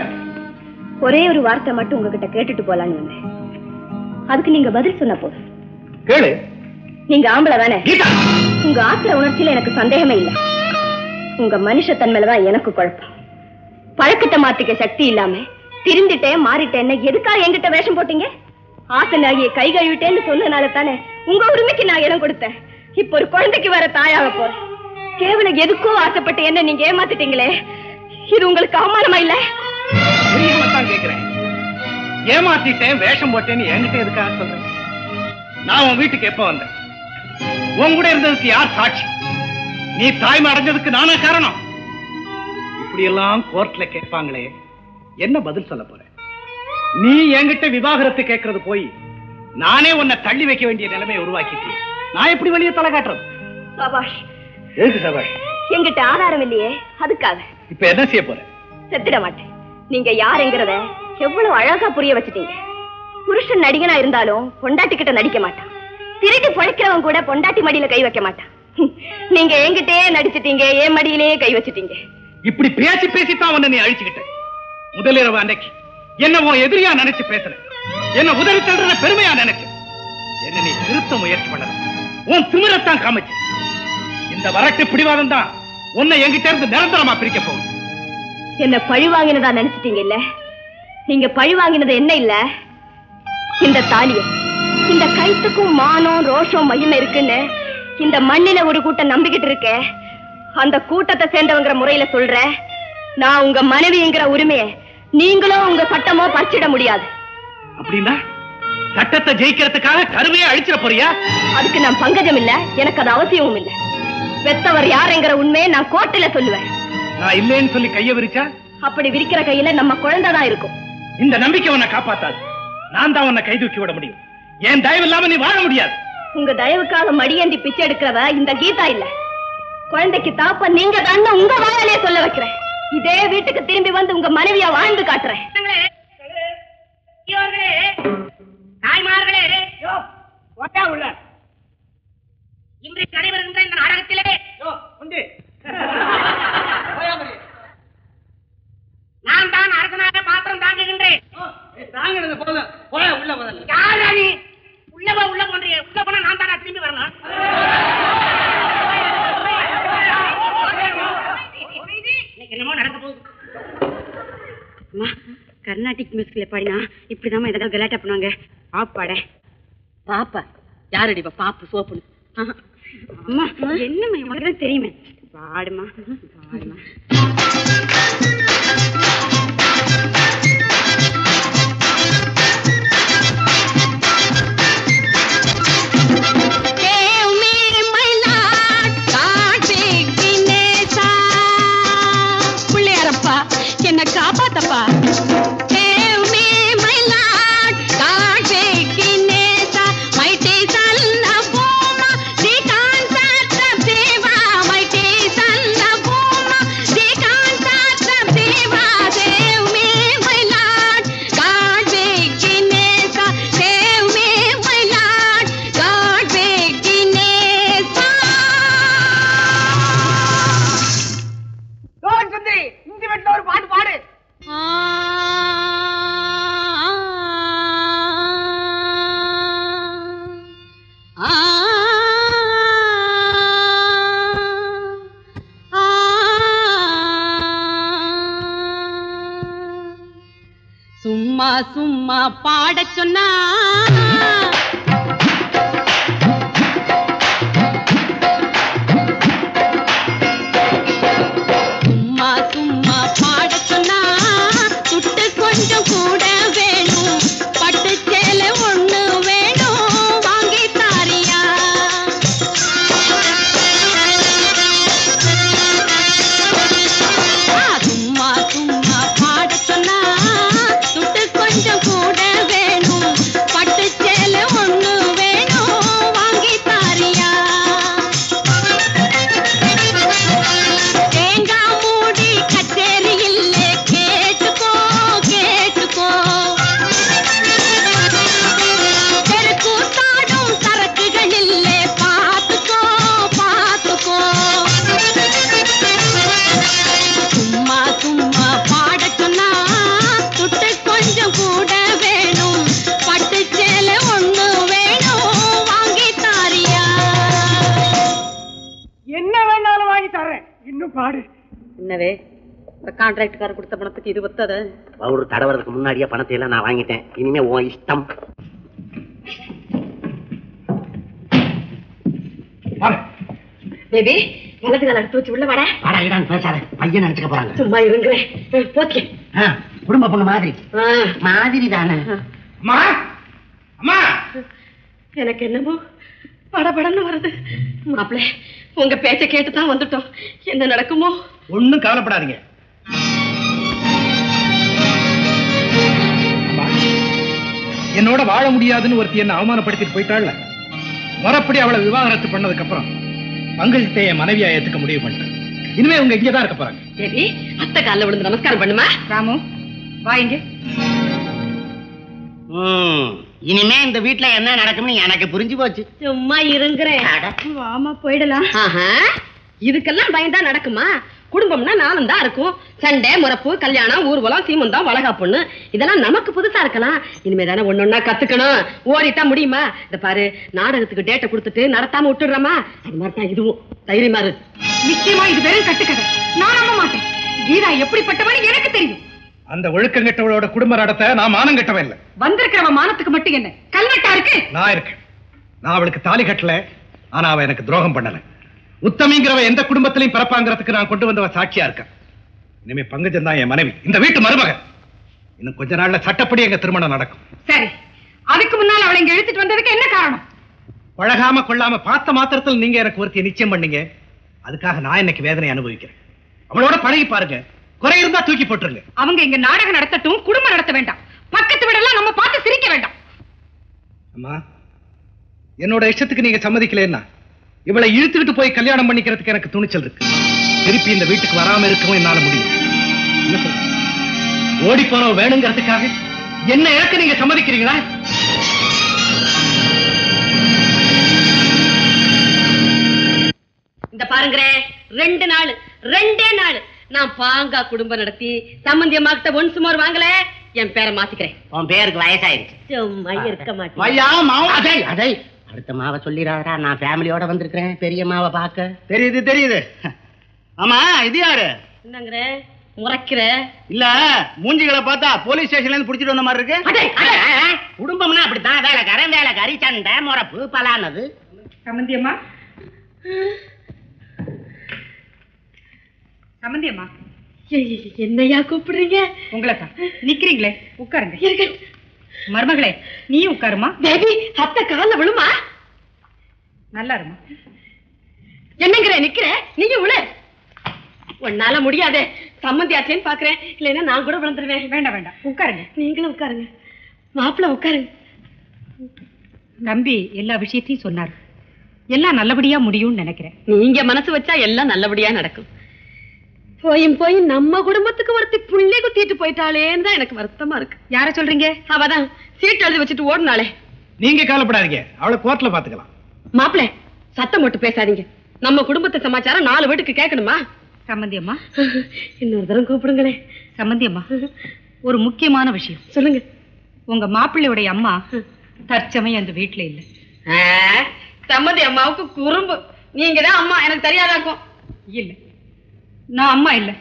ஒரே ஒரு வார்த்தை மட்டும் உங்ககிட்ட கேட்டுட்டு போலான்னு வந்தேன். அதுக்கு நீங்க பதில் சொன்ன போதும். கேளு. நீங்க ஆம்பளை தானே? உங்க ஆத்திர உணர்ச்சியில எனக்கு சந்தேகமே இல்லை. உங்க மனுஷத்தன்மையிலதான் எனக்கு குழப்பம். பழக்கத்தை மாத்திக்க சக்தி இல்லாம திருந்திட்டேன் மாறிட்டேன்னு எதுக்காக என்கிட்ட வேஷம் போட்டீங்க? ஆசனாகிய கை கழுவிட்டேன்னு சொன்னனால தானே உங்க உரிமைக்கு நான் இடம் கொடுத்தேன். இப்ப ஒரு குழந்தைக்கு வர தாயாக போறேன். கேவலம் எதுக்கோ ஆசைப்பட்டு என்ன நீங்க ஏமாத்திட்டீங்களே, இது உங்களுக்கு அவமானமா இல்ல? தெரியாமத்தான் கேக்குறேன். ஏமாத்திட்டேன் வேஷம் போட்டேன்னு என்கிட்ட எதுக்காக சொல்றேன்? நான் உன் வீட்டுக்கு எப்ப வந்தேன்? உன் கூட இருந்ததுக்கு யார் சாட்சி? நீ தாய்மை அடைஞ்சதுக்கு நானா காரணம்? இப்படி எல்லாம் கோர்ட்ல கேட்பாங்களே, என்ன பதில் சொல்ல போற? நீ என்கிட்ட விவாகரத்து கேட்கறது போய் நானே உன்னை தள்ளி வைக்க வேண்டிய நிலைமையை உருவாக்கிட்டேன். நான் எப்படி வெளியே தலை காட்டுறது? சபாஷ். எதுக்கு சபாஷ்? என்கிட்ட ஆதாரம் இல்லையே, அதுக்காக. இப்ப என்ன செய்ய போற? செத்துட மாட்டேன். நீங்க யாருங்கிறத எவ்வளவு அழகா புரிய வச்சுட்டீங்க. புருஷன் நடிகனா இருந்தாலும் பொண்டாட்டி கிட்ட நடிக்க மாட்டான். திருடி பொழைக்கிறவன் கூட பொண்டாட்டி மடியில கை வைக்க மாட்டான். நீங்க என்கிட்டே நடிச்சிட்டீங்க, என் மடியிலேயே கை வச்சுட்டீங்க. இப்படி பேசி பேசித்தான் உன்னை நீ அழிச்சுக்கிட்ட. முதலிரவு அன்னைக்கு என்ன உன் எதிரியா நினைச்சு பேசுற, என்ன உதவி தள்ளுற பெருமையா நினைச்சு என்ன நீ திருத்த முயற்சி பண்ணல. உன் திமிரத்தான் காமிச்சு. இந்த வரட்டு பிடிவாதம் தான் உன்னை என்கிட்ட இருந்து நிரந்தரமா பிரிக்க போகும். என்ன பழி வாங்கினதா நினைச்சிட்டீங்க இல்ல? நீங்க பழி வாங்கினது என்ன இல்ல, இந்த தாலிய. இந்த கைத்துக்கும் மானம் ரோஷம் மகிமை இருக்குன்னு இந்த மண்ணில ஒரு கூட்டம் நம்பிக்கிட்டு இருக்க. அந்த கூட்டத்தை சேர்ந்தவங்கிற முறையில சொல்ற, நான் உங்க மனைவிங்கிற உரிமையை நீங்களும் உங்க சட்டமோ பறிச்சிட முடியாது. அப்படின்னா சட்டத்தை ஜெயிக்கிறதுக்காக கருவையை அழிச்சிட போறியா? அதுக்கு நான் பங்கஜம் இல்ல, எனக்கு அது அவசியமும் இல்ல. வெத்தவர் யாருங்கிற உண்மையை நான் கோர்ட்டுல சொல்லுவேன். நான் இல்லைன்னு சொல்லி கைய விரிச்சா? அப்படி விரிக்கிற கையில நம்ம குழந்தைதான் இருக்கும். இந்த நம்பிக்கை உன்னை காப்பாத்தாது. நான் தான் உன்னை கை தூக்கி விட முடியும். என் தயவு இல்லாம நீ வாழ முடியாது. உங்க தயவுக்காக மடியேந்தி பிச்சை எடுக்கிறவ இந்த கீதா இல்ல. குழந்தைக்கு தாப்ப நீங்க தான் உங்க வாயாலே சொல்ல வைக்கிறேன். இதே வீட்டுக்கு திரும்பி வந்து உங்க மனைவியா வாழ்ந்து காட்டுறேன். தாய்மார்களே, உள்ள இன்றைக்கு நடைபெறுகின்ற இந்த நாடகத்திலே கர்நாடிக் மியூசிக்ல பாடினா இப்படிதான் ஏதாவது கலாட்டா பண்ணுவாங்க. பாப்பாட பாப்பா யாரடி பாப்பு சோப்பு. அம்மா என்னம்மா இவங்க தெரியுமே. பாடுமா பாடுமா. என்ன காப்பாத்தப்பா. சும்மா சும்மா பாட சொன்னா சும்மா சும்மா பாட சொன்னா துட்டு கொஞ்சம் கூட வேணும். பட்டு சேலை ஒண்ணு வேணும் வாங்கி தாரியா. சும்மா சும்மா பாட சொன்னா கொஞ்சம் கூட வேணும். பட்டு சேலை ஒண்ணு வேணும் வாங்கி தாரியா. தேங்காய் மூடி கச்சேரி இல்லே கேட்டுக்கோ கேட்டுக்கோ. தெருக்கூத்தாடும் சரக்குகள் இல்லே பார்த்துக்கோ பார்த்துக்கோ. சும்மா சும்மா பாட சொன்னா துட்டு கொஞ்சம் கூட வேணும். பட்டு சேலை ஒண்ணு வேணும் வாங்கி தாரியா. என்ன வேணாலும் வாங்கி தர்றேன். இன்னும் பாடு. என்னவே இந்த கான்ட்ராக்டுக்காரர் கொடுத்த பணத்துக்கு இது ஒத்தது. பவுடர் தடவறதுக்கு முன்னாடியே பணத்தை எல்லாம் நான் வாங்கிட்டேன். இனிமே உன் இஷ்டம். பேபி வலது கால எடுத்து வச்சு உள்ள வாடா. வாடா இடான்னு பேசாத. பையன் நினைச்சுக்க போறாங்க. சும்மா இருங்களேன் போச்சு. குடும்ப பொண்ணு மாதிரி மாதிரி தானே. அம்மா அம்மா எனக்கு என்னமோ படபடன்னு வருது. மாப்பிள்ளை உங்க பேச்ச கேட்டுதான் வந்துட்டோம். என்ன நடக்குமோ? ஒண்ணும் கவலைப்படாதீங்க. என்னோட வாழ முடியாதுன்னு ஒருத்தி என்ன அவமானப்படுத்திட்டு போயிட்டாள்ல, மறுபடி அவளை விவாகரத்து பண்ணதுக்கு அப்புறம் பங்கஜத்தை என் மனைவியா ஏத்துக்க முடிவு பண்ணிட்டேன். இனிமே உங்க இங்கதான் இருக்க போறாங்க. சரி அத்தை காலில் விழுந்து நமஸ்காரம் பண்ணுமா. ராமு வாங்க. இனிமே இந்த வீட்டுல என்ன நடக்கும்னு எனக்கு புரிஞ்சு போச்சு. சும்மா இருங்கிறேன். வாமா போயிடலாம். இதுக்கெல்லாம் பயந்தா நடக்குமா? குடும்பம்னா நானும் தான் இருக்கும். சண்டை முறப்பு கல்யாணம் ஊர்வலம் சீமந்தம் வளகாப்புன்னு இதெல்லாம் நமக்கு புதுசா இருக்கலாம். இனிமே தானே ஒன்னொன்னா கத்துக்கணும். ஓடிட்டா முடியுமா? இந்த பாரு நாடகத்துக்கு டேட்டை கொடுத்துட்டு நடத்தாம விட்டுடுறமா. அது மாதிரிதான் இதுவும். தைரியமா இரு. நிச்சயமா இது வெறும் கட்டுக்கதை. நான் நம்ப மாட்டேன். கீதா எப்படிப்பட்டவன் எனக்கு தெரியும். அந்த ஒழுக்கம் கெட்டவளோட குடும்ப நடத்த நான் மானம் கெட்டவன் இல்ல. வந்திருக்கிறவன் மானத்துக்கு மட்டும் என்ன கல்வெட்டா இருக்கு? நான் இருக்கேன். நான் அவளுக்கு தாலி கட்டல. ஆனா அவ எனக்கு துரோகம் பண்ணல. உத்தமிங்கிறவ எந்த குடும்பத்திலையும் பிறப்பாங்கிறதுக்கு நான் கொண்டு வந்தவ சாட்சியா இருக்க. இனிமே பங்கஜம் தான் என் மனைவி, இந்த வீட்டு மருமகன். இன்னும் கொஞ்ச நாள்ல சட்டப்படி எங்க திருமணம் நடக்கும். சரி, அதுக்கு முன்னால் அவளை இங்க எடுத்துட்டு வந்ததுக்கு என்ன காரணம்? பழகாம கொள்ளாம பார்த்த மாத்திரத்தில் நீங்க எனக்கு ஒருத்திய நிச்சயம் பண்ணீங்க. அதுக்காக நான் இன்னைக்கு வேதனை அனுபவிக்கிறேன். அவளோட பழகி பாருங்க. குறை இருந்தா தூக்கி போட்டுருங்க. அவங்க இங்க நாடகம் நடத்தட்டும், குடும்பம் நடத்த வேண்டாம். பக்கத்து வீடெல்லாம் நம்ம பார்த்து சிரிக்க வேண்டாம். அம்மா, என்னோட இஷ்டத்துக்கு நீங்க சம்மதிக்கலன்னா இவளை இழுத்துக்கிட்டு போய் கல்யாணம் பண்ணிக்கிறதுக்கு எனக்கு துணிச்சல் இருக்கு. திருப்பி இந்த வீட்டுக்கு வராம இருக்கவும் என்னால முடியும். என்ன சொல்ற? ஓடி போனவ வேணுங்கிறதுக்காக என்ன இழக்க நீங்க சம்மதிக்கிறீங்களா? இந்த பாருங்க, ரெண்டு நாள் ரெண்டே நாள் நான் பாங்கா குடும்பம் நடத்தி சம்பந்தி அம்மா கிட்ட ஒன் சுமார் வாங்கல என் பேரை மாத்திக்கிறேன். உன் பேருக்கு வயசாயிருச்சு. சும்மா இருக்க மாட்டேன். அடுத்த மாவை சொல்லிடாதா, நான் ஃபேமிலியோட வந்திருக்கிறேன் பெரிய மாவை பார்க்க. தெரியுது தெரியுது. ஆமா இது யாரு? என்னங்கிற முறைக்கிற இல்ல மூஞ்சிகளை பார்த்தா போலீஸ் ஸ்டேஷன்ல இருந்து புடிச்சிட்டு வந்த மாதிரி இருக்கு. குடும்பம்னா அப்படித்தான், வேலைக்காரன் வேலைக்காரி சண்டை முறப்பு பலானது. சம்பந்தியம்மா, சம்பந்தியம்மா, என்னையா கூப்பிடுறீங்க? உங்களை தான். நிக்கிறீங்களே, உட்காருங்க. மருமகளே, நீ உட்காருமா. பேபி, அத்தை கால்ல விழுமா. நல்லா இருமா. என்னங்கிற நிக்கிற? நீங்க விழு. உன்னால முடியாதே. சம்மந்தியாச்சேன்னு பாக்குறேன், இல்லைன்னா நான் கூட விழுந்துருவேன். வேண்டாம் வேண்டாம், உட்காருங்க. நீங்களும் உட்காருங்க. மாப்பிள்ள உட்காருங்க. நம்பி எல்லா விஷயத்தையும் சொன்னார். எல்லாம் நல்லபடியா முடியும்னு நினைக்கிறேன். நீங்க மனசு வச்சா எல்லாம் நல்லபடியா நடக்கும். போயும் போய் நம்ம குடும்பத்துக்கு ஒருத்தி புள்ளி குத்திட்டு போயிட்டாளேன்னு தான் எனக்கு வருத்தமா இருக்கு. யார சொல்றீங்க? அவதான் சீட்டு எழுதி வச்சுட்டு ஓடுனாளே. நீங்க கவலைப்படாதீங்க, அவளை கோர்ட்ல பாத்துக்கலாம். மாப்பிள்ள சத்தம் போட்டு பேசாதீங்க. நம்ம குடும்பத்து சமாச்சாரம் நாலு வீட்டுக்கு கேட்கணுமா? சம்பந்தியம்மா, இன்னொரு தரம் கூப்பிடுங்களே. சம்பந்தியம்மா, ஒரு முக்கியமான விஷயம் சொல்லுங்க. உங்க மாப்பிள்ளையுடைய அம்மா தற்சமயம் அந்த வீட்டுல இல்ல. சம்மந்தி அம்மாவுக்கு குறும்பு. நீங்க தான் அம்மா, எனக்கு தெரியாதாக்கும். இல்ல, நான் அம்மா இல்ல,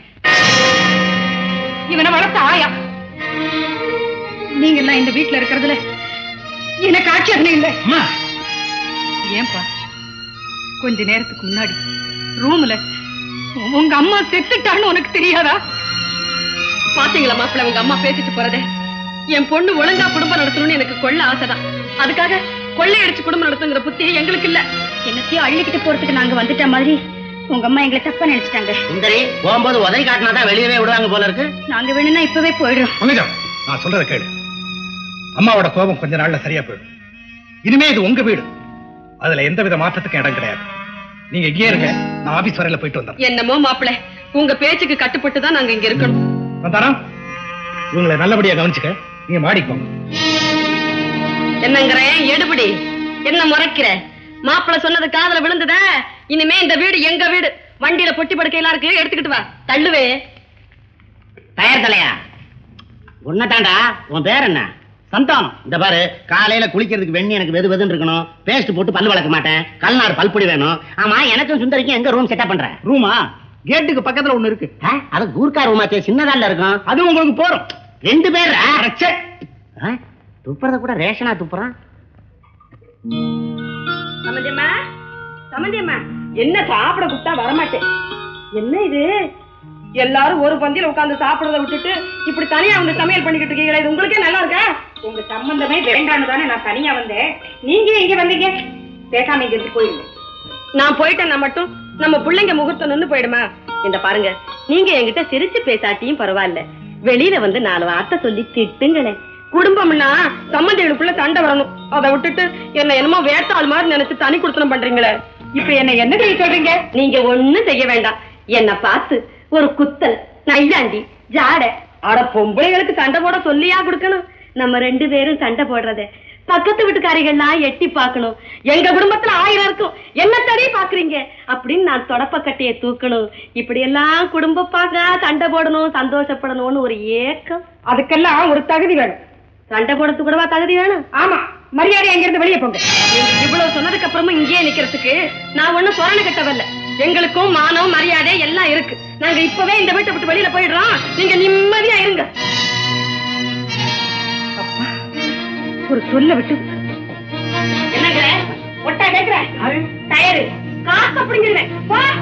இவனை வளர்த்த ஆயா. நீங்க எல்லாம் இந்த வீட்டுல இருக்கிறதுல எனக்கு ஆட்சேபனை இல்லை. ஏன்பா, கொஞ்ச நேரத்துக்கு முன்னாடி ரூம்ல உங்க அம்மா செத்துட்டான்னு உனக்கு தெரியாதா? பாத்தீங்களா மாப்பிள்ள, உங்க அம்மா பேசிட்டு போறதே. என் பொண்ணு ஒழுங்கா குடும்பம் நடத்தணும்னு எனக்கு கொள்ள ஆசைதான். அதுக்காக கொள்ளையடிச்சு குடும்பம் நடத்துங்கிற புத்தி எங்களுக்கு இல்ல. என்னத்தையும் அள்ளிக்கிட்டு போறதுக்கு நாங்க வந்துட்ட மாதிரி உங்க அம்மா எங்களை தப்பா நினைச்சிட்டாங்க. சுந்தரி, போகும்போது உதவி காட்டினாதான் வெளியவே விடுவாங்க போல இருக்கு. நாங்க வேணும்னா இப்பவே போயிடுறோம். மங்கஜம், நான் சொல்றத கேளு. அம்மாவோட கோபம் கொஞ்ச நாள்ல சரியா போயிடும். இனிமே இது உங்க வீடு, அதுல எந்த வித மாற்றத்துக்கும் இடம் கிடையாது. நீங்க இங்கே இருங்க, நான் ஆபீஸ் வரையில போயிட்டு வந்தேன். என்னமோ மாப்பிள்ள, உங்க பேச்சுக்கு கட்டுப்பட்டு தான் நாங்க இங்க இருக்கணும். வந்தாரா, இவங்களை நல்லபடியா கவனிச்சுக்க. நீங்க மாடிக்கோங்க. என்னங்கிறேன் எடுபடி, என்ன முறைக்கிற? மாப்பிள்ள சொன்னது காதுல விழுந்தத. இனிமே இந்த வீடு எங்க வீடு. வண்டியில பொட்டி படுக்கையெல்லாம் இருக்கு, எடுத்துக்கிட்டு வா. தள்ளுவே தயார் தலையா. உன்னதாண்டா, உன் பேர் என்ன? சந்தானம். இந்த பாரு, காலையில குளிக்கிறதுக்கு வெண்ணி எனக்கு வெது வெதுன்னு இருக்கணும். பேஸ்ட் போட்டு பல் வளர்க்க மாட்டேன். கல்நாடு பல்பொடி வேணும். ஆமா, எனக்கும் சுந்தரிக்கும் எங்க ரூம் செட்டப் பண்ற? ரூமா கேட்டுக்கு பக்கத்துல ஒண்ணு இருக்கு. அது கூர்க்கா ரூமாச்சே, சின்னதால இருக்கும். அது உங்களுக்கு போறோம். ரெண்டு பேர் துப்புறத கூட ரேஷனா துப்புறான். சமந்தியம்மா, சமந்தியம்மா, என்ன சாப்பிட கூப்பிட்டா வரமாட்டேன். என்ன இது, எல்லாரும் ஒரு பந்தியில உட்கார்ந்து சாப்பிடறத விட்டுட்டு இப்படி தனியா வந்து சமையல் பண்ணிக்கிட்டு இருக்கீங்களா? இது உங்களுக்கே நல்லா இருக்கா? உங்க சம்பந்தமே வேண்டான்னு தானே நான் தனியா வந்தேன். நீங்க எங்க வந்தீங்க? பேசாம இங்க இருந்து போயிருங்க. நான் போயிட்டேன்னா மட்டும் நம்ம பிள்ளைங்க முகூர்த்தம் நின்று போயிடுமா? இந்த பாருங்க, நீங்க என்கிட்ட சிரிச்சு பேசாட்டியும் பரவாயில்ல, வெளியில வந்து நாலு வார்த்தை சொல்லி திட்டுங்களேன். குடும்பம்னா சம்பந்திகளுக்குள்ள சண்டை வரணும். அதை விட்டுட்டு என்ன என்னமோ வேட்டாள் மாதிரி நினைச்சு தனி குடுத்தனம் பண்றீங்களே. இப்ப என்ன என்ன செய்ய சொல்றீங்க? நீங்க ஒண்ணும் செய்ய வேண்டாம். என்ன பார்த்து ஒரு குத்தல், நையாண்டி, ஜாடை, அட பொம்பளைகளுக்கு சண்டை போட சொல்லியா கொடுக்கணும்? நம்ம ரெண்டு பேரும் சண்டை போடுறத பக்கத்து வீட்டுக்காரிகள்லாம் எட்டி பார்க்கணும். எங்க குடும்பத்துல ஆயிரம் இருக்கும், என்ன தடை பாக்குறீங்க அப்படின்னு நான் தொடப்பக்கட்டையை தூக்கணும். இப்படி எல்லாம் குடும்ப பார்க்க சண்டை போடணும், சந்தோஷப்படணும்னு ஒரு ஏக்கம். அதுக்கெல்லாம் ஒரு தகுதி வேணும். சண்டை போடுறதுக்கு கூடவா தகுதி வேணும்? ஆமா, மரியாதை எங்கிருந்து வெளியே போங்க. நீங்க இவ்வளவு சொன்னதுக்கு அப்புறமும் இங்கேயே நிக்கிறதுக்கு நான் ஒண்ணும் சொரணை கட்டவல்ல. எங்களுக்கும் மானம் மரியாதை எல்லாம் இருக்கு. நாங்க இப்பவே இந்த வீட்டை விட்டு வெளியில போயிடுறோம். நீங்க நிம்மதியா இருங்க. ஒரு சொல்ல விட்டு என்னங்க ஒட்டா கேக்குற? டயரு காசு அப்படிங்கிறேன்.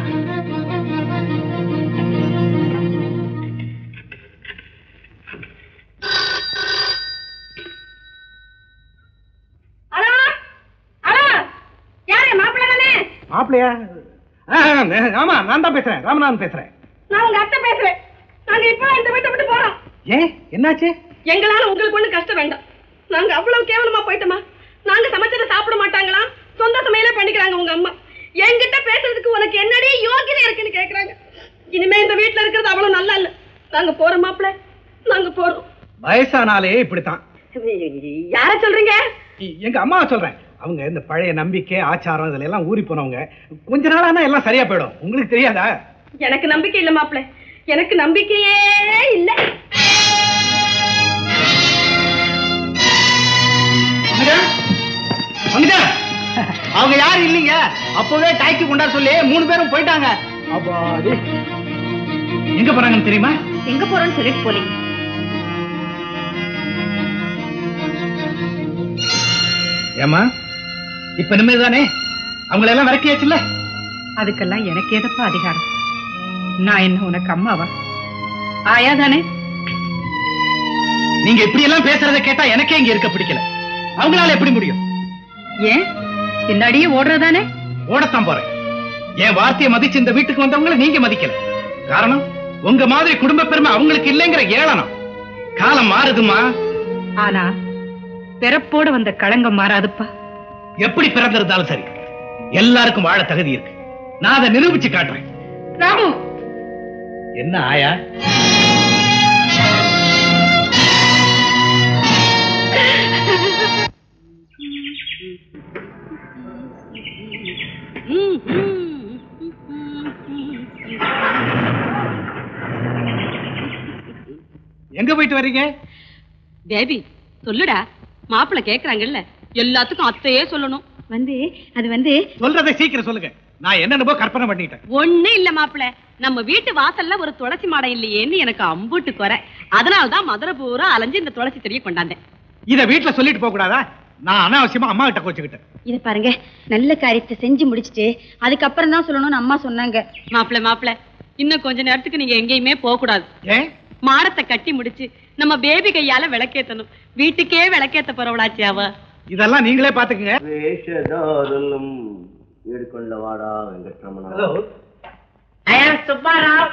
ஹலோ ஹலோ, யாரு? மாப்பிள்ள தானே? மாப்பிள்ளையா? ஆமா, நான் தான் பேசுறேன், ராமநாதன் பேசுறேன். நான் உங்க அத்தை பேசுறேன். நாங்க இப்ப இந்த வீட்டை விட்டு போறோம். ஏன், என்னாச்சு? எங்களால உங்களுக்கு ஒண்ணு கஷ்டம் வேண்டாம். நாங்க அவ்வளவு கேவலமா போயிட்டோமா? நாங்க சமைச்சதை சாப்பிட மாட்டாங்களா? சொந்த சமையலே பண்ணிக்கிறாங்க உங்க அம்மா. என்கிட்ட பேசுறதுக்கு உனக்கு என்னடி யோகிதை இருக்குன்னு கேக்குறாங்க. இனிமே இந்த வீட்டுல இருக்கிறது அவ்வளவு நல்லா இல்ல. நாங்க போறோம் மாப்பிள்ள, நாங்க போறோம். வயசானாலே இப்படித்தான். யார சொல்றீங்க? எங்க அம்மாவை சொல்றேன். அவங்க இந்த பழைய நம்பிக்கை ஆச்சாரம் இதுல எல்லாம் ஊறி போனவங்க. கொஞ்ச நாளானா எல்லாம் சரியா போயிடும். உங்களுக்கு தெரியாதா? எனக்கு நம்பிக்கை இல்ல மாப்பிள்ள, எனக்கு நம்பிக்கையே இல்ல. அவங்க யாரும் இல்லீங்க. அப்பவே டாக்ஸி கொண்டா சொல்லி மூணு பேரும் போயிட்டாங்க. எங்க போறாங்கன்னு தெரியுமா? எங்க போறோம்னு சொல்லிட்டு போலீங்க. ஏமா இப்ப நிம்மதிதானே? அவங்களை எல்லாம் விரட்டியாச்சுல்ல? அதுக்கெல்லாம் எனக்கு எதப்பா அதிகாரம்? நான் என்ன உனக்கு அம்மாவா? ஆயா தானே? நீங்க இப்படி எல்லாம் பேசுறதை கேட்டா எனக்கே இங்க இருக்க பிடிக்கல. அவங்களால எப்படி முடியும்? ஏன் பின்னாடியே ஓடுறதானே? ஓடத்தான் போறேன். என் வார்த்தையை மதிச்சு இந்த வீட்டுக்கு வந்தவங்களை நீங்க மதிக்கல. காரணம் உங்க மாதிரி குடும்ப பெருமை அவங்களுக்கு இல்லைங்கிற ஏளனம். காலம் மாறுதுமா. ஆனா பிறப்போட வந்த களங்கம் மாறாதுப்பா. எப்படி பிறந்திருந்தாலும் சரி, எல்லாருக்கும் வாழ தகுதி இருக்கு. நான் அதை நிரூபிச்சு காட்டுறேன். ராமு, என்ன ஆயா? எங்க போயிட்டு வர்றீங்க? பேபி சொல்லுடா, மாப்பிள்ள கேக்குறாங்கல்ல, எல்லாத்துக்கும் அத்தையே சொல்லணும். வந்து அது வந்து சொல்றதை சீக்கிரம் சொல்லுங்க. நான் என்னன்னு கற்பனை பண்ணிட்டேன். ஒண்ணு இல்ல மாப்பிள்ள, நம்ம வீட்டு வாசல்ல ஒரு துளசி மாடம் இல்லையேன்னு எனக்கு அம்புட்டு குறை. அதனாலதான் மதுரை பூரா அலைஞ்சு இந்த துளசி செடியை கொண்டாந்தேன். இத வீட்டுல சொல்லிட்டு போக கூடாதா? நான் அனாவசியமா அம்மா கிட்ட கோச்சுக்கிட்டேன். இத பாருங்க, நல்ல காரியத்தை செஞ்சு முடிச்சிட்டு அதுக்கப்புறம் தான் சொல்லணும்னு அம்மா சொன்னாங்க. மாப்பிள்ள மாப்பிள்ள இன்னும் கொஞ்ச நேரத்துக்கு நீங்க எங்கேயுமே போக கூடாது. ஏன்? மாடத்தை கட்டி முடிச்சு நம்ம பேபி கையால விளக்கேத்தணும். வீட்டுக்கே விளக்கேத்த போறவளாச்சு அவ. இதெல்லாம் நீங்களே பாத்துக்கங்க. வேஷதாரலும் ஏடுகொண்ட வாடா வெங்கட்ரமணா. ஹலோ, ஐ ஆம் சுப்பாராவ்.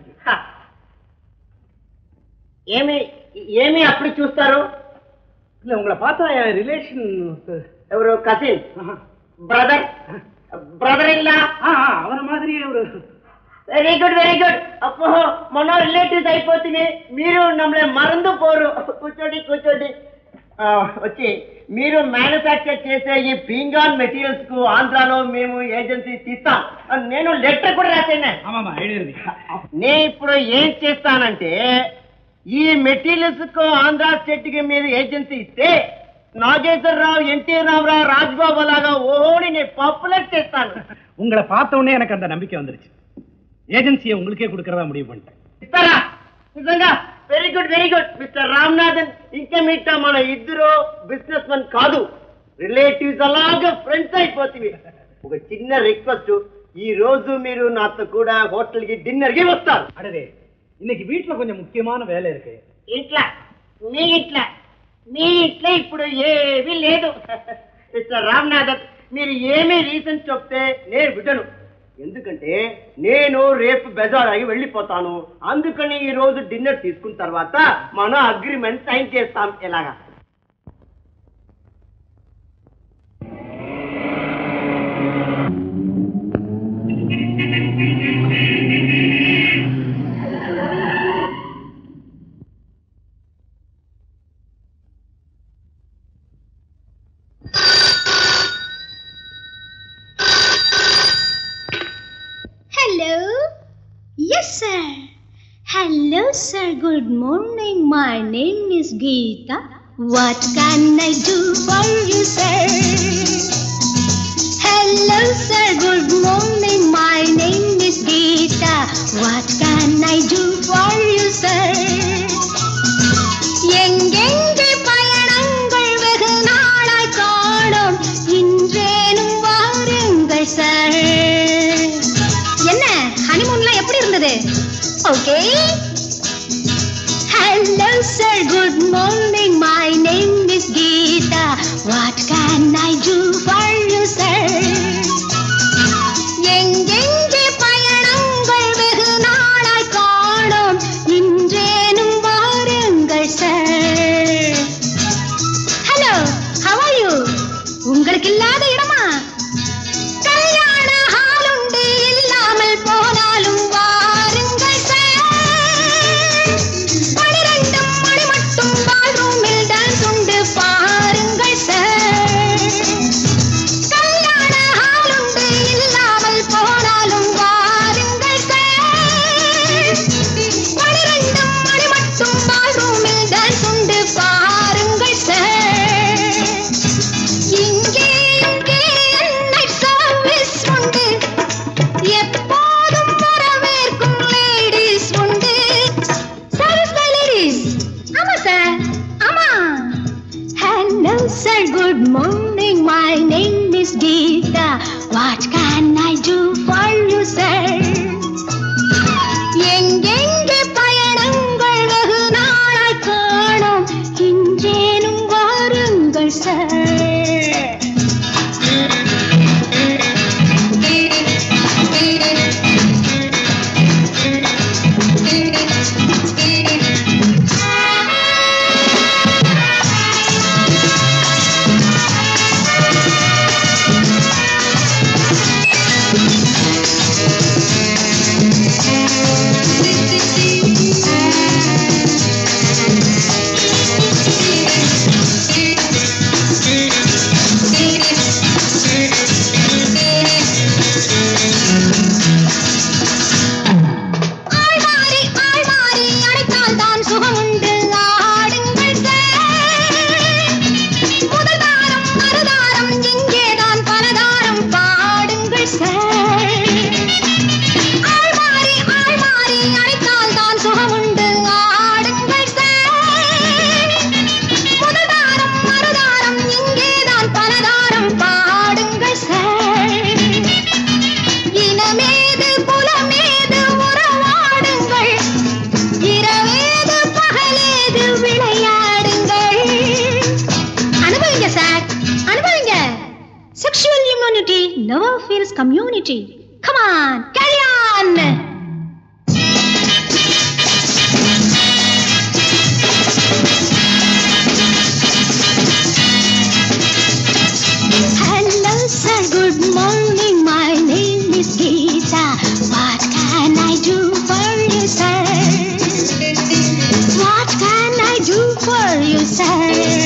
ఏమి ఏమి అప్పుడు చూస్తారు? இல்ல உங்களை பார்த்தா ரிலேஷன் ఎవరు? కజిన్, బ్రదర్, బ్రదర్ ఇల్లా. அவன மாதிரியே ஒரு వెరీ గుడ్ వెరీ గుడ్. అప్పో మన రిలేటివ్స్ అయిపోతుంది. మీరు నమ్మలే మరందు పోరు. కూర్చోండి కూర్చోండి. వచ్చి మీరు మ్యానుఫ్యాక్చర్ చేసే ఈ పింగాన్ మెటీరియల్స్ కు ఆంధ్రాలో మేము ఏజెన్సీ తీస్తాం. నేను లెటర్ కూడా రాసాను. నేను ఇప్పుడు ఏం చేస్తానంటే, ఈ మెటీరియల్స్ కు ఆంధ్ర స్టేట్ కి మీరు ఏజెన్సీ ఇస్తే నాగేశ్వరరావు, ఎన్టీ రామారావు, రాజ్బాబు లాగా ఓడి నేను పాపులర్ చేస్తాను. உங்களை பார்த்த உடனே எனக்கு அந்த நம்பிக்கை வந்துருச்சு. ஏஜென்சியை உங்களுக்கே கொடுக்கறதா முடிவு பண்ணிட்டேன். ఇస్తారా? నిజంగా? Very good very good. Mister Ramnathan, ఇంకా మీట మన ఇద్దరు బిజినెస్ మన్ కాదు, రిలేటివ్స్ అలాగా ఫ్రెండ్స్ అయిపోతుంది. ఒక చిన్న రిక్వెస్ట్, ఈ రోజు మీరు నాతో కూడా హోటల్ కి డిన్నర్ కి వస్తారు. அடடே, இன்னைக்கு வீட்டுல கொஞ்சம் முக்கியமான வேலை இருக்கு. ఇట్లా మీ ఇట్లా మీ ఇట్లా ఇప్పుడు ఏమీ లేదు. మిస్టర్ రామ్నాథన్, మీరు ఏమీ రీజన్ చెప్తే నేను విడను. ఎందుకంటే నేను రేపు బజార్కి వెళ్ళిపోతాను. అందుకని ఈ రోజు డిన్నర్ తీసుకున్న తర్వాత మనం అగ్రిమెంట్ సైన్ చేస్తాం. ఎలాగా? Hello. Yes, sir. Hello, sir. Good morning. My name is Geeta. What can I do for you, sir? Hello, sir. Good morning. My name is Geeta. What can I do for you, sir? எங்கெங்கே பயணங்கள் வெகு நாளாய் காணோம், இன்றேனும் வாருங்கள் சார். என்ன ஹனிமூன்லாம் எப்படி இருந்தது? Okay. Hello sir, good morning. My name is Geetha. What can I do for you sir? எங்கெங்கே பயணங்கள் வெகு நாளாய் காணோம், இன்றேனும் வாருங்கள் sir. Hello, how are you? உங்களுக்கு இல்லாத இடமா? கல்யாண ஹாலுண்டு, இல்லாமல் போனாலும் வாருங்கள் சார். பனிரெண்டு மணி மட்டும் bathroom lover feels community. Come on, carry on. Hello sir, good morning, my name is Geeta. What can I do for you sir? What can I do for you sir?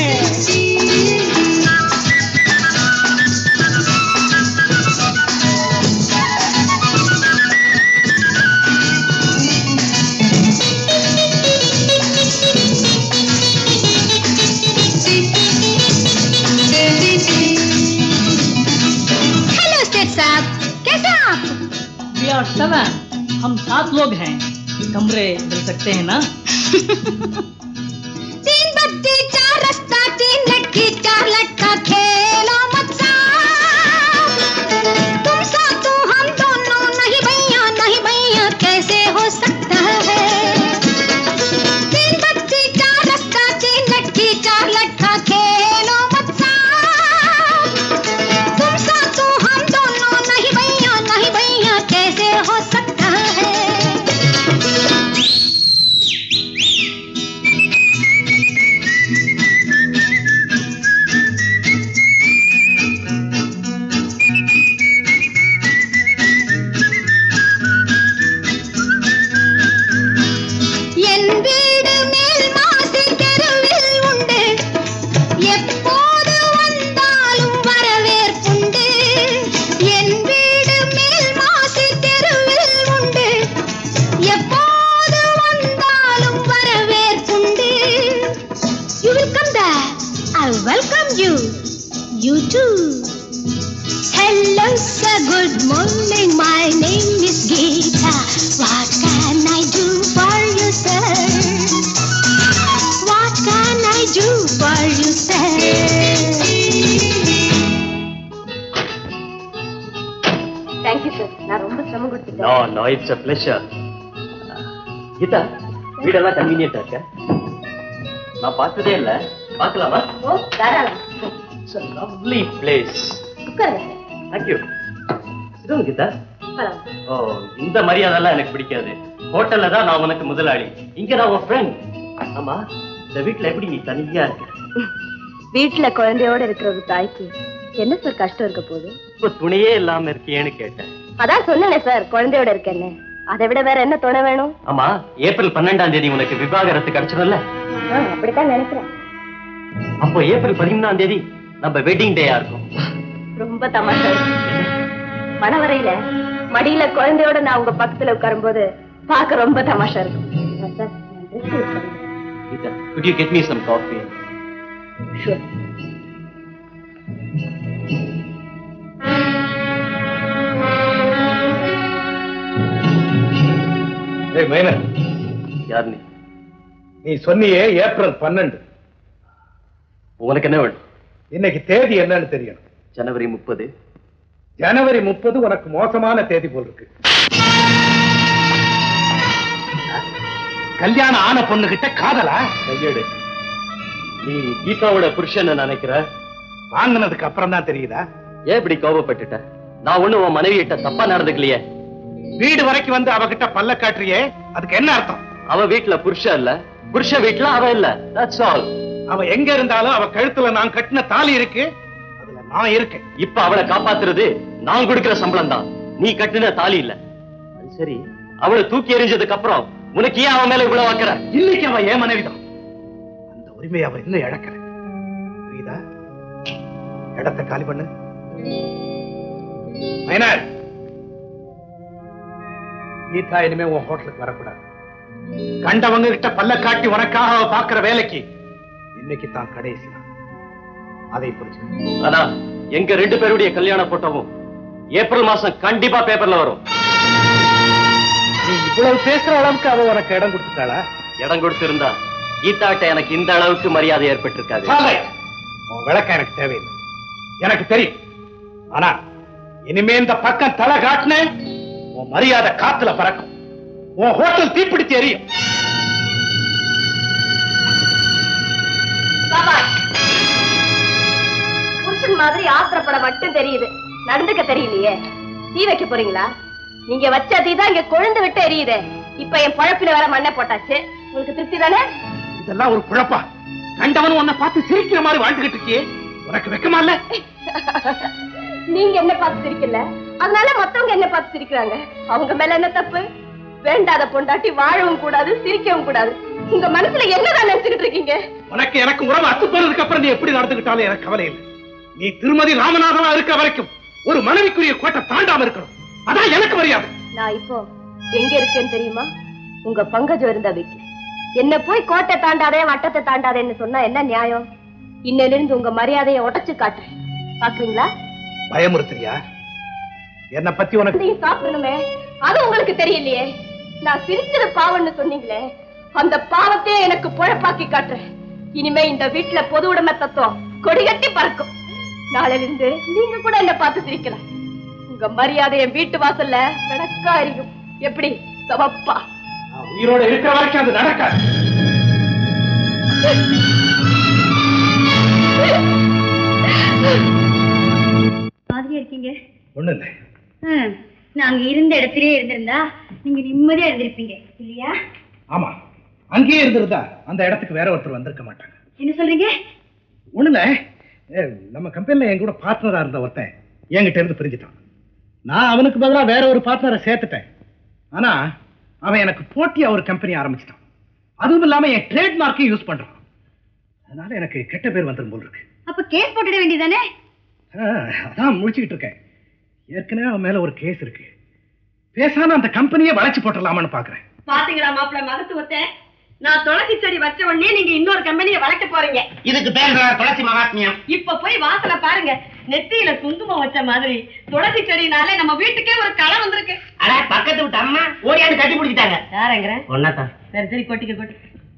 Seven, हम सात लोग हैं, कमरे मिल सकते हैं ना? तीन बत्ती चार रास्ता, तीन लड़की चार लड़का, खेलो मत साथ। तुम साथ तो हम दोनों, नहीं भैया नहीं भैया कैसे हो सकता है? तीन बत्ती चार रास्ता, तीन लड़की चार लड़का, खेलो मत साथ। तुम साथ तो हम दोनों, नहीं भैया नहीं भैया कैसे हो सकता है? என் வீடு மேல் மாசி தெருவில் உண்டு, எப்போது வந்தாலும் வரவேற்புண்டு. என் வீடு மேல் மாசி தெருவில் உண்டு, எப்போது வந்தாலும் வரவேற்புண்டு. You will come there, I welcome you, you too. Hello sir, good morning, my name is Geeta. What can I do for you sir? What can I do for you sir? Thank you sir. நான் ரொம்ப சிரமம் கொடுத்துட்டேன். No, no, it's a pleasure. Geetha, வீடெல்லாம் கன்வீனியன்ட்டா இருக்க? நான் பார்த்ததே இல்ல. பார்க்கலாமா? ஓ, தாராளம். It's a lovely place. உட்காருங்க. Thank you. சிதம் கீதா. பரவாயில்ல. ஓ, இந்த மரியாதைலாம் எனக்கு பிடிக்காது. ஹோட்டல்ல தான் நான் உனக்கு முதலாளி. இங்க நான் உன் ஃப்ரெண்ட். ஆமா, இந்த வீட்ல எப்படி நீ தனியா இருக்க? வீட்டுல குழந்தையோட இருக்கிற ஒரு தாய்க்கு என்ன சார் கஷ்டம் இருக்க போகுது? இப்ப துணையே இல்லாம இருக்கியேன்னு கேட்டேன். அதான் சொன்னேனே சார், குழந்தையோட இருக்கேன்னு. அதை விட வேற என்ன துணை வேணும்? ஆமா, ஏப்ரல் பன்னெண்டாம் தேதி உனக்கு விவாகரத்து கிடைச்சிடும்ல? அப்படித்தான் நினைக்கிறேன். அப்போ ஏப்ரல் பதிமூணாம் தேதி நம்ம வெட்டிங் டேயா இருக்கும். ரொம்ப தமாஷா மனவரையில மடியில குழந்தையோட நான் உங்க பக்கத்துல உட்காரும் போது பார்க்க ரொம்ப தமாஷா இருக்கும். Could you get me some coffee? Sure. ஏய் மைனர், யார் நீ? நீ சொன்னியே ஏப்ரல் பன்னெண்டு. உங்களுக்கு என்ன வேணும்? இன்னைக்கு தேதி என்னன்னு தெரியணும். ஜனவரி முப்பது. ஜனவரி முப்பது உனக்கு மோசமான தேதி போல் இருக்கு. கல்யாணம் ஆன பொண்ணு கிட்ட காதலா? கையெடு. நீ கீதாவோட புருஷன் நினைக்கிற? வாங்கினதுக்கு அப்புறம் தான் தெரியுதா? ஏன் இப்படி கோபப்பட்டுட்ட? நான் ஒண்ணு உன் மனைவி கிட்ட தப்பா நடந்துக்கலையே. வீடு வரைக்கும் வந்து அவகிட்ட பல்ல காட்டுறியே, அதுக்கு என்ன அர்த்தம்? அவ வீட்டுல புருஷன் இல்ல, புருஷ வீட்டுல அவ இல்ல. That's all. அவ எங்க இருந்தாலும் அவ கழுத்துல நான் கட்டின தாலி இருக்கு, அதுல நான் இருக்கேன். இப்ப அவளை காப்பாத்துறது நான் கொடுக்கிற சம்பளம் தான், நீ கட்டின தாலி இல்ல. அது சரி, அவளை தூக்கி எறிஞ்சதுக்கு அப்புறம் உனக்கு ஏன் அவன் மேல இவ்வளவு வைக்கிற? இன்னைக்கு அவ ஏன் மனைவிதான். அந்த உரிமையை அவ இன்னும் இழக்கிற. புரியுதா? இடத்தை காலி பண்ணு. மைனர், கீதா இனிமே உன் ஹோட்டலுக்கு வரக்கூடாது. கண்டவங்க கிட்ட பல்ல காட்டி உனக்காக அவ பாக்குற வேலைக்கு இன்னைக்கு தான் கடைசி. அதை புரிஞ்சு. ஆனா எங்க ரெண்டு பேருடைய கல்யாண போட்டோவும் ஏப்ரல் மாசம் கண்டிப்பா பேப்பர்ல வரும். நீ இவ்வளவு பேசுற அளவுக்கு அவ உனக்கு இடம் கொடுத்துட்டாளா? இடம் கொடுத்திருந்தா கீதாட்ட எனக்கு இந்த அளவுக்கு மரியாதை ஏற்பட்டிருக்காது. உன் விளக்கம் எனக்கு தேவையில்லை, எனக்கு தெரியும். ஆனா இனிமே இந்த பக்கம் தலை காட்டின உன் மரியாதை காத்துல பறக்கும், உன் ஹோட்டல் தீப்பிடித்து எரியும். புருஷன் மாதிரி ஆத்திரப்பட மட்டும் தெரியுது. நடந்துக்க தெரியலையே. தீ வைக்க போறீங்களா? நீங்க வச்ச தீ தான் இங்க கொழுந்து விட்டு எரியுதே. இப்ப என் பழப்பில வேற மண்ணை போட்டாச்சு. உங்களுக்கு திருப்தி தானே? இதெல்லாம் ஒரு குழப்பா. கண்டவனும் உன்னை பார்த்து சிரிக்கிற மாதிரி வாழ்ந்துகிட்டு இருக்கியே, உனக்கு வெக்கமா இல்ல? நீங்க என்ன பார்த்து சிரிக்கல, அதனால மத்தவங்க என்ன பார்த்து சிரிக்கிறாங்க. அவங்க மேல என்ன தப்பு? வேண்டாத பொண்டாட்டி வாழவும் கூடாது, சிரிக்கவும் கூடாது. உங்க மனசுல என்னதான் நினைச்சுக்கிட்டு இருக்கீங்க? உனக்கு எனக்கு உறவு அத்து போனதுக்கு அப்புறம் நீ எப்படி நடந்துகிட்டாலும் எனக்கு கவலை இல்லை. நீ திருமதி ராமநாதனா இருக்க வரைக்கும் ஒரு மனைவிக்குரிய கோட்டை தாண்டாம இருக்கணும். அதான் எனக்கு மரியாதை. நான் இப்போ எங்க இருக்கேன்னு தெரியுமா? உங்க பங்கஜம் இருந்த வைக்க என்ன போய் கோட்டை தாண்டாதே வட்டத்தை தாண்டாதேன்னு சொன்னா என்ன நியாயம்? இன்னையில இருந்து உங்க மரியாதையை உடைச்சு காட்டுறேன். பாக்குறீங்களா? பயமுறுத்துறியா? என்ன பத்தி உனக்கு சாப்பிடணுமே, அது உங்களுக்கு தெரியலையே. நான் சிரிச்சது பாவம்னு சொன்னீங்களே, அந்த பாவத்தையே எனக்கு பொழப்பாக்கி காட்டுறேன். இனிமே இந்த வீட்டுல பொது உடைமை தத்துவம் கொடிகட்டி பறக்கும். நாளையில இருந்து நீங்க கூட என்ன பார்த்து சிரிக்கலாம். உங்க மரியாதை என் வீட்டு வாசல்ல விளக்கா இருக்கும். எப்படி சவப்பா? உயிரோட இருக்கிற வரைக்கும் அது நடக்காது. மாதிரியா இருக்கீங்க? ஒண்ணு இல்லை. நாங்க இருந்த இடத்திலே இருந்திருந்தா நீங்க நிம்மதியா இருந்திருப்பீங்க இல்லையா? ஆமா, அங்கேயே இருந்திருந்தா அந்த இடத்துக்கு வேற ஒருத்தர் வந்திருக்க மாட்டாங்க. என்ன சொல்றீங்க? ஒண்ணுல நம்ம கம்பெனில என் கூட பார்ட்னரா இருந்த ஒருத்தன் என்கிட்ட இருந்து பிரிஞ்சுட்டான். நான் அவனுக்கு பதிலா வேற ஒரு பார்ட்னரை சேர்த்துட்டேன். ஆனா அவன் எனக்கு போட்டியா ஒரு கம்பெனி ஆரம்பிச்சிட்டான். அதுவும் இல்லாம என் ட்ரேட்மார்க்கையும் யூஸ் பண்றான். அதனால எனக்கு கெட்ட பேர் வந்துடும் போல் இருக்கு. அப்ப கேஸ் போட்டுட வேண்டியதானே? அதான் முடிச்சுக்கிட்டு இருக்கேன். ஏற்கனவே அவன் மேல ஒரு கேஸ் இருக்கு. பேசாம அந்த கம்பெனியை வளைச்சு போட்டுடலாமான்னு பாக்குறேன். பாத்தீங்களா மாப்பிள்ள மகத்துவத்தை? நான் துளசி செடி வச்ச உடனே நீங்க இன்னொரு கம்பெனியை வளர்க்க போறீங்க. இதுக்கு பேர் துளசி மகாத்மியம். இப்ப போய் வாசல பாருங்க, நெத்தியில குங்குமம் வச்ச மாதிரி துளசி செடினாலே நம்ம வீட்டுக்கே ஒரு களை வந்திருக்கு. அட பக்கத்து விட்டு அம்மா ஓடியாந்து கட்டி பிடிச்சிட்டாங்க. யாரங்கிற? ஒன்னதான். சரி சரி கொட்டிக்க கொட்டி.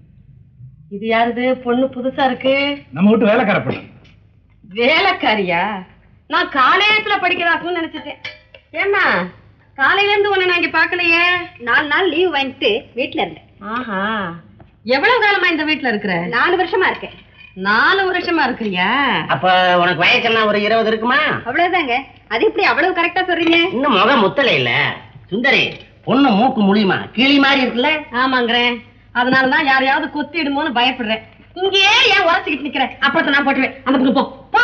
இது யாருது? பொண்ணு புதுசா இருக்கு. நம்ம வீட்டு வேலைக்கார பொண்ணு. வேலைக்காரியா? நான் காலேஜ்ல படிக்கிறதாக்குன்னு நினைச்சிட்டேன். ஏமா காலையில இருந்து உன்னை நான் இங்க பாக்கலையே. நாலு நாள் லீவ் வாங்கிட்டு வீட்டுல இருந்தேன். ஆஹா, எவ்வளவு காலமா இந்த வீட்டுல இருக்கிற? நாலு வருஷமா இருக்கேன். நாலு வருஷமா இருக்கிறியா? அப்ப உனக்கு வயசுன்னா ஒரு இருபது இருக்குமா? அவ்வளவுதாங்க. அது எப்படி அவ்வளவு கரெக்டா சொல்றீங்க? இன்னும் முகம் முத்தலை இல்ல சுந்தரி. பொண்ணு மூக்கு முடியுமா கிளி மாதிரி இருக்குல்ல? ஆமாங்கிறேன். அதனாலதான் யாரையாவது கொத்திடுமோன்னு பயப்படுறேன். இங்கேயே ஏன் உரைச்சுக்கிட்டு நிக்கிறேன்? அப்பத்த நான் போட்டுவேன். அந்த பக்கம் போ.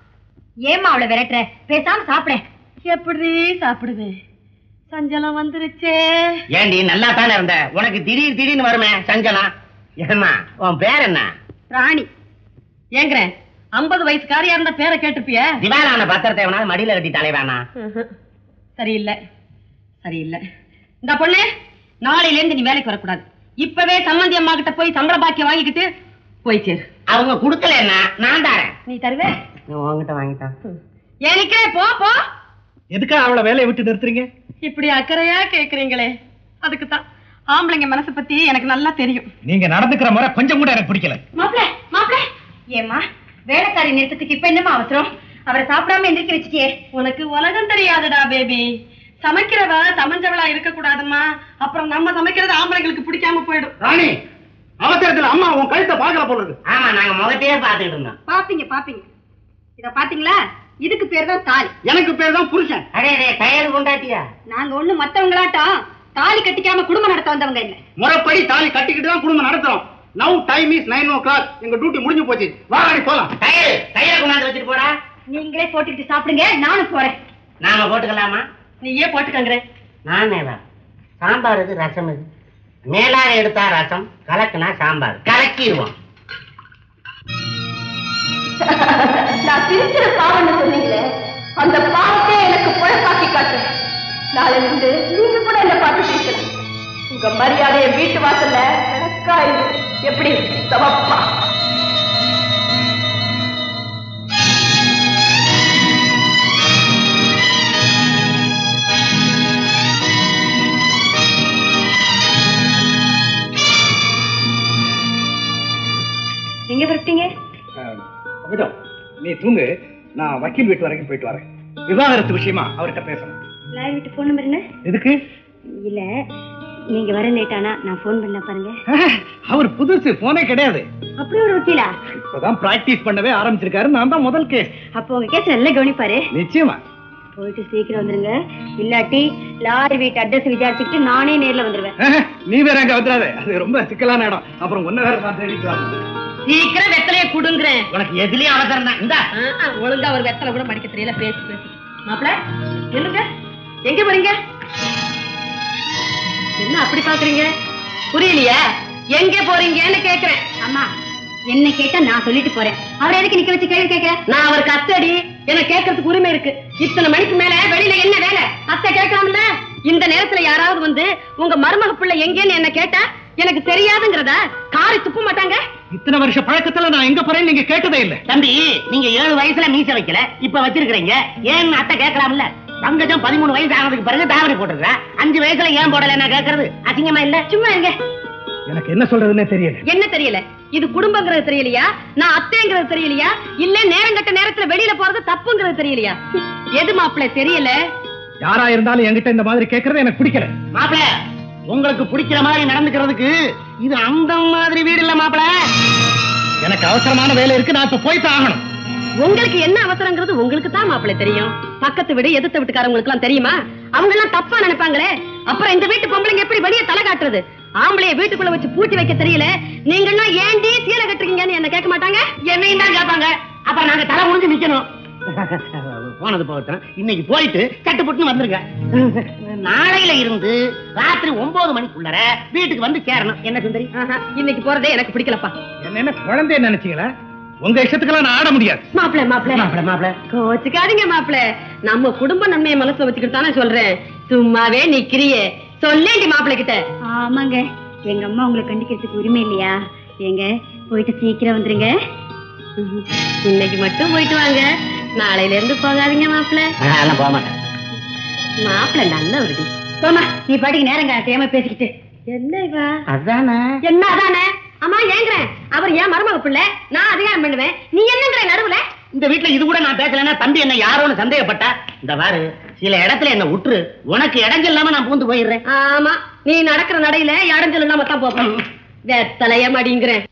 ஏமா அவளை விரட்டுற? பேசாம சாப்பிட. எப்படி சாப்பிடுவேன்? சஞ்சலம் வந்துருச்சே. ஏண்டி நல்லா தானே இருந்த, உனக்கு திடீர் திடீர்னு வருமே சஞ்சலம். ஏமா உன் பேர் என்ன? ராணி. ஏங்கிறேன், ஐம்பது வயசுக்காரியா இருந்த பேரை கேட்டுப்பிய? திவாலான பத்திரத்தை வேணாலும் மடியில கட்டி தலைவானா? சரியில்லை சரியில்லை. இந்த பொண்ணு நாளையில இருந்து நீ வேலைக்கு வரக்கூடாது. இப்பவே சம்மந்தி அம்மா கிட்ட போய் சம்பள பாக்கிய வாங்கிக்கிட்டு போய் சேரு. அவங்க குடுக்கல என்ன நான் தாரேன். நீ தருவே? உங்ககிட்ட வாங்கிட்டான். ஏன் நிக்கிறே? போ போ. எதுக்கா அவளை வேலையை விட்டு நிறுத்துறீங்க? இப்படி அக்கறையா கேக்குறீங்களே, அதுக்குதான். ஆம்பளைங்க மனசு பத்தி எனக்கு நல்லா தெரியும். நீங்க நடந்துக்கிற முறை கொஞ்சம் கூட எனக்கு பிடிக்கல. மாப்பிள மாப்பிள ஏமா வேலைக்காரி நிறுத்தத்துக்கு இப்ப என்னமா அவசரம்? அவரை சாப்பிடாம எந்திரிக்க வச்சுட்டியே. உனக்கு உலகம் தெரியாதுடா பேபி. சமைக்கிறவ சமைஞ்சவளா இருக்க கூடாதுமா. அப்புறம் நம்ம சமைக்கிறது ஆம்பளைங்களுக்கு பிடிக்காம போயிடும். ராணி, அவசரத்துல அம்மா உன் கழுத்தை பாக்கல போறது. ஆமா, நாங்க முகத்தையே பாத்துக்கிட்டு இருந்தோம். பாப்பீங்க பாப்பீங்க. இத பாத்தீங்களா? இதுக்கு பேர் தான் தாலி. எனக்கு பேர் தான் புருஷன். அடே கயல் கொண்டாட்டியா? நாங்க ஒண்ணு மத்தவங்களாட்டம் தாலி கட்டிக்காம குடும்பம் நடத்த வந்தவங்க இல்ல. முறைப்படி தாலி கட்டிக்கிட்டு தான் குடும்பம் நடத்துறோம். Now time is nine o'clock. எங்க டியூட்டி முடிஞ்சு போச்சு. வாடி போலாம். கயல் கயல் கொண்டாந்து வச்சுட்டு போடா. நீங்களே போட்டுக்கிட்டு சாப்பிடுங்க, நானும் போறேன். நாம போட்டுக்கலாமா? நீ ஏன் போட்டுக்கங்கிற? நானேவா? சாம்பார் இது ரசம் இது. மேலாக எடுத்தா ரசம், கலக்குனா சாம்பார். கலக்கிடுவோம். நான் திருச்சிற பாவம்னு சொன்னீங்களே, அந்த பாவத்தை எனக்கு பொழப்பாக்கி காட்டுறேன். நாளைல இருந்து நீங்க கூட என்ன பார்த்து பேசலாம். உங்க மரியாதைய வீட்டு வாசல்ல கணக்கா இருக்கு. எப்படி சவப்பா? எங்க வரட்டீங்க? நீ தூங்கு, நான் வக்கீல் வீட்டு வரைக்கும் போயிட்டு வரேன். விவாகரத்து விஷயமா அவர்கிட்ட பேசணும். லாயர் வீட்டு போன் நம்பர் என்ன? எதுக்கு? இல்ல நீங்க வர லேட் ஆனா நான் போன் பண்ண பாருங்க. அவர் புதுசு, போனே கிடையாது. அப்படி ஒரு வக்கீலா? இப்பதான் பிராக்டிஸ் பண்ணவே ஆரம்பிச்சிருக்காரு. நான் தான் முதல் கேஸ். அப்போ உங்க கேஸ் நல்லா கவனிப்பாரு. நிச்சயமா. போயிட்டு சீக்கிரம் வந்துருங்க, இல்லாட்டி லாரி வீட்டு அட்ரஸ் விசாரிச்சுட்டு நானே நேர்ல வந்துருவேன். நீ வேற அங்க வந்துடாத, அது ரொம்ப சிக்கலான இடம். அப்புறம் ஒன்ன வேற நான் தேடிட்டு சீக்கிரம் வெத்தலைய குடுங்குறேன். உனக்கு எதுலயும் அவசரம் தான். இந்தா ஒழுங்கா ஒரு வெத்தலை கூட மடிக்க தெரியல. பேசி பேசி மாப்பிள்ள என்னங்க எங்க போறீங்க? என்ன அப்படி பாக்குறீங்க? புரியலையா? எங்க போறீங்கன்னு கேக்குறேன். அம்மா என்ன கேட்டா நான் சொல்லிட்டு போறேன். அவர் எதுக்கு நிக்க வச்சு கேள்வி கேட்க? நான் அவருக்கு அத்தடி, எனக்கு கேட்கறதுக்கு உரிமை இருக்கு. இத்தனை மணிக்கு மேல வெளியில என்ன வேலை? அத்தை கேட்கலாம்ல. இந்த நேரத்துல யாராவது வந்து உங்க மருமக பிள்ளை எங்கேன்னு என்ன கேட்டா எனக்கு தெரியாதுங்கிறதா காரி துப்ப மாட்டாங்க. இத்தனை வருஷ பழக்கத்துல நான் எங்க போறேன்னு நீங்க கேட்டதே இல்ல. தம்பி, நீங்க ஏழு வயசுல மீச வைக்கல, இப்ப வச்சிருக்கீங்க. ஏன் அத்தை கேட்கலாம்ல? தங்கஜம் பதிமூணு வயசு ஆனதுக்கு பிறகு தாவணி போட்டுருக்க. அஞ்சு வயசுல ஏன் போடல நான் கேட்கறது அசிங்கமா இல்ல? சும்மா இருங்க. எனக்கு என்ன சொல்றதுன்னே தெரியல. என்ன தெரியல? இது குடும்பங்கிறது தெரியலையா? நான் அத்தைங்கிறது தெரியலையா? இல்ல நேரம் கட்ட நேரத்துல வெளியில போறது தப்புங்கிறது தெரியலையா? எது மாப்பிள்ள தெரியல? யாரா இருந்தாலும் என்கிட்ட இந்த மாதிரி கேட்கறது எனக்கு பிடிக்கல. மாப்பிள்ள, உங்களுக்கு பிடிக்கிற மாதிரி நடந்துக்கிறதுக்கு இது அந்த மாதிரி வீடு இல்ல மாப்பிள்ள. எனக்கு அவசரமான வேலை இருக்கு, நான் இப்ப போய்தான் ஆகணும். உங்களுக்கு என்ன அவசரங்கிறது உங்களுக்கு தான் மாப்பிள்ளை தெரியும். பக்கத்து வீடு எதிர்த்த வீட்டுக்காரங்களுக்கு எல்லாம் தெரியுமா? அவங்க எல்லாம் தப்பா நினைப்பாங்களே. அப்புறம் இந்த வீட்டு பொம்பளைங்க எப்படி வெளியே தலை காட்டுறது? ஆம்பளைய வீட்டுக்குள்ள வச்சு பூட்டி வைக்க தெரியல. நீங்க எல்லாம் ஏண்டி சீலை கட்டுறீங்கன்னு என்ன கேட்க மாட்டாங்க, என்னையும் தான் கேட்பாங்க. அப்புறம் நாங்க தலை முடிஞ்சு நிக்கணும். போனது போகட்டும், இன்னைக்கு போயிட்டு சட்டு புட்டுன்னு வந்துருங்க. நாளையில இருந்து ராத்திரி ஒன்பது மணிக்குள்ளர வீட்டுக்கு வந்து சேரணும். என்ன சுந்தரி? இன்னைக்கு போறதே எனக்கு பிடிக்கலப்பா. என்ன என்ன குழந்தைய நினைச்சீங்களா? உங்க இஷ்டத்துக்கெல்லாம் நான் ஆட முடியாது. மாப்பிள்ள மாப்பிள்ள மாப்பிள்ள மாப்பிள்ள கோச்சுக்காதீங்க மாப்பிள்ள. நம்ம குடும்ப நன்மையை மனசுல வச்சுக்கிட்டு தானே சொல்றேன். சும்மாவே நிக்கிறியே, சொல்லேண்டி மாப்பிள்ள கிட்ட. ஆமாங்க, எங்க அம்மா உங்களை கண்டிக்கிறதுக்கு உரிமை இல்லையா? எங்க போயிட்டு சீக்கிரம் வந்துருங்க. இன்னைக்கு மட்டும் போயிட்டு வாங்க, நாளையில இருந்து போகாதீங்க மாப்பிள்ள. போக மாட்டேன். மாப்பிள்ள நல்ல ஒரு போமா, நீ பாட்டுக்கு நேரம் காட்டியாம பேசிக்கிட்டு. என்ன அதானே என்ன அதானே? அம்மா ஏங்குறேன், அவர் ஏன் மருமக பிள்ளை, நான் அதிகாரம் பண்ணுவேன், நீ என்னங்கிற நடுவுல? இந்த வீட்டுல இது கூட நான் பேசலன்னா தம்பி என்ன யாரோன்னு சந்தேகப்பட்டா, இந்த வாரு சில இடத்துல என்ன விட்டுரு, உனக்கு இடைஞ்சல் இல்லாம நான் பூந்து போயிடுறேன். ஆமா, நீ நடக்கிற நடையில இடைஞ்சல் இல்லாம தான் போப்பேன். வெத்தலைய மடிங்கிறேன்.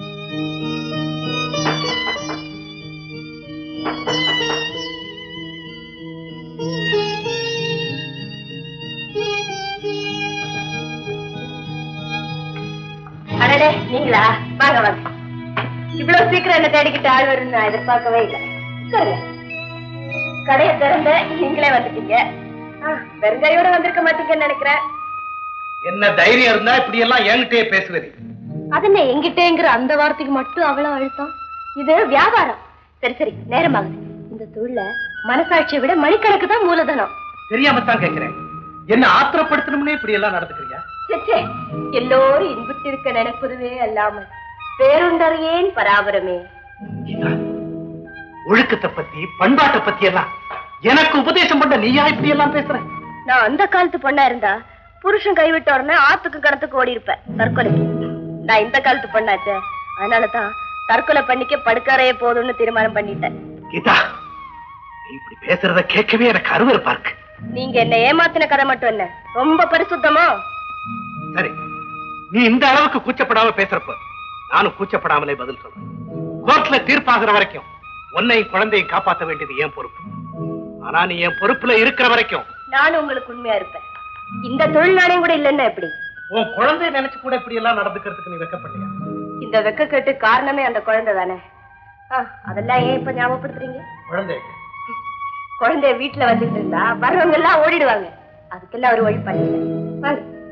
அடடே, நீங்களா? வாங்க வாங்க. இவ்வளவு சீக்கிரம் என்ன தேடிக்கிட்டு ஆள் வரும் நான் எதிர்பார்க்கவே இல்லை. சொல்லுங்க, கடையை திறந்த நீங்களே வந்துட்டீங்க. வெறுங்கையோட வந்திருக்க மாட்டீங்கன்னு நினைக்கிறேன். என்ன தைரியம் இருந்தா இப்படி எல்லாம் என்கிட்டயே பேசுவது? அது என்ன எங்கிட்டேங்கிற அந்த வார்த்தைக்கு மட்டும் அவ்வளவு அழுத்தம்? இது வியாபாரம். சரி சரி, நேரமாகுது. இந்த தொழில மனசாட்சியை விட மணிக்கணக்கு தான் மூலதனம். தெரியாமத்தான் கேட்கிறேன், என்ன ஆத்திரப்படுத்தணும்னே இப்படி எல்லாம் நடந்துக்கிறியா? எல்லோரும் இன்புற்றிருக்க நினைப்பதுவே அல்லாமல் பேருண்டறியேன் பராபரமே. ஒழுக்கத்தை பத்தி பண்பாட்டை பத்தி எல்லாம் எனக்கு உபதேசம் பண்ண நீயா இப்படி எல்லாம் பேசுற? நான் அந்த காலத்து பொண்ணா இருந்தா புருஷன் கைவிட்ட உடனே ஆத்துக்கு கடத்துக்கு ஓடி இருப்பேன் தற்கொலைக்கு. நான் இந்த காலத்து பொண்ணாச்சே, அதனாலதான் தற்கொலை பண்ணிக்க படுக்காரையே போதும்னு தீர்மானம் பண்ணிட்டேன். கீதா, நீ இப்படி பேசுறத கேட்கவே எனக்கு அருவருப்பா இருக்கு. நீங்க என்ன ஏமாத்தின கதை மட்டும் என்ன ரொம்ப பரிசுத்தமா? சரி, நீ இந்த அளவுக்கு கூச்சப்படாம பேசுறப்ப நானும் கூச்சப்படாமலே பதில் சொல்றேன். கோர்ட்ல தீர்ப்பாகிற வரைக்கும் உன்னையும் குழந்தையும் காப்பாற்ற வேண்டியது என் பொறுப்பு. ஆனா நீ என் பொறுப்புல இருக்கிற வரைக்கும் நானும் உங்களுக்கு உண்மையா இருப்பேன். இந்த தொழில் நானே கூட இல்லைன்னா எப்படி? உன் குழந்தைய நினைச்சு கூட இப்படி எல்லாம் நடந்துக்கிறதுக்கு நீ வெக்கப்பட்டியா? இந்த வெக்க கேட்டு காரணமே அந்த குழந்தை தானே. அதெல்லாம் ஏன் இப்ப ஞாபகப்படுத்துறீங்க? குழந்தை குழந்தைய வீட்டுல வந்துட்டு இருந்தா வர்றவங்க எல்லாம் ஓடிடுவாங்க. அதுக்கெல்லாம் ஒரு வழி பண்ணல.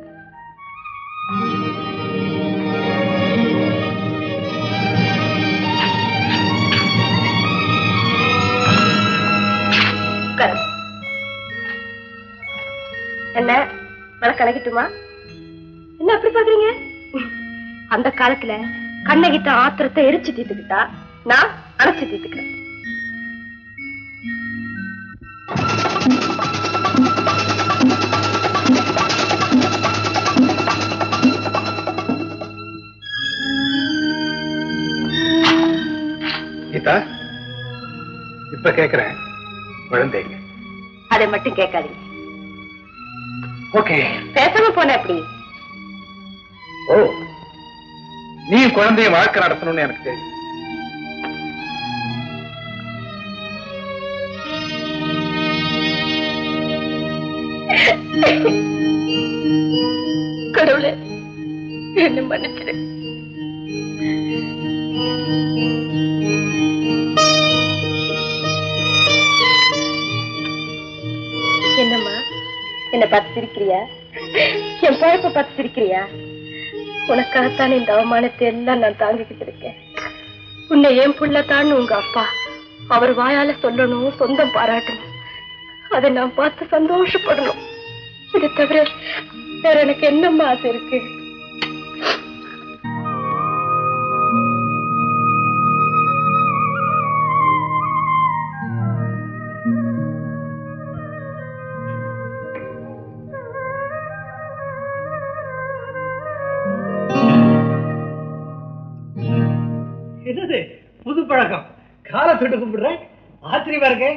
என்ன விளக்கணக்கிட்டுமா? என்ன அப்படி பாக்குறீங்க? அந்த காலத்துல கண்ணகிட்ட ஆத்திரத்தை எரிச்சு தீர்த்துக்கிட்டா, நான் அரைச்சு தீர்த்துக்கிறேன். கீதா, இப்ப கேக்குறேன், குழந்தைங்க அதை மட்டும் கேட்காதீங்க. ஓகே, பேசாம போன எப்படி? ஓ, நீ குழந்தைய வாழ்க்கை நடத்தணும்னு எனக்கு தெரியும். கடவுளே, என்ன மன்னிச்சிடு. என்னம்மா, என்ன பார்த்து சிரிக்கிறியா? என் பழப்ப பார்த்து சிரிக்கிறியா? உனக்காகத்தான் இந்த அவமானத்தை எல்லாம் நான் தாங்கிக்கிட்டு இருக்கேன். உன்னை ஏன் புள்ளத்தான்னு உங்க அப்பா அவர் வாயால சொல்லணும், சொந்தம் பாராட்டணும். அதை நான் பார்த்து சந்தோஷப்படணும். இதை தவிர வேற எனக்கு என்னம்மா ஆசை இருக்கு? என்னது புது பழக்கம்? காலை தொட்டு கும்பிடுறேன், ஆச்சரியமா இருக்கே.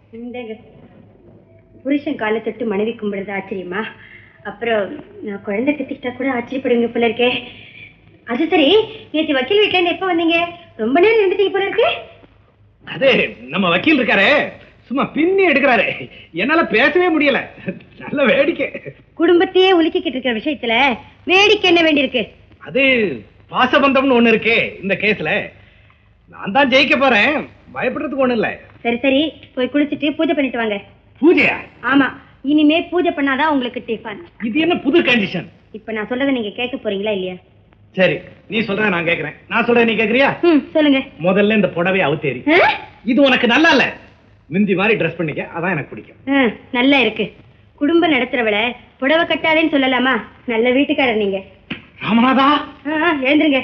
புருஷன் காலை தொட்டு மனைவி கும்பிடுறது ஆச்சரியமா? அப்புறம் நான் குழந்தை கத்திக்கிட்டா கூட ஆச்சரியப்படுவீங்க போல இருக்கே. அது சரி, நேற்று வக்கீல் வீட்டுல இருந்து எப்ப வந்தீங்க? ரொம்ப நேரம் இருந்துட்டீங்க போல இருக்கு. அது நம்ம வக்கீல் இருக்காரு, சும்மா பின்னி எடுக்கிறாரு, என்னால பேசவே முடியல. நல்ல வேடிக்கை. குடும்பத்தையே உலுக்கிக்கிட்டு இருக்கிற விஷயத்துல வேடிக்கை என்ன வேண்டியிருக்கு? அது பாசபந்தம்னு ஒண்ணு இருக்கு இந்த கேஸ்ல. நான் தான் ஜெயிக்க போறேன், பயப்படுறதுக்கு ஒண்ணு இல்ல. சரி சரி, போய் குளிச்சுட்டு பூஜை பண்ணிட்டு வாங்க. பூஜையா? ஆமா, இனிமே பூஜை பண்ணாதான் உங்களுக்கு டிஃபன். இது என்ன புது கண்டிஷன்? இப்ப நான் சொல்றதை நீங்க கேட்க போறீங்களா இல்லையா? சரி, நீ சொல்ற நான் கேக்குறேன். நான் சொல்றேன் நீ கேக்குறியா? சொல்லுங்க. முதல்ல இந்த புடவை அவுத்தேரி. இது உனக்கு நல்லா இல்ல, மிந்தி மாதிரி ட்ரெஸ் பண்ணிக்க, அதான் எனக்கு பிடிக்கும். நல்லா இருக்கு. குடும்பம் நடத்துறவள புடவை கட்டாதேன்னு சொல்லலாமா? நல்ல வீட்டுக்காரர் நீங்க. ராமநாதா, எழுந்துருங்க.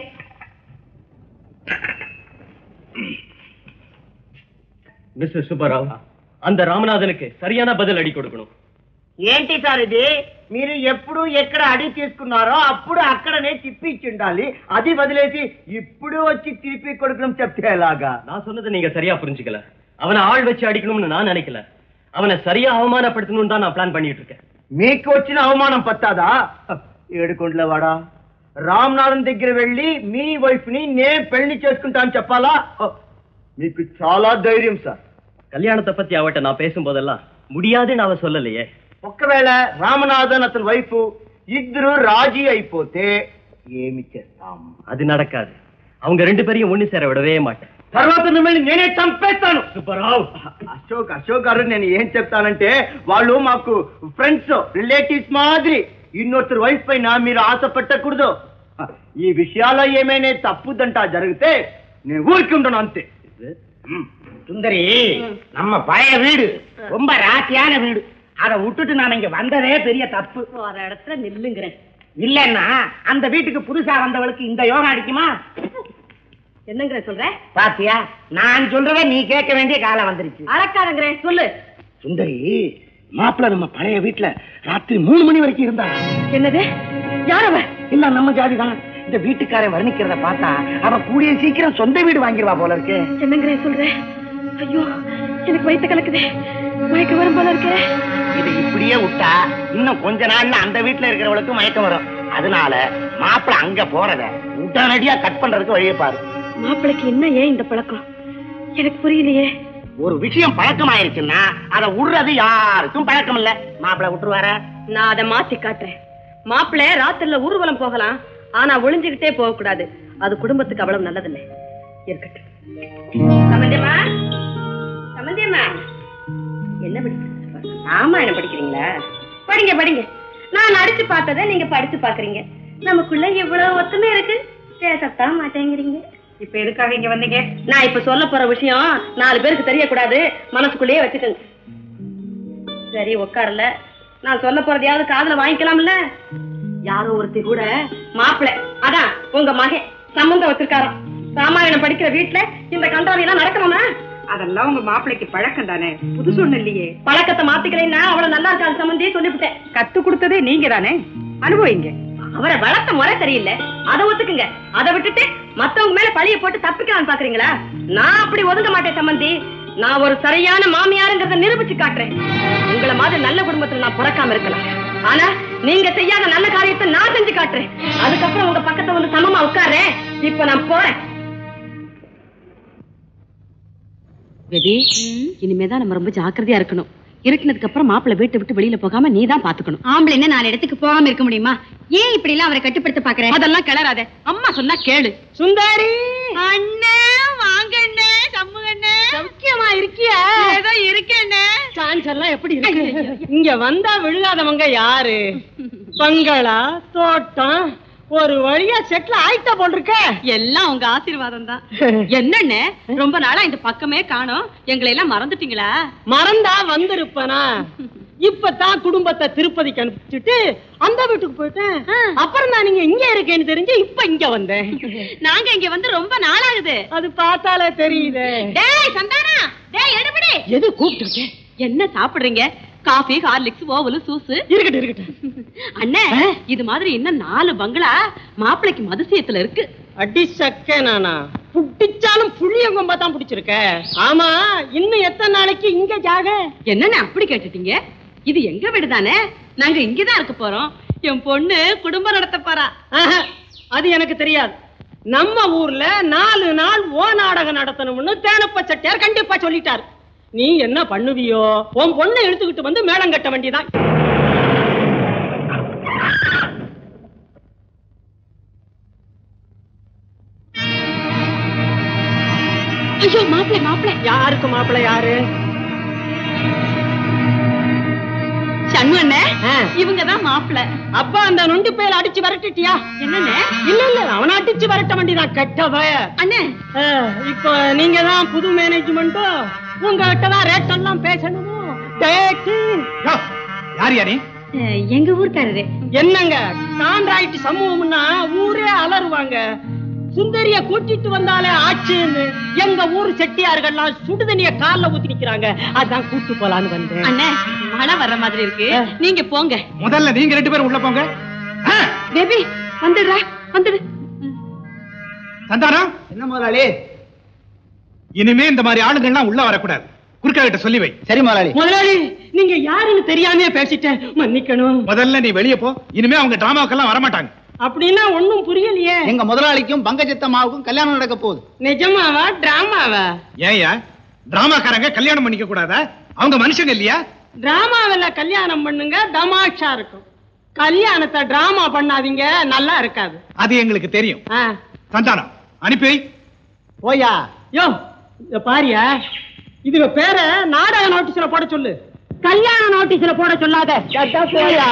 மிஸ்டர் சுப்பராவ், அந்த రామనాథన్కి సరైన బదులు అడి కొడుకును. ఏంటి సార్ ఇది? మీరు ఎప్పుడు ఎక్కడ అడి తీసుకున్నారో అప్పుడు అక్కడనే తిప్పిచ్చుండాలి. అది వదిలేసి ఇప్పుడు వచ్చి తిప్పి కొడుకును చెప్తే ఎలాగా? நான் சொன்னதை நீங்க சரியா புரிஞ்சுக்கல. அவனை ஆள் வச்சு அடிக்கணும்னு நான் நினைக்கல. அவனை சரியா அவமானப்படுத்தணும்னு தான் நான் பிளான் பண்ணிட்டு இருக்கேன். మీకు వచ్చిన అవమానం పత్తాదా? ఏడుకొండలవాడా, రామనాథన్ దగ్గర వెళ్ళి మీ వైఫ్ ని నేను పెళ్లి చేసుకుంటాను చెప్పాలా? మీకు చాలా ధైర్యం సార్. கல்யாணத்தை பத்தி அவட்ட நான் பேசும்போதெல்லாம் முடியாதுன்னு அவ சொல்லலையே. ఒకవేళ రామనాథన్ అతని వైఫ్ ఇద్దరు రాజీ అయిపోతే ఏమి చేస్తాం? அது நடக்காது. அவங்க ரெண்டு பேரையும் ஒண்ணு சேர விடவே மாட்டேன். తర్వాత మిమ్మల్ని నేనే చంపేస్తాను. సుబ్బరావు, అశోక్ అశోక్ గారు, నేను ఏం చెప్తానంటే వాళ్ళు మాకు ఫ్రెండ్స్, రిలేటివ్స్ మాదిరి. இன்னொருத்தர் వైఫ్ పైన మీరు ఆశ పెట్టకూడదు. ఈ విషయాల్లో ఏమైనా తప్పుదంట జరిగితే నేను ఊరికి ఉండను అంతే. சுந்தரி, நம்ம பழைய வீடு ரொம்ப ராசியான வீடு. அதை விட்டுட்டு நான் இங்க வந்ததே பெரிய தப்பு. ஒரு இடத்துல நில்லுங்கிறேன். இல்லன்னா அந்த வீட்டுக்கு புதுசா வந்தவளுக்கு இந்த யோகம் அடிக்குமா? என்னங்கிற சொல்ற? பாத்தியா, நான் சொல்றத நீ கேட்க வேண்டிய காலம் வந்துருச்சு. அழக்காரங்கிறேன், சொல்லு. சுந்தரி, மாப்பிள்ள நம்ம பழைய வீட்டுல ராத்திரி மூணு மணி வரைக்கும் இருந்தாங்க. என்னது? யார் அவ? இல்ல நம்ம ஜாதிதான். இந்த வீட்டுக்காரன் வர்ணிக்கிறத பார்த்தா அவன் கூடிய சீக்கிரம் சொந்த வீடு வாங்கிடுவா போல இருக்கு. என்னங்கிற சொல்ற? ஐயோ, எனக்கு வயிற்று கலக்குது, மயக்கம் வரும் போல இருக்கு. இது இப்படியே விட்டா இன்னும் கொஞ்ச நாள்ல அந்த வீட்டுல இருக்கிறவளுக்கு மயக்கம் வரும். அதனால மாப்பிள்ள அங்க போறத உடனடியா கட் பண்றதுக்கு வழியை பாரு. மாப்பிளைக்கு என்ன ஏன் இந்த பழக்கம் எனக்கு புரியலையே. ஒரு விஷயம் பழக்கமாயிருச்சுன்னா அதை விடுறது யாருக்கும் பழக்கம் இல்ல. மாப்பிள்ள விட்டுருவார? நான் அதை மாத்தி காட்டுறேன். மாப்பிள்ளை ராத்திரில ஊர்வலம் போகலாம், ஆனா ஒளிஞ்சுகிட்டே போக கூடாது. அது குடும்பத்துக்கு அவ்வளவு நல்லதில்லை. இருக்கட்டும். சமந்தியம்மா, சமந்தியம்மா, என்ன படிக்கிறீங்க? ஆமா, என்ன படிக்கிறீங்களா? படிங்க படிங்க. நான் அடிச்சு பார்த்ததை நீங்க படிச்சு பாக்குறீங்க. நமக்குள்ள எவ்வளவு ஒத்துமை இருக்கு, பேசத்தான் மாட்டேங்கிறீங்க. இப்ப எதுக்காக இங்க வந்தீங்க? நான் இப்ப சொல்ல போற விஷயம் நாலு பேருக்கு தெரியக்கூடாது, மனசுக்குள்ளேயே வச்சுக்கோங்க. சரி, உட்காரல. நான் சொல்ல போறதையாவது காதுல வாங்கிக்கலாம்ல? யாரோ ஒருத்தி கூட மாப்பிள்ளை, அதான் உங்க மகன் சம்பந்தம் வச்சிருக்காராம். ராமாயணம் படிக்கிற வீட்டுல இந்த கண்டாவி எல்லாம் நடக்கணுமா? அதெல்லாம் உங்க மாப்பிள்ளைக்கு பழக்கம் தானே, புதுசு ஒண்ணு இல்லையே. பழக்கத்தை மாத்திக்கிறேன்னா அவ்வளவு நல்லா இருக்காது சம்பந்தியே சொல்லிவிட்டேன். கத்து கொடுத்ததே நீங்க தானே, அனுபவிங்க. அவரை வளர்த்த முறை சரியில்லை, அதை ஒத்துக்குங்க. அதை விட்டுட்டு மத்தவங்க மேல பழிய போட்டு தப்பிக்கலான்னு பாக்குறீங்களா? நான் அப்படி ஒதுங்க மாட்டேன் சம்பந்தி. நான் ஒரு சரியான மாமியாருங்கிறத நிரூபிச்சு காட்டுறேன். உங்களை மாதிரி நல்ல குடும்பத்துல நான் பிறக்காம இருக்கலாம், ஆனா நீங்க செய்யாத நல்ல காரியத்தை நான் செஞ்சு காட்டுறேன். அதுக்கப்புறம் உங்க பக்கத்துல வந்து சமமா உட்கார்றேன். இப்ப நான் போறேன். பேபி, இனிமேதான் நம்ம ரொம்ப ஜாக்கிரதையா இருக்கணும். இருட்டினதுக்கு அப்புறம் மாப்பிள்ளை வீட்டை விட்டு வெளியில போகாம நீ தான் பாத்துக்கணும். ஆம்பளை என்ன நாலு இடத்துக்கு போகாம இருக்க முடியுமா? ஏன் இப்படி எல்லாம் அவரை கட்டுப்படுத்த பாக்குறேன்? அதெல்லாம் கிளறாத. அம்மா சொன்னா கேளு. சுந்தரி அண்ணே வாங்க அண்ணே. சண்முகண்ணே சௌக்கியமா இருக்கியா? ஏதோ இருக்கேண்ணே. சான்ஸ் எல்லாம் எப்படி இருக்கு? இங்க வந்தா விழுகாதவங்க யாரு? பங்களா தோட்டம் ஒரு வழியா செட்டில் ஆயிட்ட போல் இருக்க. எல்லாம் உங்க ஆசீர்வாதம் தான். என்னண்ணே ரொம்ப நாளா இந்த பக்கமே காணோம், எங்களை எல்லாம் மறந்துட்டீங்களா? மறந்தா வந்திருப்பனா? இப்பதான் குடும்பத்தை திருப்பதிக்கு அனுப்பிச்சுட்டு அந்த வீட்டுக்கு போயிட்டேன். அப்புறம் நான் நீங்க இங்க இருக்கேன்னு தெரிஞ்சு இப்ப இங்க வந்தேன். நாங்க இங்க வந்து ரொம்ப நாளாகுது. அது பார்த்தாலே தெரியுது. டேய் சந்தானா, டேய் எடுபடி. எது கூப்பிட்டு என்ன சாப்பிடுறீங்க? காஃபி, ஹார்லிக்ஸ், ஓவலு, சூஸ் இருக்கட்டும் இருக்கட்டும். அண்ணே இது மாதிரி இன்னும் நாலு பங்களா மாப்பிளைக்கு மதுசியத்துல இருக்கு. அடி சக்க நானா புட்டிச்சாலும் புளியங்கொம்பா தான் பிடிச்சிருக்க. ஆமா இன்னும் எத்தனை நாளைக்கு இங்க ஜாக? என்னண்ணே அப்படி கேட்டுட்டீங்க? இது எங்க வீடுதானே, நாங்க இங்கதான் இருக்க போறோம். என் பொண்ணு குடும்பம் நடத்த போறா. அது எனக்கு தெரியாது. நம்ம ஊர்ல நாலு நாள் ஓ நாடகம் நடத்தணும்னு தேனப்ப செட்டியார் கண்டிப்பா சொல்லிட்டாரு. நீ என்ன பண்ணுவியோ? உன் பொண்ணை எடுத்துக்கிட்டு வந்து மேளம் கட்ட வேண்டியதான். ஐயோ மாப்பிள்ளை மாப்பிள்ளை. யாருக்கு மாப்பிள்ளை? யாரு? சண்முகண்ணே இவங்கதான் மாப்பிள்ளை. அப்பா அந்த நொண்டி பேல அடிச்சு வரட்டிட்டியா? என்னண்ணே? இல்ல இல்ல அவனை அடிச்சு வரட்ட வேண்டியதான். கெட்டவ அண்ணே. இப்ப நீங்க தான் புது மேனேஜ்மெண்டோ, உங்ககிட்ட தான் ரேட் எல்லாம் பேசணுமோ? யார் யாரு? எங்க ஊர்க்காரரு. என்னங்க கான்ட்ராக்ட் சமூகம்னா ஊரே அலறுவாங்க. சுந்தரிய கூட்டிட்டு வந்தாலே ஆச்சுன்னு எங்க ஊர் செட்டியார்கள்லாம் சுடுதண்ணிய கால்ல ஊத்தி நிக்கிறாங்க. அதான் கூட்டு போலான்னு வந்தேன். அண்ணே மழை வர்ற மாதிரி இருக்கு, நீங்க போங்க. முதல்ல நீங்க ரெண்டு பேரும் உள்ள போங்க. பேபி வந்துடுறா, வந்துடு. சந்தானம். என்ன முதலாளி? இனிமே இந்த மாதிரி ஆளுங்கள்லாம் உள்ள வரக்கூடாது. குறுக்கா கிட்ட சொல்லி வை. சரி முதலாளி. முதலாளி நீங்க யாருன்னு தெரியாமே பேசிட்டேன், மன்னிக்கணும். முதல்ல நீ வெளியே போ. இனிமே அவங்க டிராமாக்கெல்லாம் வரமாட்டாங்க. அப்படின்னா ஒண்ணும் புரியலையே. எங்க முதலாளிக்கும் பங்கஜத்தம்மாவுக்கும் கல்யாணம் நடக்க போகுது. நிஜமாவா டிராமாவா? ஏயா டிராமாக்காரங்க கல்யாணம் பண்ணிக்க கூடாதா? அவங்க மனுஷங்க இல்லையா? டிராமாவில கல்யாணம் பண்ணுங்க, தமாஷா இருக்கும். கல்யாணத்தை டிராமா பண்ணாதீங்க, நல்லா இருக்காது. அது எங்களுக்கு தெரியும். சந்தானம் அனுப்பி போயா. யோ பாரியா, இதுல பேர நாடக நோட்டீஸ்ல போட சொல்லு, கல்யாண நோட்டீஸ்ல போட சொல்லாத. போயா.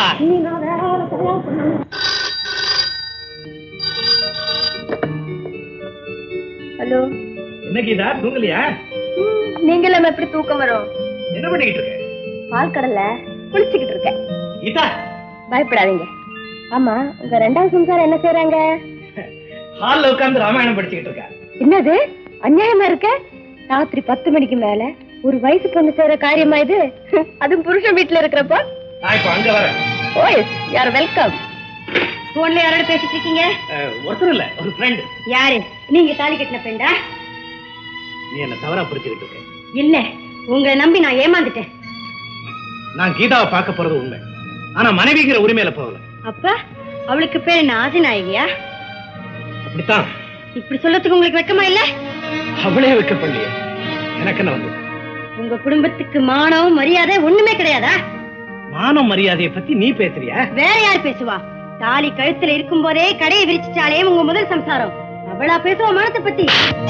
ஹலோ. என்ன கீதா தூங்கலையா? நீங்க எல்லாம் எப்படி தூக்கம் வரும்? என்ன பண்ணிக்கிட்டு இருக்க? பால் கடல்ல குளிச்சுக்கிட்டு இருக்கேன். கீதா பயப்படாதீங்க. ஆமா உங்க ரெண்டாவது சம்சாரம் என்ன செய்யறாங்க? ஹால்ல உட்கார்ந்து ராமாயணம் படிச்சுக்கிட்டு இருக்கா. என்னது அநியாயமா இருக்க? ராத்திரி பத்து மணிக்கு மேல ஒரு வயசு பொண்ணு செய்யற காரியமா இது? அதுவும் புருஷன் வீட்டுல இருக்கிறப்போ. நான் இப்ப அங்க வரேன். ஓய் யார் வெல்கம். போன்ல யாரோட பேசிட்டு இருக்கீங்க? ஒருத்தர் இல்ல, ஒரு ஃப்ரெண்ட். யாரு? நீங்க தாலி கட்டின ஃப்ரெண்டா? நீ என்ன தவறா புரிஞ்சுக்கிட்டு இருக்க. இல்ல உங்களை நம்பி நான் ஏமாந்துட்டேன். நான் கீதாவை பார்க்க போறது உண்மை, ஆனா மனைவிங்கிற உரிமையில போகல. அப்ப அவளுக்கு பேர் என்ன ஆதிநாயகியா? அப்படித்தான். இப்படி சொல்லத்துக்கு உங்களுக்கு வெக்கமா இல்ல? அவளே வெக்கப்படலையே, எனக்கு என்ன வந்து? உங்க குடும்பத்துக்கு மானம் மரியாதை ஒண்ணுமே கிடையாதா? மானம் மரியாதையை பத்தி நீ பேசுறியா? வேற யார் பேசுவா? தாலி கழுத்துல இருக்கும் போதே கடையை விரிச்சிட்டாலே உங்க முதல் சம்சாரம். அவளா பேசுவா மானத்தை பத்தி?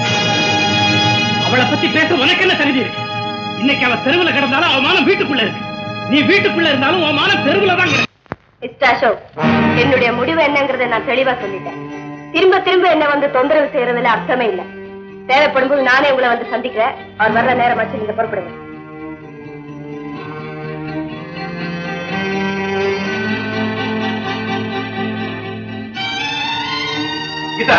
அவளை பத்தி பேச உனக்கு என்ன தகுதி இருக்கு? இன்னைக்கு அவ தெருவுல கிடந்தாலும் அவ மானம் வீட்டுக்குள்ள இருக்கு. நீ வீட்டுக்குள்ள இருந்தாலும் உன் மானம் தெருவுல தான் இருக்கு. என்னுடைய முடிவு என்னங்கறத நான் தெளிவா சொல்லிட்டேன். திரும்ப திரும்ப என்ன வந்து தொந்தரவு செய்யறதுல அர்த்தமே இல்ல. தேவைப்படும் போது நானே உங்களை வந்து சந்திக்கிறேன். அவர் வர்ற நேரம் வச்சு நீங்க புறப்படுங்க. கீதா,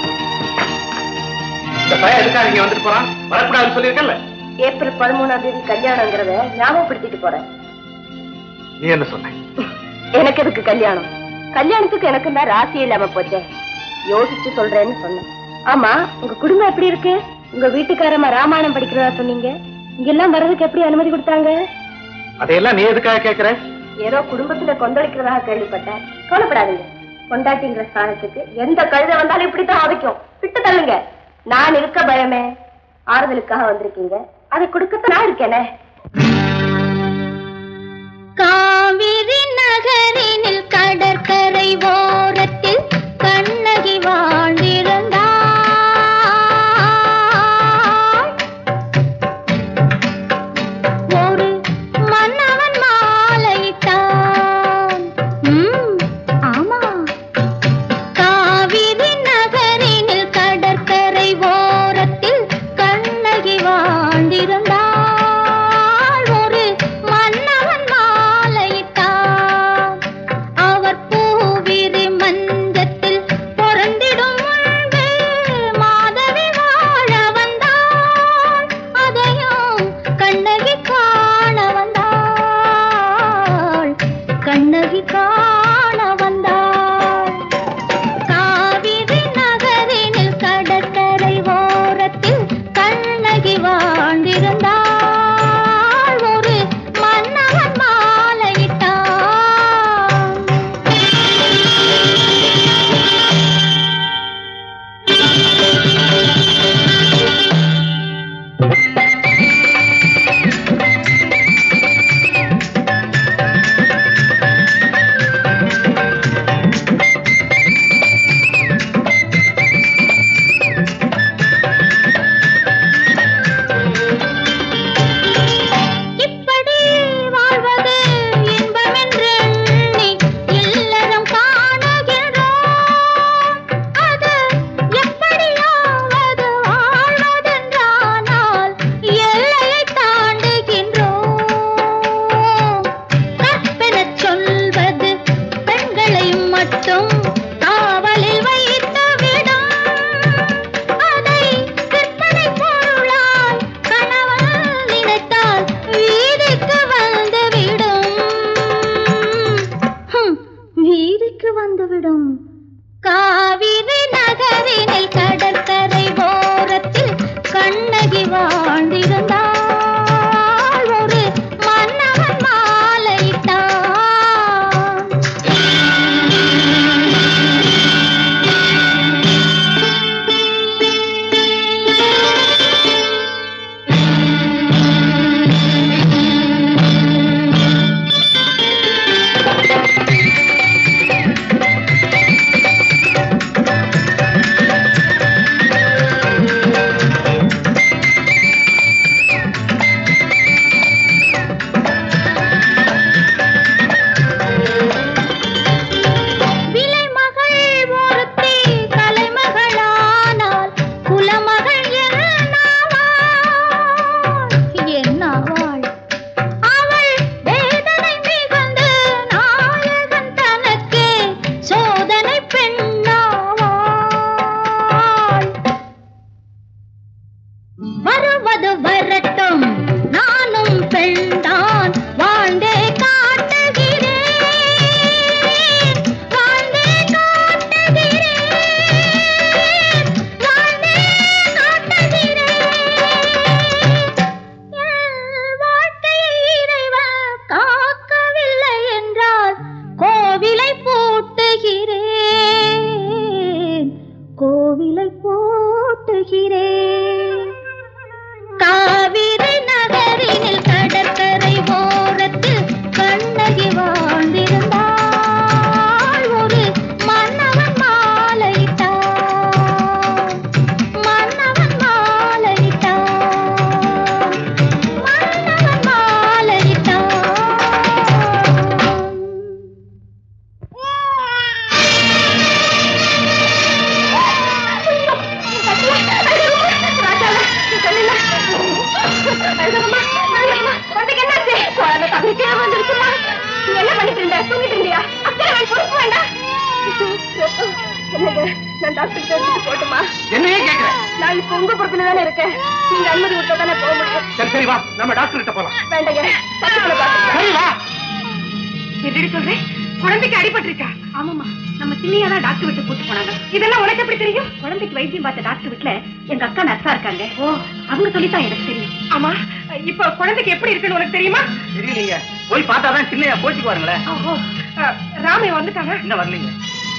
இந்த பையன் எதுக்காக இங்க வந்துட்டு போறான்? வரக்கூடாதுன்னு சொல்லியிருக்கல. ஏப்ரல் பதிமூணாம் தேதி கல்யாணங்கிறத ஞாபகப்படுத்திட்டு போறேன். நீ என்ன சொன்ன? எனக்கு எதுக்கு கல்யாணம்? கல்யாணத்துக்கு எனக்கு தான் ராசி இல்லாம போச்சே. யோசிச்சு சொல்றேன்னு சொன்னேன். ஆமா உங்க குடும்பம் எப்படி இருக்கு? உங்க வீட்டுக்காரமா ராமாயணம் படிக்கிறதா சொன்னீங்க. இங்க எல்லாம் வர்றதுக்கு எப்படி அனுமதி கொடுத்தாங்க? அதையெல்லாம் நீ எதுக்காக கேக்குற? ஏதோ குடும்பத்துல கொந்தளிக்கிறதாக கேள்விப்பட்டேன். கவலைப்படாதீங்க. கொண்டாட்டிங்கிற ஸ்தானத்துக்கு எந்த கழுதை வந்தாலும் இப்படித்தான் ஆதிக்கும். விட்டு தள்ளுங்க. நான் இருக்க பயமே. ஆறுதலுக்காக வந்திருக்கீங்க, அதை கொடுக்கத்தான் நான் இருக்கேனே. நகரினில் கடற்கரை ஓரத்தில் கண்ணகி வாழ்ந்திருந்தாள். ஒரு மன்னவன் மாலையிட்டான். ம், ஆமா. காவிரி நகரினில் கடற்கரை ஓரத்தில் கண்ணகி வாழ்ந்திருந்தாள். ஒரு மன்னவன் மாலையிட்டான். அவர் பூவிரி மஞ்சத்தில் பொறந்திடும் முன்பே மாதவி வாழ வந்தாள். அதையும் கண்ணகி காண வந்தாள். கண்ணகி காண வந்தாள். காவிரி நகரினில் கடற்கரை ஓரத்தில் கண்ணகி வாழ்ந்திருந்தாள். ஒரு மன்னவன் மாலையிட்டான். இப்படி வாழ்வது இன்பமென்று எண்ணி இல்லறம் காணுகின்றோம். அது எப்படியாவது வாழ்வதென்றானால் எல்லையை தாண்டுகின்றோம். கற்பெனச் சொல்வது பெண்களை மட்டும் காவலில் வைத்துவிடும். அதை விற்பனை பொருளாய் கணவன் நினைத்தால் வீதிக்கு வந்துவிடும். ஹம், வீதிக்கு வந்துவிடும். காவிரி நகரினில் கடற்கரை ஓரத்தில் கண்ணகி வாழ்ந்திருந்தாள். ஒரு மன்னவன் மாலையிட்டான். விலைமகள் ஒருத்தி கலைமகளானால் குலமகள் என்னாவாள்? என்னாவாள்? அவள் வேதனை மிகுந்து நாயகன் தனக்கே சோதனை பெண்ணாவாள். வருவது வரட்டும், நானும் பெண்தான் வாழ்ந்தே காட்டுகிறேன். வாழ்ந்தே காட்டுகிறேன். வாழ்ந்தே காட்டுகிறேன். என் வாழ்க்கையை இறைவன் காக்கவில்லை என்றால் கோவிலை பூட்டுகிறேன். கோவிலை பூட்டுகிறேன். காவிரி நகரினில் கடற்கரை ஓரத்தில் கண்ணகி வாழ்ந்திருந்தாள். ஒரு மன்னவன் மாலையிட்டான். மன்னவன் மாலையிட்டான். மன்னவன் மாலையிட்டான். என்ன பண்ணிட்டு இருந்த? தூங்கிட்டு இருந்தியா? அக்கறை வேண்டாம், பொறுப்பு வேண்டாம். என்னங்க, நான் டாக்டர் கிட்ட போட்டுமா? என்னையே கேக்குறேன். நான் இப்ப உங்க பொறுப்புல தானே இருக்கேன். நீங்க அனுமதி கொடுத்தா தானே போக முடியும். சரி சரி வா, நம்ம டாக்டர் கிட்ட போலாம். வேண்டங்க, பக்கத்துல பாருங்க. சரி வா. என்னடி சொல்றேன்? குழந்தைக்கு அடிபட்டுருச்சா? ஆமாமா, நம்ம சின்னையாதான் டாக்டர் விட்டு கூட்டு போனாங்க. இதெல்லாம் உனக்கு எப்படி தெரியும்? குழந்தைக்கு வைத்தியம் பார்த்த டாக்டர் வீட்டுல எங்க அக்கா நர்ஸா இருக்காங்க. ஓ, அவங்க சொல்லித்தான் எனக்கு தெரியும். ஆமா, இப்ப குழந்தைக்கு எப்படி இருக்குன்னு உனக்கு தெரியுமா? தெரியலீங்க, போய் பார்த்தாதான் சின்னையா போச்சுக்கு வாருங்களேன். ஓஹோ, ராமே வந்துட்டாங்க. இன்னும் வரலீங்க.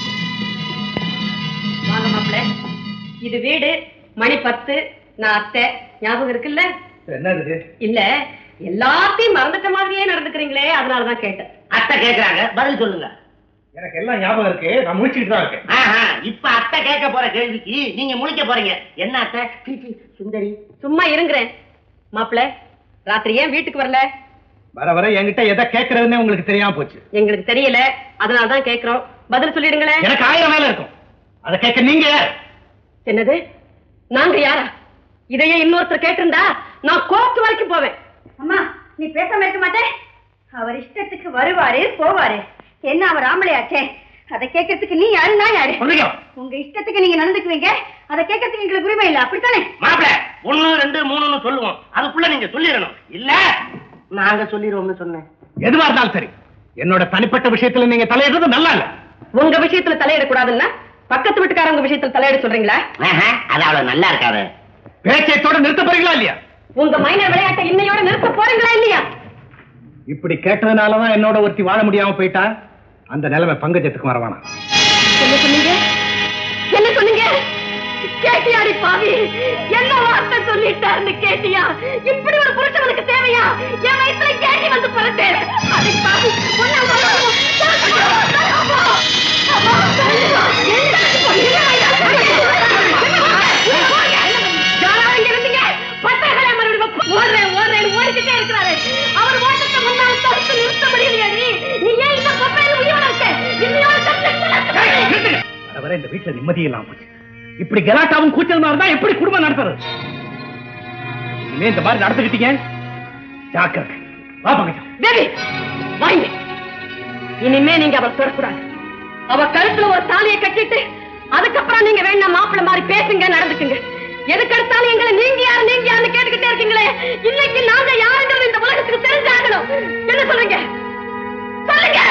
வாங்க மாப்பிள்ள, இது வீடு, மணி பத்து, நான் அத்தை, ஞாபகம் இருக்குல்ல? என்னது? இல்ல, எல்லாத்தையும் மறந்துட்ட மாதிரியே நடந்துக்கிறீங்களே, அதனாலதான் கேட்டேன். அத்தை கேக்குறாங்க, பதில் சொல்லுங்க. எனக்கு எல்லாம் ஞாபகம் இருக்கு, நான் முடிச்சுட்டு தான் இருக்கேன். ஆஹா, இப்ப அத்தை கேட்க போற கேள்விக்கு நீங்க முழிக்க போறீங்க. என்ன அத்தை? சுந்தரி சும்மா இருங்கிறேன். மாப்பிள்ள, ராத்திரி ஏன் வீட்டுக்கு வரல? வர வர என்கிட்ட எதை கேட்கறதுன்னு உங்களுக்கு தெரியாம போச்சு. எங்களுக்கு தெரியல, அதனாலதான் கேட்கிறோம். பதில் சொல்லிடுங்களேன். எனக்கு ஆயிரம் மேல இருக்கும், அதை கேட்க நீங்க யார்? என்னது, நாங்க யாரா? இதையே இன்னொருத்தர் கேட்டிருந்தா நான் கோர்ட் வரைக்கும் போவேன். அம்மா, நீ பேசாம இருக்க மாட்டே? அவர் இஷ்டத்துக்கு வருவாரு போவாரு, என்ன அவர் ஆம்பளையாச்சே? அதை கேட்கறதுக்கு நீ யாரு, நான் யாரு? உங்க இஷ்டத்துக்கு நீங்க நடந்துக்குவீங்க, அதை கேட்கறதுக்கு எங்களுக்கு உரிமை இல்ல, அப்படித்தானே? மாப்பிள்ள, ஒண்ணு ரெண்டு மூணுன்னு சொல்லுவோம், அதுக்குள்ள நீங்க சொல்லிடணும். இல்ல நாங்க சொல்லிடுவோம்னு சொன்னேன். எதுவா இருந்தாலும் சரி, என்னோட தனிப்பட்ட விஷயத்துல நீங்க தலையிடுறது நல்லா இல்ல. உங்க விஷயத்துல தலையிடக்கூடாதுன்னா பக்கத்து வீட்டுக்காரங்க விஷயத்துல தலையிட சொல்றீங்களா? அது அவ்வளவு நல்லா இருக்காது. பேச்சையோட நிறுத்த போறீங்களா இல்லையா? உங்க மைனர் விளையாட்டை இன்னையோட நிறுத்த போறீங்களா இல்லையா? இப்படி கேட்டதுனாலதான் என்னோட ஒருத்தி வாழ முடியாம போயிட்டா. அந்த நிலைமை பங்கஜத்துக்கு வரவானா? என்ன சொன்னீங்க? என்ன சொன்னீங்க? கேட்டியாடி பாவி, என்ன வார்த்தை சொல்லிட்டாருன்னு கேட்டியா? இப்படி ஒரு புருஷனுக்கு தேவையா? என் வயசுல கேட்டி வந்து பிறந்தேன். அதை பாவி ஓடிக்கிட்டே இருக்கிறாரு. அவர் ஓட்டத்தை முன்னால் தடுத்து நிறுத்த முடியலையா? நீ ஏன் இந்த கொப்பையில உயிரோட இருக்க? வர வர இந்த வீட்டுல நிம்மதி இல்லாம போச்சு. இப்படி கலாட்டாவும் கூச்சல் தான் எப்படி குடும்பம் நடத்துறது? இனிமே இந்த மாதிரி நடந்துக்கிட்டீங்க ஜாக்கிரதை. வா பங்கஜம். தேவி வாங்க. இனிமே நீங்க அவள் தொடக்கூடாது. அவ கழுத்துல ஒரு தாலியை கட்டிட்டு அதுக்கப்புறம் நீங்க வேணா மாப்பிள்ள மாதிரி பேசுங்க, நடந்துக்குங்க. எதுக்கு எடுத்தாலும் எங்களை நீங்க யாரு நீங்க யாருன்னு கேட்டுக்கிட்டே இருக்கீங்களே, இன்னைக்கு நாங்க யாருங்கிறது இந்த உலகத்துக்கு தெரிஞ்சாகணும். என்ன சொல்றீங்க? சொல்லுங்க.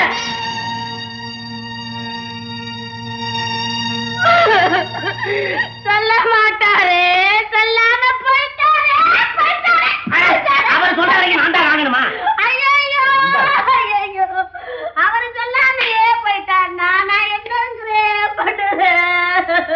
சொல்ல மாட்டாரே, சொல்லாம போயிட்டாரே. அவர் சொல்றாரு, நான் தான் வாங்கணுமா? ஐயோ ஐயோ, அவரு சொல்லாமையே போயிட்டார். நானா என்னங்கிறேன் பண்ணுறேன்.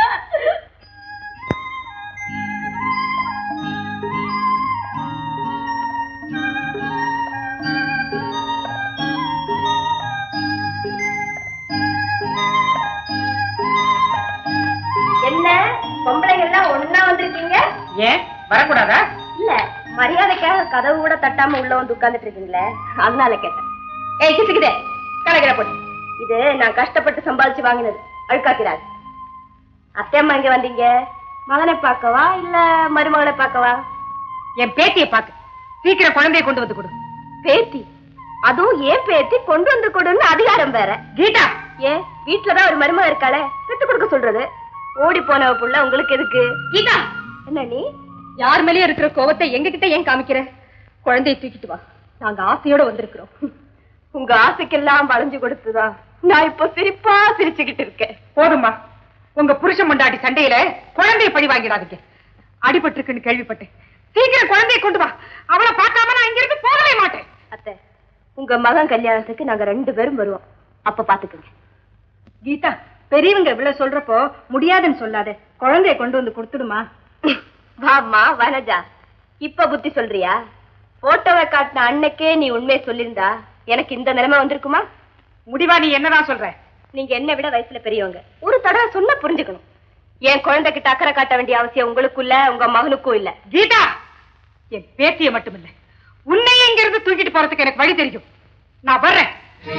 என்ன பொம்பளைங்க எல்லாம் ஒன்னா வந்திருக்கீங்க? ஏன் வரக்கூடாதா? இல்ல, மரியாதைக்காக கதவு கூட தட்டாம உள்ள வந்து உட்கார்ந்துட்டு இருக்கீங்களே, அதனால கேட்டேன். ஏய் கிசுக்குதே, கலகிற போட்டு. இது நான் கஷ்டப்பட்டு சம்பாதிச்சு வாங்கினது, அழுக்காக்கிறாரு. அத்தையம்மா இங்க வந்தீங்க, மகனை பார்க்கவா இல்ல மருமகளை பார்க்கவா? என் பேத்தியை பார்க்க. சீக்கிரம் குழந்தைய கொண்டு வந்து கொடு. பேத்தி? அதுவும் ஏன் பேத்தி கொண்டு வந்து கொடுன்னு அதிகாரம் வேற. கீதா, ஏன் வீட்டுலதான் ஒரு மருமக இருக்காளே, பெத்து கொடுக்க சொல்றது. ஓடி போனவ புள்ள உங்களுக்கு எதுக்கு? கீதா, என்ன நீ யார் மேலயே இருக்கிற கோவத்தை எங்க கிட்ட ஏன் காமிக்கிற? குழந்தையை தூக்கிட்டு வா, நாங்க ஆசையோட வந்திருக்கிறோம். உங்க ஆசைக்கெல்லாம் வளைஞ்சு கொடுத்துதா நான் இப்ப சிரிப்பா சிரிச்சுக்கிட்டு இருக்கேன். போதுமா, உங்க புருஷன் மண்டாட்டி சண்டையில குழந்தைய பழி வாங்கிடாதீங்க. அடிபட்டு இருக்குன்னு கேள்விப்பட்டேன். சீக்கிரம் குழந்தைய கொண்டு வா, அவளை பார்க்காம நான் இங்க இருந்து போகவே மாட்டேன். அத்தை, உங்க மகன் கல்யாணத்துக்கு நாங்க ரெண்டு பேரும் வருவோம், அப்ப பாத்துக்குங்க. கீதா, பெரியவங்க இவ்வளவு சொல்றப்போ முடியாதுன்னு சொல்லாத, குழந்தைய கொண்டு வந்து கொடுத்துடுமா. வாமா வனஜா, இப்ப புத்தி சொல்றியா? போட்டோவை காட்டின அன்னைக்கே நீ உண்மையை சொல்லியிருந்தா எனக்கு இந்த நிலைமை வந்திருக்குமா? முடிவா நீ என்னதான் சொல்ற? நீங்க என்ன விட வயசுல பெரியவங்க, ஒரு தடவை சொன்னா புரிஞ்சுக்கணும். என் குழந்தை கிட்ட அக்கறை காட்ட வேண்டிய அவசியம் உங்களுக்கும் இல்ல, உங்க மகனுக்கும் இல்ல. கீதா, என் பேத்திய மட்டும் இல்ல, உன்னையே இங்க இருந்து தூக்கிட்டு போறதுக்கு எனக்கு வழி தெரியும். நான் வர்றேன்.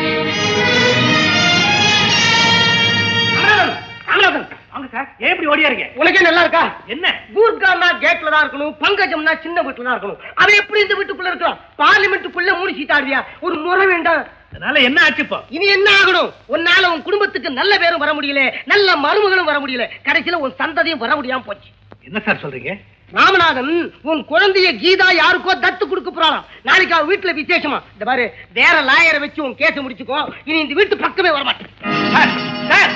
வாங்க சார், ஏன் இப்படி ஓடியா இருக்கீங்க? உனக்கே நல்லா இருக்கா? என்ன கூர்கானா கேட்ல தான் இருக்கணும், பங்கஜம்னா சின்ன வீட்டுல தான் இருக்கணும். அவன் எப்படி இந்த வீட்டுக்குள்ள இருக்கலாம்? பார்லிமெண்ட்டுக்குள்ள மூணு சீட் ஆடுறியா? ஒரு முறை வேண்டாம். அதனால என்ன ஆச்சு இப்போ? இனி என்ன ஆகணும்? உன்னால உன் குடும்பத்துக்கு நல்ல பேரும் வர முடியல, நல்ல மருமகளும் வர முடியல, கடைசியில உன் சந்ததியும் வர முடியாம போச்சு. என்ன சார் சொல்றீங்க? ராமநாதன் உன் குழந்தைய கீதா யாருக்கோ தத்து கொடுக்க போறாளாம். நாளைக்கு அவ வீட்டுல விசேஷமா. இந்த பாரு, வேற லாயரை வச்சு உன் கேஸ முடிச்சுக்கோ. இனி இந்த வீட்டு பக்கமே வரமாட்டேன். சார்,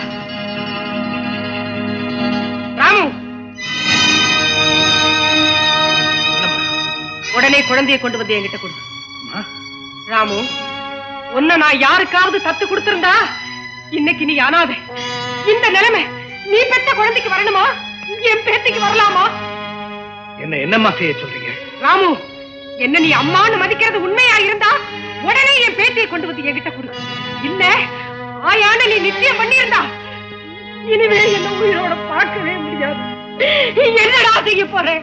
ராமு, உடனே குழந்தையை கொண்டு வந்து என்கிட்ட கொடு. ராமு, உன்னை நான் யாருக்காவது தத்து கொடுத்திருந்தா இன்னைக்கு நீ அனாதை. இந்த நிலைமை நீ பெற்ற குழந்தைக்கு வரணுமா? என் பேத்திக்கு வரலாமா? என்ன என்னம்மா செய்ய சொல்றீங்க? ராமு, என்ன நீ அம்மான்னு மதிக்கிறது உண்மையா இருந்தா உடனே என் பேத்தியை கொண்டு வந்து என்கிட்ட கொடு. இல்ல ஆயான நீ நிச்சயம் பண்ணியிருந்தா இனிமே என்ன உயிரோட பார்க்கவே முடியாது. என்னடா செய்ய போறேன்?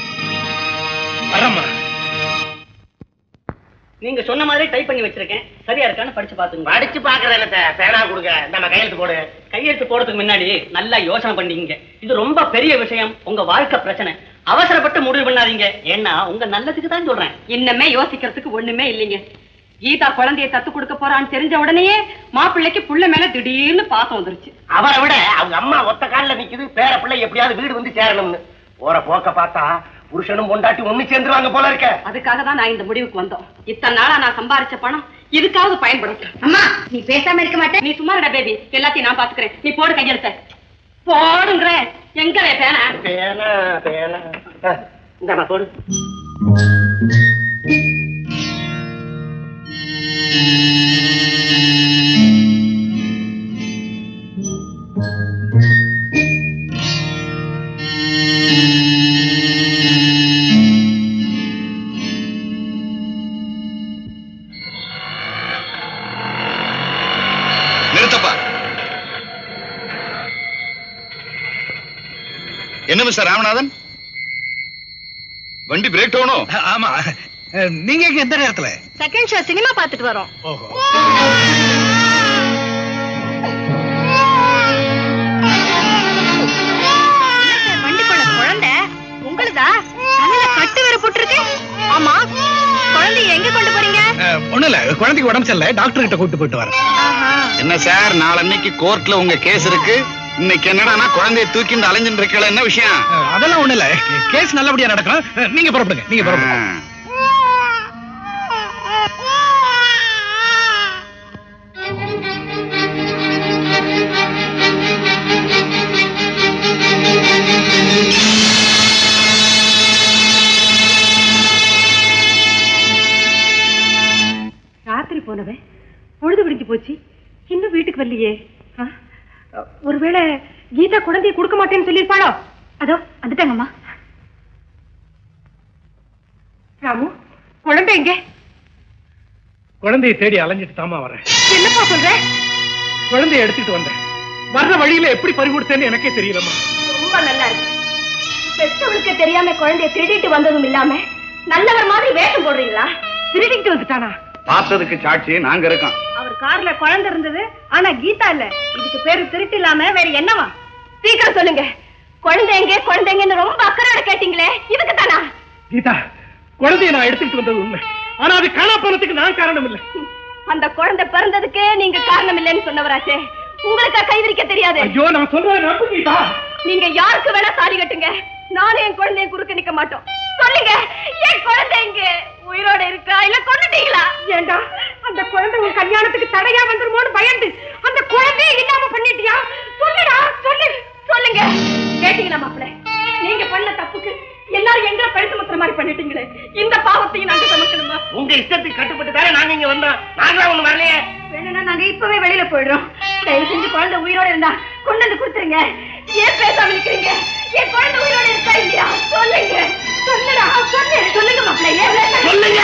நீங்க சொன்ன மாதிரி டைப் பண்ணி வச்சிருக்கேன். சரியா இருக்கான்னு படிச்சு பாத்துங்க. படிச்சு பாக்குறேன். பேனா கொடுங்க, நம்ம கையெழுத்து போடு. கையெழுத்து போடுறதுக்கு முன்னாடி நல்லா யோசனை பண்ணீங்க. இது ரொம்ப பெரிய விஷயம், உங்க வாழ்க்கை பிரச்சனை. அவசரப்பட்டு முடிவு பண்ணாதீங்க. ஏன்னா உங்க நல்லதுக்கு தான் சொல்றேன். இன்னமே யோசிக்கிறதுக்கு ஒண்ணுமே இல்லைங்க. கீதா குழந்தைய தத்து கொடுக்க போறான்னு தெரிஞ்ச உடனேயே மாப்பிள்ளைக்கு புள்ள மேல திடீர்னு பாசம் வந்துருச்சு. அவரை விட அவங்க அம்மா ஒத்த காலில் நிக்குது. பேர பிள்ளை எப்படியாவது வீடு வந்து சேரணும்னு. போற போக்க பார்த்தா புருஷனும் பொண்டாட்டி ஒண்ணு சேர்ந்துருவாங்க போல இருக்க. அதுக்காக தான் நான் இந்த முடிவுக்கு வந்தோம். இத்தனை நாளா நான் சம்பாரிச்ச பணம் இதுக்காவது பயன்படுத்த. அம்மா நீ பேசாம இருக்க மாட்டே? நீ சும்மாடா பேபி, எல்லாத்தையும் நான் பாத்துக்கிறேன். நீ போடு கையெழுத்த. போடுங்கிற எங்க பேனா பேனா பேனா இந்த போடு. நிறுத்தப்பா. என்ன மிஸ்டர் ராமநாதன், வண்டி பிரேக் டவுனோ? ஆமா. நீங்க எந்த நேரத்துல? செகண்ட் ஷோ சினிமா பார்த்துட்டு வரோம். ஓஹோ. வண்டிக்குள்ள குழந்தை உங்களுதா? தலையில கட்டு வேற போட்டுருக்கு. ஆமா, குழந்தைய எங்க கொண்டு போறீங்க? ஒண்ணு இல்ல, குழந்தைக்கு உடம்பு சரியில்லை, டாக்டர் கிட்ட கூட்டு போயிட்டு வரேன். என்ன சார், நாளன்னைக்கு கோர்ட்ல உங்க கேஸ் இருக்கு. இன்னைக்கு என்னடா குழந்தைய தூக்கிட்டு அலைஞ்சிட்டு இருக்கல, என்ன விஷயம்? அதெல்லாம் ஒண்ணு இல்ல, கேஸ் நல்லபடியா நடக்கும். நீங்க புறப்படுங்க, நீங்க புறப்படுங்க. ராத்திரி போனவன் பொழுது விடிஞ்சு போச்சு, இன்னும் வீட்டுக்கு வரலையே. ஒருவேளை கீதா குழந்தைய கொடுக்க மாட்டேன்னு சொல்லிருப்பாளோ? அதோ வந்துட்டாங்கம்மா. ராமு, குழந்தை எங்க? குழந்தையை தேடி அலைஞ்சிட்டு தாமா வரேன். என்னப்பா சொல்ற? குழந்தைய எடுத்துட்டு வந்தேன். வர்ற வழியில எப்படி பறிகொடுத்தேன்னு எனக்கே தெரியலம்மா. ரொம்ப நல்லா இருக்கு. பெற்றவளுக்கு தெரியாம குழந்தைய திருடிட்டு வந்ததும் இல்லாம நல்லவர் மாதிரி வேஷம் போடுறீங்களா? திருடிட்டு வந்துட்டானா? பார்த்ததுக்கு சாட்சி நாங்க இருக்கோம். அவர் கார்ல குழந்தை இருந்தது, ஆனா கீதா இல்ல. இதுக்கு பேரு திருட்டு இல்லாம வேற என்னவா? சீக்கிரம் சொல்லுங்க. குழந்தைங்க குழந்தைங்கன்னு ரொம்ப அக்கறையோட கேட்டீங்களே, இதுக்கு தானா? கீதா, குழந்தைய நான் எடுத்துட்டு வந்தது உண்மை, ஆனா அது காணா போனதுக்கு நான் காரணம் இல்ல. அந்த குழந்தை பிறந்ததுக்கே நீங்க காரணம் இல்லைன்னு சொன்னவராச்சே, உங்களுக்கு கை விரிக்க தெரியாது. ஐயோ, நான் சொல்றேன் நம்பு கீதா. நீங்க யாருக்கு வேணா சாரி கட்டுங்க, நானும் என் குழந்தைய குறுக்க நிக்க மாட்டோம். சொல்லுங்க, என் குழந்தைங்க உயிரோட இருக்கா இல்ல கொன்னுட்டீங்களா? ஏண்டா, அந்த குழந்தை உன் கல்யாணத்துக்கு தடையா வந்துருமோன்னு பயந்து அந்த குழந்தைய இல்லாம பண்ணிட்டியா? சொல்லுடா, சொல்லு. சொல்லுங்க. கேட்டீங்களா மாப்பிள்ளை? நீங்க பண்ண தப்புக்கு எல்லாரும் எங்களை பழுத்து முத்துற மாதிரி பண்ணிட்டீங்களே, இந்த பாவத்தையும் நாங்க சமைக்கணுமா? உங்க இஷ்டத்துக்கு கட்டுப்பட்டு தானே நாங்க இங்க வந்தோம். நாங்களா ஒண்ணு வரலையே. வேணும்னா நாங்க இப்பவே வெளியில போயிடுறோம். தயவு செஞ்சு குழந்தை உயிரோட இருந்தா கொண்டு வந்து கொடுத்துருங்க. ஏன் பேசாம நிக்கிறீங்க? என் குழந்தை உயிரோட இருக்கா இல்லையா? சொல்லுங்க. சொல்லுடா, சொல்லு. சொல்லுங்க மாப்பிள்ளை. சொல்லுங்க.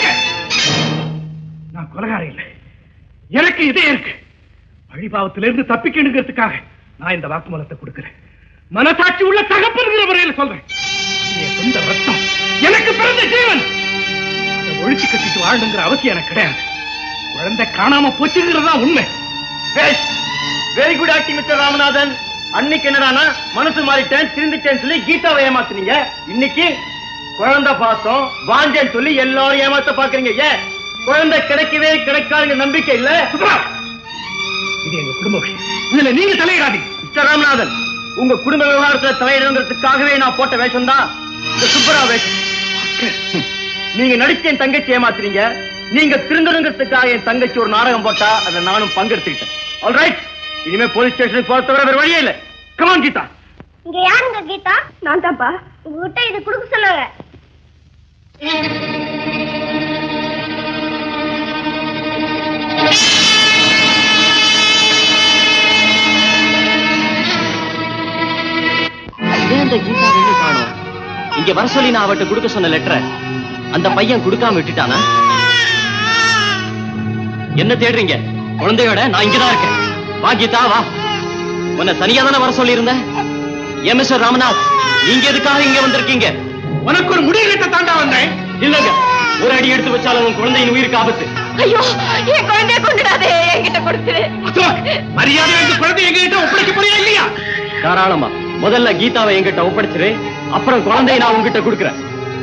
நான் கொலைகாரம் இல்லை, எனக்கு இதே இருக்கு. பழிபாவத்திலிருந்து தப்பிக்கணுங்கிறதுக்காக நான் இந்த வாக்குமூலத்தை கொடுக்கிறேன். மனசாட்சி உள்ள தகப்பன்கிற முறையில் சொல்றேன். என் சொந்த ரத்தம், எனக்கு பிறந்த ஜீவன். அதை ஒழிச்சு கட்டிட்டு வாழணுங்கிற அவசியம் எனக்கு கிடையாது. குழந்தை காணாம போச்சுங்கிறதா உண்மை. Very good acting mister Ramanathan. அன்னைக்கு என்னடானா மனசு மாறிட்டேன், திருந்துட்டேன்னு சொல்லி கீதாவை ஏமாத்துனீங்க. இன்னைக்கு குழந்தை பாசம் வாஞ்சேன்னு சொல்லி எல்லாரும் ஏமாத்த பாக்குறீங்க. ஏன் குழந்தை கிடைக்கவே கிடைக்காதுங்க நம்பிக்கை இல்ல? இது எங்க குடும்ப விஷயம், இதுல நீங்க தலையிடாதீங்க. மிஸ்டர் ராமநாதன், உங்க குடும்ப விவகாரத்துல தலையிடுங்கிறதுக்காகவே நான் போட்ட வேஷம் தான் இந்த சுப்பரா வேஷம். நீங்க நடிச்ச என் தங்கச்சி ஏமாத்துறீங்க, நீங்க திருந்தணுங்கிறதுக்காக என் தங்கச்சி ஒரு நாடகம் போட்டா அதை நானும் பங்கெடுத்துக்கிட்டேன். ஆல்ரைட், இனிமே போலீஸ் ஸ்டேஷனுக்கு போற தவிர வேற வழியே இல்ல. Come on Geetha. இங்க யாருங்க கீதா? நான் தான்ப்பா. உங்ககிட்ட இது கொடுக்க சொன்னாங்க. ஏன் இந்த கீதா வெளியே காணோம்? இங்க வர சொல்லி நான் அவட்ட கொடுக்க சொன்ன லெட்டரை அந்த பையன் கொடுக்காம விட்டுட்டானா? என்ன தேடுறீங்க? குழந்தையோட நான் இங்கதான் இருக்கேன். வா கீதா வா. உன்னை தனியா தானே வர சொல்லி இருந்தேன். ஏன் மிஸ்டர் ராமநாத், நீங்க எதுக்காக இங்க வந்திருக்கீங்க? உனக்கு ஒரு முடிவு கிட்ட தாண்டா வந்தேன். இல்லங்க, ஒரு அடி எடுத்து வச்சாலும் உன் குழந்தையின் உயிருக்கு ஆபத்து. ஐயோ, என் குழந்தைய கொண்டுடாதே, என்கிட்ட கொடுத்துரு. மரியாதை வந்து குழந்தை எங்ககிட்ட ஒப்படைக்க போறியா இல்லையா? தாராளமா. முதல்ல கீதாவை என்கிட்ட ஒப்படைச்சிரு, அப்புறம் குழந்தையை நான் உங்ககிட்ட கொடுக்குறேன்.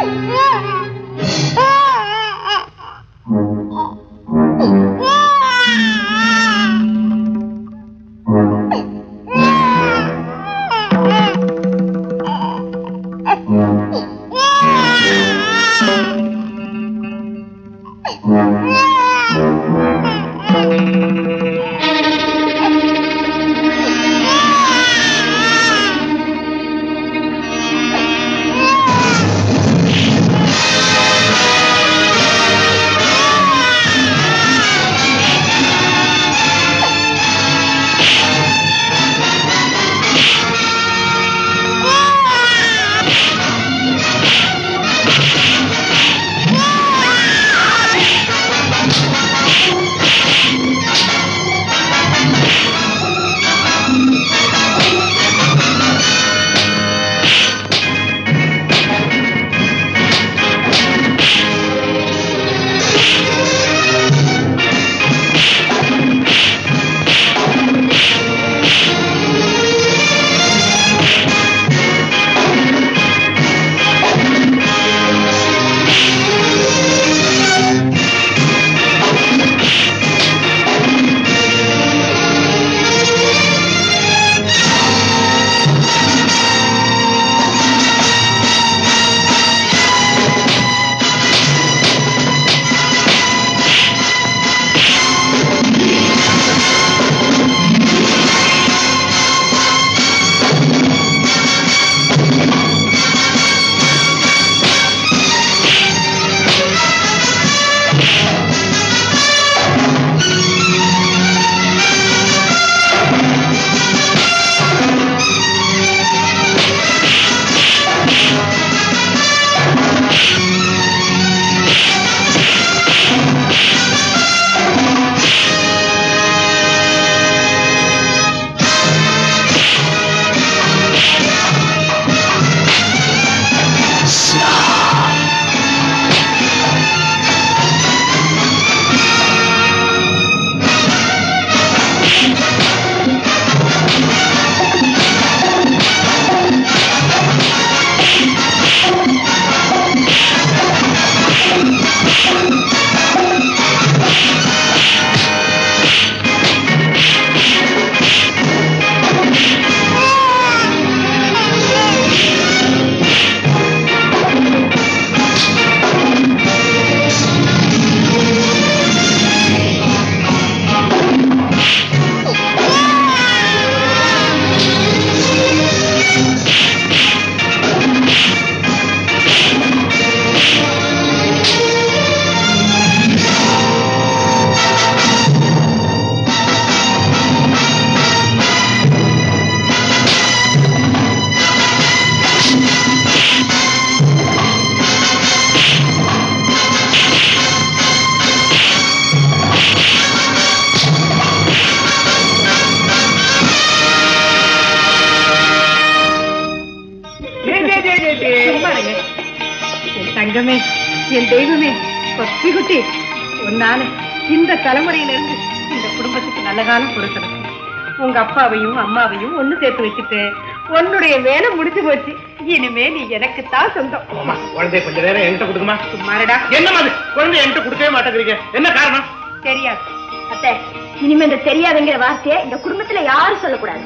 தங்கமே, என் தெய்வமே, பப்பி குட்டி, உன்னால இந்த தலைமுறையிலிருந்து இந்த குடும்பத்துக்கு நல்ல காலம் பொறுத்தது. உங்க அப்பாவையும் அம்மாவையும் ஒண்ணு சேர்த்து வச்சுட்டு உன்னுடைய வேலை முடிஞ்சு போச்சு. இனிமே நீ எனக்கு தான் சொந்தம். குழந்தை கொஞ்ச நேரம் என்கிட்ட கொடுக்குமா? சும்மாடா. என்ன மாதிரி குழந்தை என்கிட்ட கொடுக்கவே மாட்டேங்கிறீங்க, என்ன காரணம்? தெரியாது. அத்தை, இனிமே இந்த தெரியாதுங்கிற வார்த்தையை இந்த குடும்பத்துல யாரும் சொல்லக்கூடாது.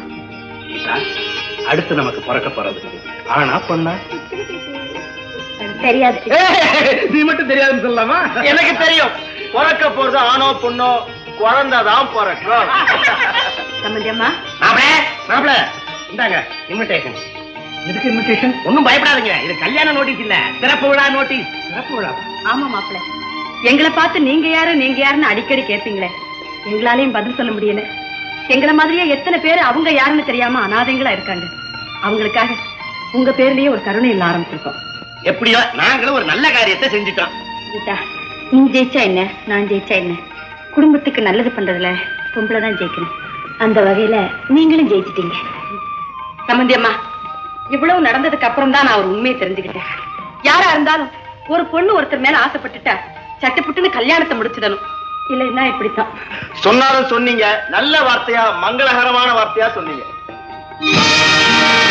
அடுத்து நமக்கு பிறக்க போறது ஆனா பொண்ணா? தெரியாது. நீ மட்டும் தெரியாதுன்னு சொல்லலாமா? எனக்கு தெரியும். பிறக்க போறது ஆணோ பொண்ணோ, குழந்தைதான் பிறக்கும். சம்பந்தியம்மா, மாப்பிள இந்தாங்க இன்விடேஷன். எதுக்கு இன்விடேஷன்? ஒன்னும் பயப்படாதீங்க, இது கல்யாண நோட்டீஸ் இல்ல, சிறப்பு விழா நோட்டீஸ். சிறப்பு விழா? ஆமா மாப்பிள்ள, எங்களை பார்த்து நீங்க யாரு நீங்க யாருன்னு அடிக்கடி கேட்பீங்களே, எங்களாலையும் பதில் சொல்ல முடியல. எங்களை மாதிரியே எத்தனை பேர் அவங்க யாருன்னு தெரியாம அனாதைங்களா இருக்காங்க. அவங்களுக்காக உங்க பேர்லயே ஒரு கருணை இல்ல ஆரம்பிச்சிருக்கோம். எப்படியோ நாங்களும் ஒரு நல்ல காரியத்தை செஞ்சுட்டோம். கீதா, நீ ஜெயிச்சா என்ன, நான் ஜெயிச்சா என்ன, குடும்பத்துக்கு நல்லது பண்றதுல பொம்பளை தான் ஜெயிக்கணும். அந்த வகையில நீங்களும் ஜெயிச்சிட்டீங்க. சம்பந்தி அம்மா, இவ்வளவு நடந்ததுக்கு அப்புறம் தான் நான் ஒரு உண்மையை தெரிஞ்சுக்கிட்டேன். யாரா இருந்தாலும் ஒரு பொண்ணு ஒருத்தர் மேல ஆசைப்பட்டுட்டா சட்டுப்புட்டுன்னு கல்யாணத்தை முடிச்சிடணும். இல்லைன்னா இப்படித்தான். சொன்னாலும் சொன்னீங்க, நல்ல வார்த்தையா மங்களகரமான வார்த்தையா சொன்னீங்க.